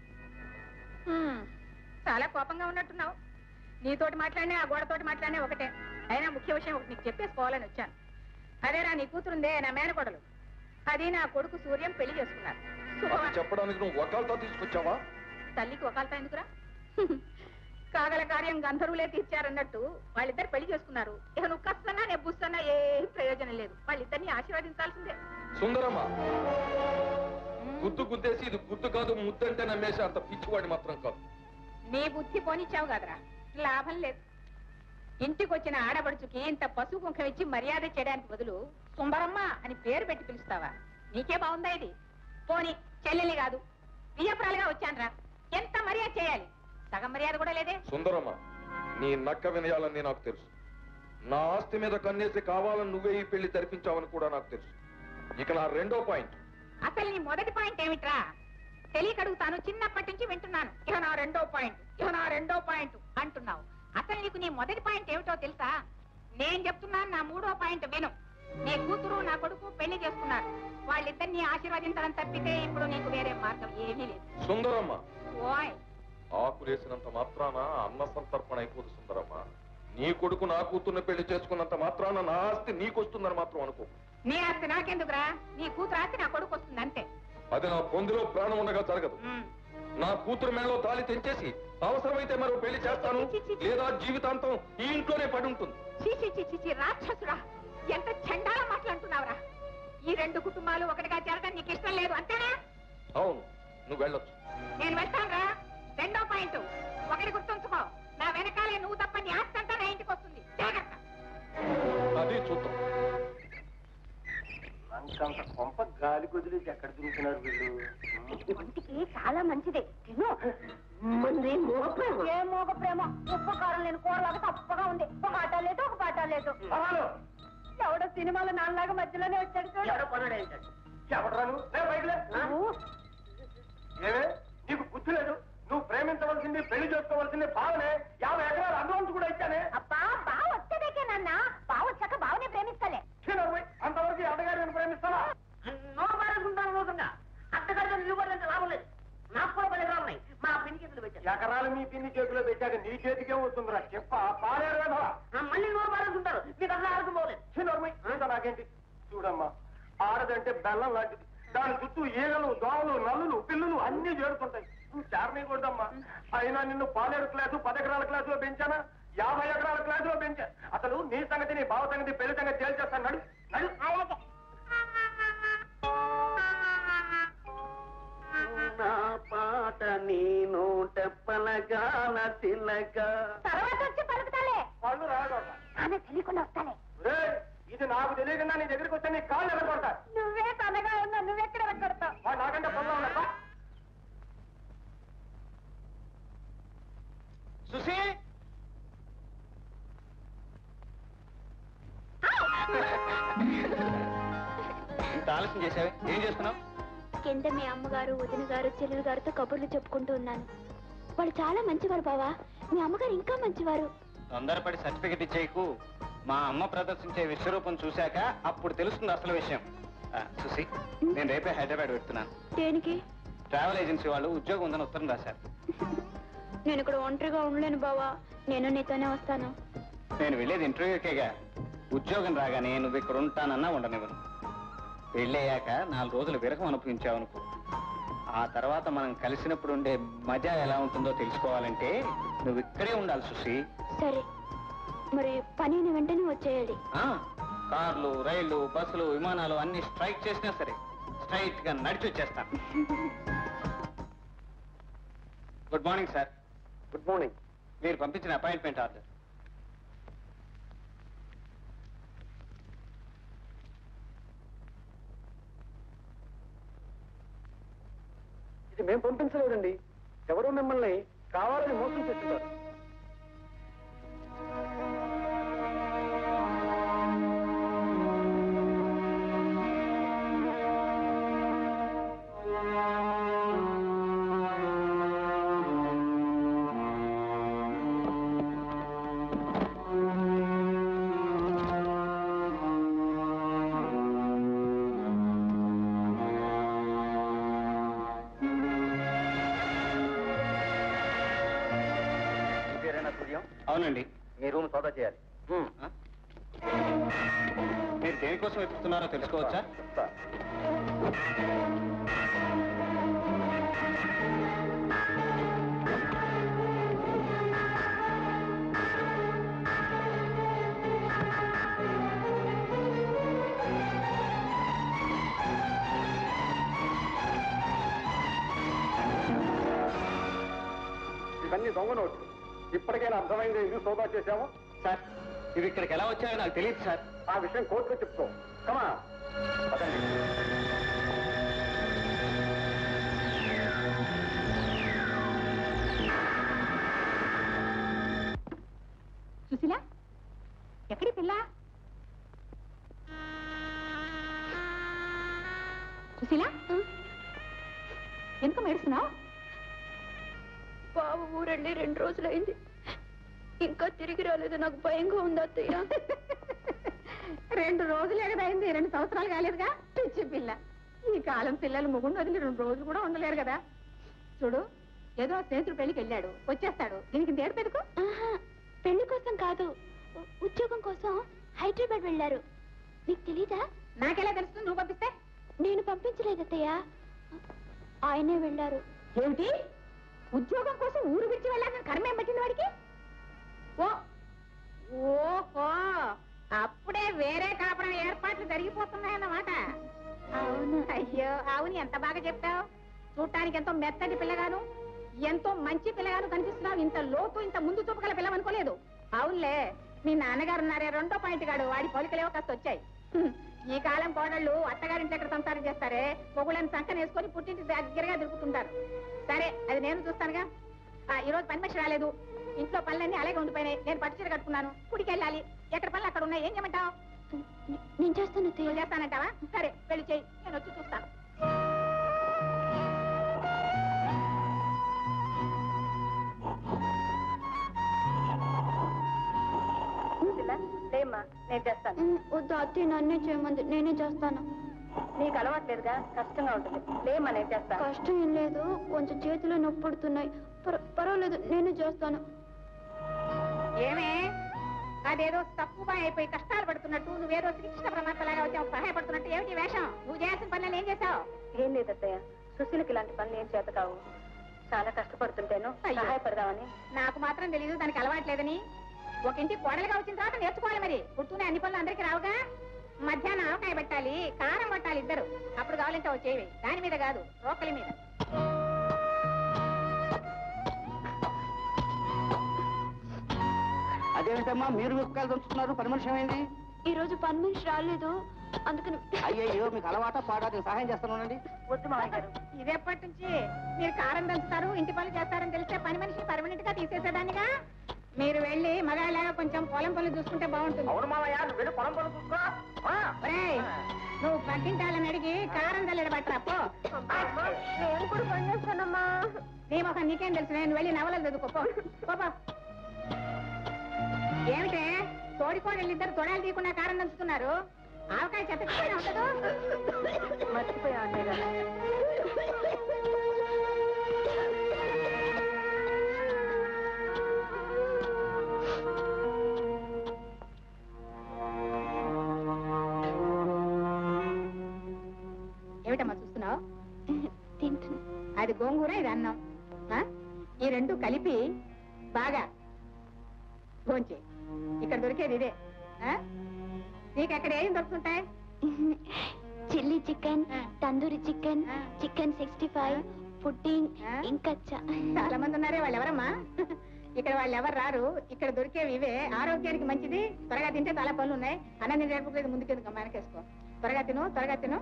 S2: చాలా కోపంగా ఉన్నట్టున్నావు. నీతోటి మాట్లాడినా ఆ గోడతోటి మాట్లాడినా ఒకటే. అయినా ముఖ్య విషయం ఒకటి నీకు చెప్పేసుకోవాలని వచ్చాను. అదేరా నీ కూతురుందే నా మేనకోడలు, అది నా కొడుకు సూర్యం పెళ్లి చేసుకున్నారు.
S6: చెప్పడానికి నువ్వు వకాల్తా తీసుకొచ్చావా?
S2: తల్లికి వకాల్తా ఎందుకురా? కాగల కార్యం గంధర్వులే తీర్చారన్నట్టు వాళ్ళిద్దరు పెళ్లి చేసుకున్నారు. ఇక నువ్వు కస్తున్నా నేను బుస్తున్నా ఏం ప్రయోజనం లేదు. వాళ్ళిద్దరిని ఆశీర్వదించాల్సిందే.
S6: సుందరమ్మ గుద్దు గుద్దేసి ఇది గుద్దు కాదు ముద్దంటే నమ్మేసి అంత పిచ్చివాడి మాత్రం కాదు.
S2: నీ బుద్ధి పోనిచ్చావు కదరా, లాభం లేదు. ఇంటికి వచ్చిన ఆడబడుచుకి ఇంత పశువు కుంకం ఇచ్చి మర్యాద చేయడానికి బదులు సుందరమ్మ అని పేరు పెట్టి పిలుస్తావా? నీకే బాగుందా ఇది? పోని చెల్లెలి కాదు వియ్యపురాలుగా వచ్చానరా, ఎంత మర్యాద చేయాలి? సగం మర్యాద కూడా లేదే.
S6: సుందరమ్మ నీ నక్క వినయాలని నాకు తెలుసు. నా ఆస్తి మీద కన్నేసి కావాలని నువ్వే ఈ పెళ్లి జరిపించావని కూడా నాకు తెలుసు. ఇక నా రెండో పాయింట్.
S2: అసలు నీ మొదటి పాయింట్ ఏమిట్రా? తెలియక అడుగుతాను, చిన్నప్పటి నుంచి వింటున్నాను. ఇక నా రెండో పాయింట్, ఇక నా రెండో పాయింట్ అంటున్నావు. అసలు నీకు నీ మొదటి పాయింట్ ఏమిటో తెలుసా? నేను చెప్తున్నాను, నా మూడో పాయింట్ విను. నీ కూతురు నా కొడుకు పెళ్లి చేసుకున్నారు. వాళ్ళిద్దరిని ఆశీర్వదించడం తప్పితే ఇప్పుడు నీకు వేరే మార్గం ఏమీ లేదు.
S6: సుందరమ్మ
S2: ఓయ్
S6: ఆకులేసినంత మాత్రాన అన్న సంతర్పణ అయిపోదు సుందరమ్మ. నీ కొడుకు నా కూతుర్ని పెళ్లి చేసుకున్నంత మాత్రాన నా ఆస్తి నీకొస్తుందని మాత్రం అనుకో.
S2: నీ ఆస్తి నాకెందుకురా? నీ కూతురు ఆస్తి నా కొడుకు వస్తుంది అంతే.
S6: అది నా పొందిలో ప్రాణం ఉండగా జరగదు. నా కూతురు మేళలో తాళి తెంచేసి అవసరమైతే మరో పెళ్లి చేస్తాను, లేదా జీవితాంతం ఈ ఇంట్లోనే పడి ఉంటుంది.
S2: చీచి చీచి రాక్షసురా, ఎంత చండాల మాట్లాడుతున్నావురా. ఈ రెండు కుటుంబాలు ఒకటిగా చేరడం నీకు ఇష్టం లేదు అంతేనా?
S6: అవును, నువ్వు వెళ్ళొచ్చు.
S2: నేను వెళ్తానురా. రెండో పాయింట్ ఒకటి గుర్తుంచుకో, నా వెనకాలే నువ్వు తప్ప నీ ఆస్తి అంతా నా ఇంటికి వస్తుంది. జాగ్రత్త.
S6: అది చూద్దాం.
S1: అంత కొంప గాలి కుదిలేసి ఎక్కడ తిరుగుతున్నారు వీళ్ళు?
S4: ఒంటికి చాలా మంచిది తిను. ఏ మోగ ప్రేమ, ఉప్పు కారం లేని కూరలాగా తప్పగా ఉంది. ఒక పాట లేదు, ఒక పాట లేదు. ఎవడో సినిమాలో నాన్నలాగా మధ్యలోనే వచ్చాడు చూడు.
S1: ఎవడరాను? ఏమే నీకు బుద్ధి లేదు? నువ్వు ప్రేమించవలసింది, పెళ్లి చేసుకోవాల్సింది బావనే. యాభై ఎకరాలు అడ్వాన్స్ కూడా ఇచ్చానే.
S4: అబ్బా బావ వచ్చేదేకే నాన్న, బావ వచ్చాక బావనే ప్రేమిస్తాలే.
S1: అంతవరకు అత్తగారు నేను ప్రేమిస్తావా?
S3: నోరు మారేసుకుంటాను రోజుగా. అత్తగారితో నిలబడంటే లాభం లేదు. నాకు కూడా పది ఎకరాలు ఉన్నాయి. మా పిన్ని చేతులు పెట్టాను.
S1: ఎకరాలు మీ పిన్ని చేతిలో పెట్టాక నీ చేతికే వస్తుందిరా. చెప్ప పాలేరు కదా.
S3: మళ్ళీ నోరు మారేసుకుంటారు. మీకు అసలు ఆడకం పోలేదు.
S1: చిన్నమ్మాయి నాకేంటి? చూడమ్మా, ఆడదంటే బెల్లం లాంటిది. దాని చుట్టూ ఈగలు, దోమలు, నల్లులు, పిల్లులు అన్ని చేరుతుంటాయి. నువ్వు చారనీయకూడదమ్మా. అయినా నిన్ను పాలేరు క్లాసు, పది ఎకరాల క్లాసులో పెంచానా, యాభై ఎకరాల క్లాసులో పెంచా. అసలు నీ సంగతి, నీ బావ సంగతి, పెళ్లి సంగతి తేల్చేస్తాను. నడు నడు.
S3: నా పాట నేను టెప్పలగాల తిలక.
S4: తర్వాత వచ్చి పలుకుతాలే.
S1: వాళ్ళు రాగొడతా.
S4: ఆమె తెలియకుండా వస్తాలే.
S1: ఇది నాకు తెలియకుండా నీ దగ్గరికి వస్తే నీ కాళ్ళు ఎరగొడతా.
S4: నువ్వే తనగా ఉన్నా, నువ్వెక్కడ ఎరగొడతావు?
S1: వాడు నాకంటే పొందా ఉన్నా.
S5: సుశీ, ఇంత ఆలస్యం చేసావే, ఏం చేస్తున్నావు?
S9: కింద మీ అమ్మగారు, వదిన గారు, చెల్లెలు గారితో కబుర్లు చెప్పుకుంటూ ఉన్నాను. వాళ్ళు చాలా మంచివారు బావా. మీ అమ్మగారు ఇంకా మంచివారు.
S5: తొందరపడి సర్టిఫికెట్ ఇచ్చేయకు. మా అమ్మ ప్రదర్శించే విశ్వరూపం చూశాక అప్పుడు తెలుస్తుంది అసలు విషయం. ఆ, సుశీ, నేను రేపే హైదరాబాద్ పెడుతున్నాను.
S9: దేనికి?
S5: ట్రావెల్ ఏజెన్సీ వాళ్ళు ఉద్యోగం ఉందని ఉత్తరం రాశారు.
S9: నేను ఇక్కడ ఒంటరిగా ఉండలేను బావా. నేను నీతోనే వస్తాను.
S5: నేను వెళ్ళేది ఇంటర్వ్యూకేగా. ఉద్యోగం రాగానే నువ్వు ఇక్కడ ఉంటానన్నా ఉండనివ్వను. పెళ్ళయ్యాక నాలుగు రోజులు విరహం అనుభవించావనుకో, ఆ తర్వాత మనం కలిసినప్పుడు ఉండే మజా ఎలా ఉంటుందో తెలుసుకోవాలంటే నువ్వు ఇక్కడే ఉండాలి సుశీ.
S9: సరే, మరి పని వెంటనే వచ్చేయాలి.
S5: ఆ, కార్లు, రైళ్లు, బస్సులు, విమానాలు అన్ని స్ట్రైక్ చేసినా సరే స్ట్రైట్ గా నడిచి వచ్చేస్తాను. Good morning sir.
S1: Good morning.
S5: మీరు పంపించిన అపాయింట్మెంట్ ఆర్డర్.
S1: ఇది మేము పంపించలేదండి. ఎవరో మిమ్మల్ని కావాలని మోసం చేస్తున్నారు.
S5: అవునండి.
S1: మీ రూమ్ సోదా చేయాలి.
S5: మీరు దేనికోసం వెతుకుతున్నారో తెలుసుకోవచ్చా?
S1: ఇవన్నీ దొంగ నోట్లు. ఇప్పటికైనా అర్థమైంది ఎందుకు సోదా చేశాము?
S5: సార్, ఇవి ఇక్కడికి ఎలా వచ్చాయో నాకు తెలియదు సార్.
S1: ఆ విషయం కోర్టులో చెప్తాం. కమా
S2: సుశీల, ఎక్కడి పిల్ల? సుశీల, ఎందుకు మేడుస్తున్నావు?
S9: బావ ఊరెళ్ళి రెండు రోజులైంది, ఇంకా తిరిగి రాలేదు. నాకు భయంగా ఉంది అత్తయ్య.
S2: రెండు రోజులే కదా అయింది, రెండు సంవత్సరాలు కాలేదుగా. పిచ్చి పిల్ల, ఈ కాలం పిల్లలు ముగ్గురు వదిలి రెండు రోజులు కూడా ఉండలేరు కదా. చూడు, ఏదో స్నేహితుడు పెళ్లికి వెళ్ళాడు, వచ్చేస్తాడు. దీనికి తేడు పెట్టుకో.
S9: పెళ్లి కోసం కాదు, ఉద్యోగం కోసం హైదరాబాద్ వెళ్ళారు. నీకు తెలీదా?
S2: నాకెలా తెలుస్తుంది? నువ్వు పంపిస్తే?
S9: నేను పంపించలేదు అత్తయ్య, ఆయనే వెళ్ళారు.
S2: ఏమిటి ఉద్యోగం కోసం ఊరు విడిచి వెళ్ళాలని కర్మేం పట్టింది వాడికి? ఓ ఓహో అప్పుడే వేరే కాపురం ఏర్పాట్లు జరిగిపోతున్నాయన్నమాట. అవును. అయ్యో అవును, ఎంత బాగా చెప్తావు. చూడటానికి ఎంతో మెత్తటి పిల్లగాను, ఎంతో మంచి పిల్లగాను కనిపిస్తున్నావు. ఇంత లోతు ఇంత ముందు చూపగల పిల్లవనుకోలేదు. అవునులే, మీ నాన్నగారు ఉన్నారే రెండో పాయింట్ గాడు, వాడి పోలికలేవో కాస్త వచ్చాయి. ఈ కాలం కోడళ్ళు అత్తగారింటి ఎక్కడ సంసారం చేస్తారే, మొగుళ్ళని సంకన వేసుకొని పుట్టింటి దగ్గరగా తిరుగుతుంటారు. సరే అది నేను చూస్తానుగా. ఈ రోజు పని మనిషి రాలేదు, ఇంట్లో పనులన్నీ అలాగే ఉండిపోయినాయి. నేను పట్టుచీర కట్టుకున్నాను, గుడికి వెళ్ళాలి. ఎక్కడ పనులు అక్కడ ఉన్నాయి. ఏం చేయమంటావు?
S9: నేను చేస్తాను.
S2: నువ్వు చేస్తానంటావా? సరే వెళ్ళి చెయ్యి, నేను వచ్చి చూస్తాను.
S4: లేమ్మా, నేను చేస్తాను.
S9: వద్దు అత్తయ్య, నన్నే చేయమంది, నేనే చేస్తాను.
S4: నీకు అలవాట్లేదుగా, కష్టంగా ఉంటుంది. లేమ్మా, నేను చేస్తాను.
S9: కష్టం ఏం లేదు, కొంచెం చేతిలో నొప్పి పడుతున్నాయి. పర్వాలేదు, నేనే చేస్తాను.
S2: ఏమే అదేదో తక్కువ అయిపోయి కష్టాలు పడుతున్నట్టు, నువ్వేదో శ్రీకృష్ణ పరమాత్మలాగా వచ్చావు సహాయపడుతున్నట్టు. ఏమిటి వేషం? నువ్వు చేయాల్సిన పనులు ఏం చేశావు?
S4: ఏం లేదత్తయ్య, సుశీలకి ఇలాంటి పనులు ఏం చేత కావు. చాలా కష్టపడుతుంటేను సహాయపడదామని.
S2: నాకు మాత్రం తెలీదు దానికి అలవాట్లేదని. ఒక ఇంటి కోడలుగా వచ్చిన తర్వాత నేర్చుకోవాలి. మరి పుట్టునే అన్ని పనులు అందరికీ రావుగా. మధ్యాహ్నం ఆవకాయ పెట్టాలి, కారం పట్టాలి ఇద్దరు. అప్పుడు కావాలంటే వచ్చేవి, దాని మీద కాదు రోకలి మీద.
S3: అదేమిటమ్మా మీరు మిరపకాయలు దంచుతున్నారు? పని మనిషి ఏమైంది?
S9: ఈ రోజు పని మనిషి రాలేదు, అందుకని.
S3: అయ్యయ్యో, మీకు అలవాట పాట సహాయం చేస్తానండి.
S2: వద్దు మామయ్య గారు, ఇదేపటి నుంచి మీరు కారం దంచుతారు, ఇంటి పనులు చేస్తారని తెలిస్తే పని మనిషి పర్మనెంట్ గా తీసేసేదానిగా. మీరు వెళ్ళి మగాళ్ళగా కొంచెం పొలం పనులు చూసుకుంటే బాగుంటుంది.
S3: అవును మామయ్య, నువ్వు వెళ్ళి పొలం పనులు చూసుకో.
S2: నువ్వు పక్కింటాలని అడిగి కారం చల్లడ పట్టరా పో.
S9: నేను కూడా పని చేస్తానమ్మా.
S2: నీ మొహం నీకేం తెలుసు, నేను వెళ్ళి నవలలు చదువుకో పో. ఏమిటే తోడికోడళ్ళు ఇద్దరు తొడాలు తీయకుండా కారం దంచుతున్నారు? ఆవకాయ చెత్తగా ఉంటదు.
S4: మర్చిపోయా అన్నయ్య గారు.
S2: ఏమిటమ్మా చూస్తున్నావు?
S9: తింటున్నా.
S2: అది గోంగూర, ఇది అన్నం. ఈ రెండు కలిపి బాగా భోంచే. ఇక్కడ దొరికేది ఇదే. నీకు ఎక్కడ ఏం దొరుకుతుంటాయి?
S9: చిల్లీ చికెన్, తందూరి చికెన్,
S2: ఆ.
S9: చికెన్ సిక్స్టీ ఫైవ్, పుడ్డింగ్,
S2: ఆ.
S9: ఇంకా చా-
S2: చాలా మంది ఉన్నారే, వాళ్ళు ఎవరమ్మా? ఇక్కడ వాళ్ళు ఎవరు రారు. ఇక్కడ దొరికేవి ఇవే, ఆరోగ్యానికి మంచిది. త్వరగా తింటే చాలా పనులు ఉన్నాయి. అన్న నేను రేపు ముందుకెందుకు మనకేసుకో. త్వరగా తిను, త్వరగా తిను.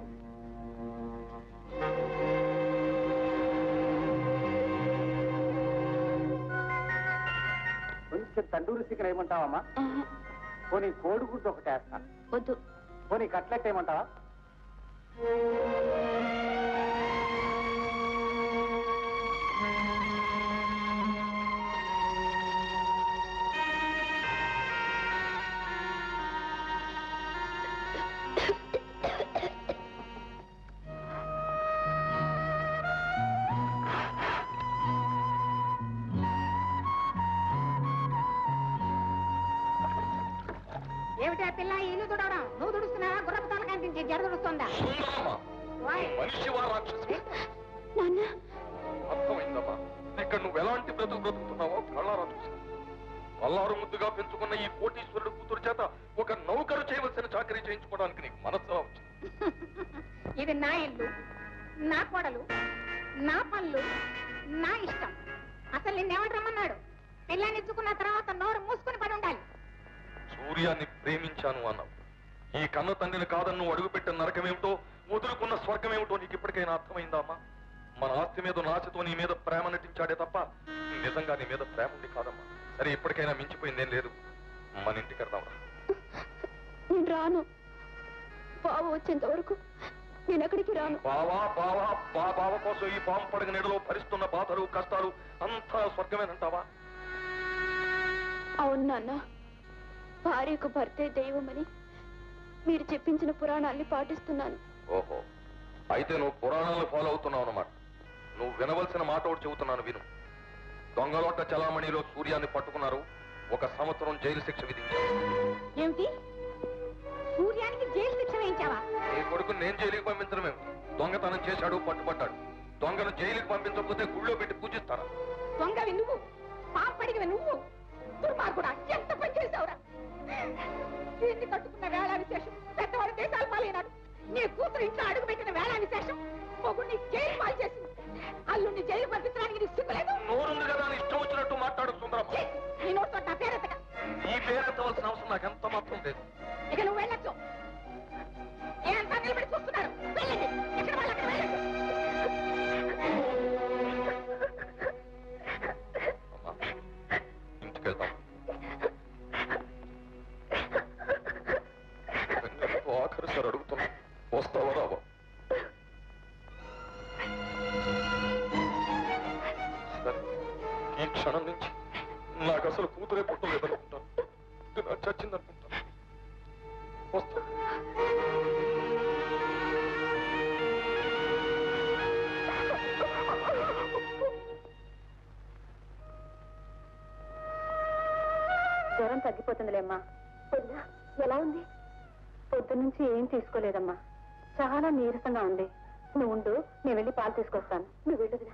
S3: కొంచెం తండూరి చికెన్ ఏమంటావమ్మా?
S9: ఆహా,
S3: పోనీ కోడిగుడ్డు ఒకటి వేస్తాను.
S9: వద్దు.
S3: పోనీ కట్లెట్ ఏమంటావా?
S2: ఏమిటా పిల్ల ఇల్లు తుడవడం? నువ్వు తుడుస్తున్నావా? గుర్రపు తల కనిపించి జడ తుడుస్తుందా?
S6: మనిషివా రాక్షసి?
S9: నాన్న,
S6: అర్థమైందమ్మా, ఇక్కడ నువ్వు ఎలాంటి బ్రతుకు బ్రతుకుతున్నావో కళ్ళారా చూసా. అల్లారు ముద్దుగా పెంచుకున్న ఈ కోటీశ్వరుడు కూతురు చేత ఒక నౌకరు చేయవలసిన చాకరీ చేయించుకోవడానికి నీకు మనసు వచ్చింది.
S2: ఇది నా ఇల్లు, నా కోడలు, నా పనులు, నా ఇష్టం. అసలు నిన్నేమంట రమ్మన్నాడు? పిల్లాన్ని ఇచ్చుకున్న తర్వాత నోరు మూసుకుని పడి ఉండాలి.
S6: సూర్యాన్ని ప్రేమించాను అన్నావు. ఈ కన్న తండ్రిని కాదని నువ్వు అడుగుపెట్టిన నరకమేమిటో, వదులుకున్న స్వర్గమేమిటో నీకు ఇప్పటికైనా అర్థమైందా అమ్మా? మన ఆస్తి మీద నాశతో నీ మీద ప్రేమ నటించాడే తప్ప నిజంగా నీ మీద ప్రేమ ఉంది కాదమ్మా. సరే, ఇప్పటికైనా మించిపోయిందేం లేదు. మన ఇంటికి వెళ్దాంరా.
S9: నేను రాను. బావ వచ్చేంత వరకు నేను ఎక్కడికి రాను.
S6: బావా బావా బా బావ కోసం ఈ పాము పడగ నీడలో భరిస్తున్న బాధలు కష్టాలు అంతా స్వర్గమేనంటావా?
S9: అవును నాన్న, భార్యకు భర్తే దైవమని మీరు చెప్పించిన పురాణాల్ని పాటిస్తున్నాను.
S6: ఓహో, అయితే నువ్వు పురాణాలు ఫాలో అవుతున్నావు అన్నమాట. నువ్వు వినవలసిన మాట ఒకటి చెబుతున్నాను విను. దొంగలోట చలామణిలో సూర్యాన్ని పట్టుకున్నారు. ఒక సంవత్సరం జైలు శిక్ష విధించారు.
S2: ఏమిటి? సూర్యానికి జైలు శిక్ష వేయించావా?
S6: నీ కొడుకు నేను జైలుకి పంపించడమే. దొంగతనం చేశాడు, పట్టుబడ్డాడు. దొంగను జైలుకి పంపించకపోతే గుళ్ళో పెట్టి పూజిస్తారా?
S2: దొంగవి నువ్వు, పాపడిగివి నువ్వు, దుర్మార్గుడా ఎంత పని చేశావురా? దీన్ని కట్టుకున్న వేళ విశేషం పెద్దవాడు దేశాలు పాలైనాడు. నీ కూతురు ఇంట్లో అడుగు పెట్టిన వేళ విశేషం మొగుడిని జైలు పాలు చేసింది. అల్లుడిని జైలు పంపించడానికి నీకు సిగ్గులేదు?
S6: నోరుంది కదా అని ఇష్టం వచ్చినట్టు మాట్లాడు సుందరమ్మ.
S2: నీ నోటితో నా పేరెత్తగా.
S6: ఈ పేరెత్తవలసిన అవసరం నాకు ఎంత మాత్రం లేదు.
S2: ఇక నువ్వు వెళ్ళొచ్చు. ఏమంతా నిలబడి చూస్తున్నారు? వెళ్ళండి, ఎక్కడ వాళ్ళు అక్కడ వెళ్ళండి.
S6: ఇంటికి వెళ్తాం. ఆఖరి సార్ అడుగుతున్నా, వస్తావా రావా? సరే, ఈ క్షణం నుంచి నాకు అసలు కూతురే పుట్టలేదనుకుంటాను. ఇది నాకు చచ్చిందనుకుంటాను. వస్తా.
S4: జ్వరం తగ్గిపోతుందిలేమ్మా. పొద్దున ఎలా ఉంది? పొద్దు నుంచి ఏం తీసుకోలేదమ్మా, చాలా నీరసంగా ఉంది. నువ్వు ఉండు, నేను వెళ్ళి పాలు తీసుకొస్తాను. నువ్వు వెళ్ళదురా.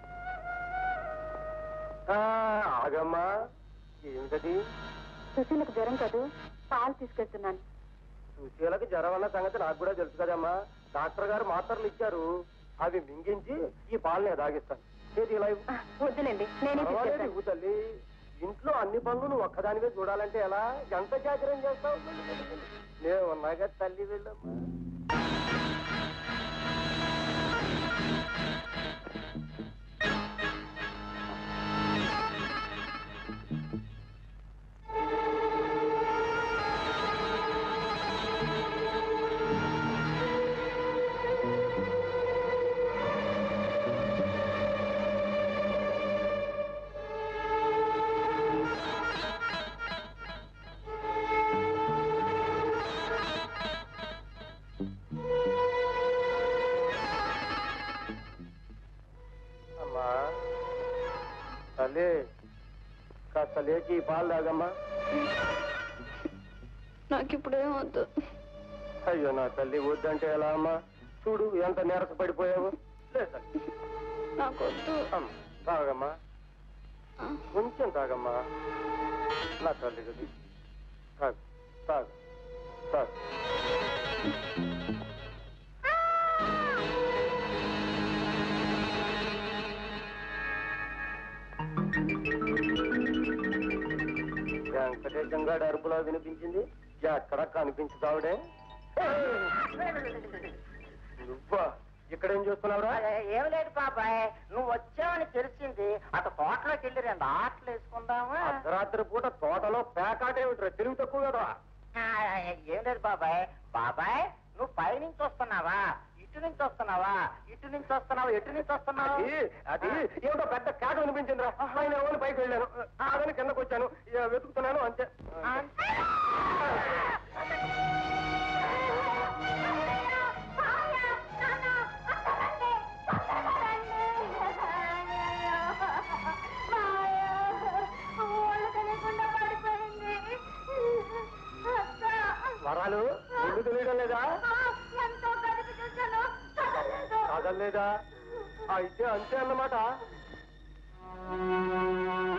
S1: ఆగమ్మా, ఏమిటది?
S4: సుశీలకు జ్వరం కాదు, పాలు తీసుకెళ్తున్నాను.
S1: సుశీలకు జ్వరం అన్న సంగతి నాకు కూడా తెలుసు కదమ్మా. డాక్టర్ గారు మాత్రలు ఇచ్చారు, అవి మింగించి ఈ పాలని దాగిస్తాను.
S4: వద్దులేండి, నేనే తీసుకెళ్తాను.
S1: తల్లి, ఇంట్లో అన్ని పనులు నువ్వు ఒక్కదానివే చూడాలంటే ఎలా? ఎంత జాగ్రత్త చేస్తావు? నేను ఉన్నాగా తల్లి, వెళ్ళమ్మా. తల్లి, కాస్త లేచి పాలు తాగమ్మా.
S4: నాకు ఇప్పుడేం వద్దు.
S1: అయ్యో నా తల్లి, వద్దంటే ఎలా అమ్మా? చూడు ఎంత నీరస పడిపోయావు.
S4: నాకు వద్దు.
S1: తాగమ్మా, కొంచెం తాగమ్మా నా తల్లి. కదా తాగు తాగు తాగు. వెంకటేశం గారి అరుపులా వినిపించింది. ఎక్కడ కనిపించుతావుడే? నువ్వా ఇక్కడేం చూస్తున్నావురా?
S3: ఏం లేదు బాబాయ్, నువ్వు వచ్చావని తెలిసింది. అటు తోటలోకి వెళ్ళి రెండు ఆటలు వేసుకుందామా?
S1: అర్ధరాత్రి పూట తోటలో పేకాటేమిట్రా? తెలుగు తక్కువ కదా.
S3: ఏం లేదు బాబాయ్. బాబాయ్, నువ్వు పై నుంచి వస్తున్నావా, ఇటు నుంచి వస్తున్నావా, ఇటు నుంచి వస్తున్నావా, ఎటు నుంచి వస్తున్నావు?
S1: అది ఏమిటో పెద్ద కేక వినిపించిందిరా. ఆయన ఎవరు పైకి వెళ్ళాను, అదని కిందకు వచ్చాను, వెతుకుతున్నాను అంతే. వరాలు ముందు తెలియడం లేదా? కదలేదా? అయితే అంతే అన్నమాట.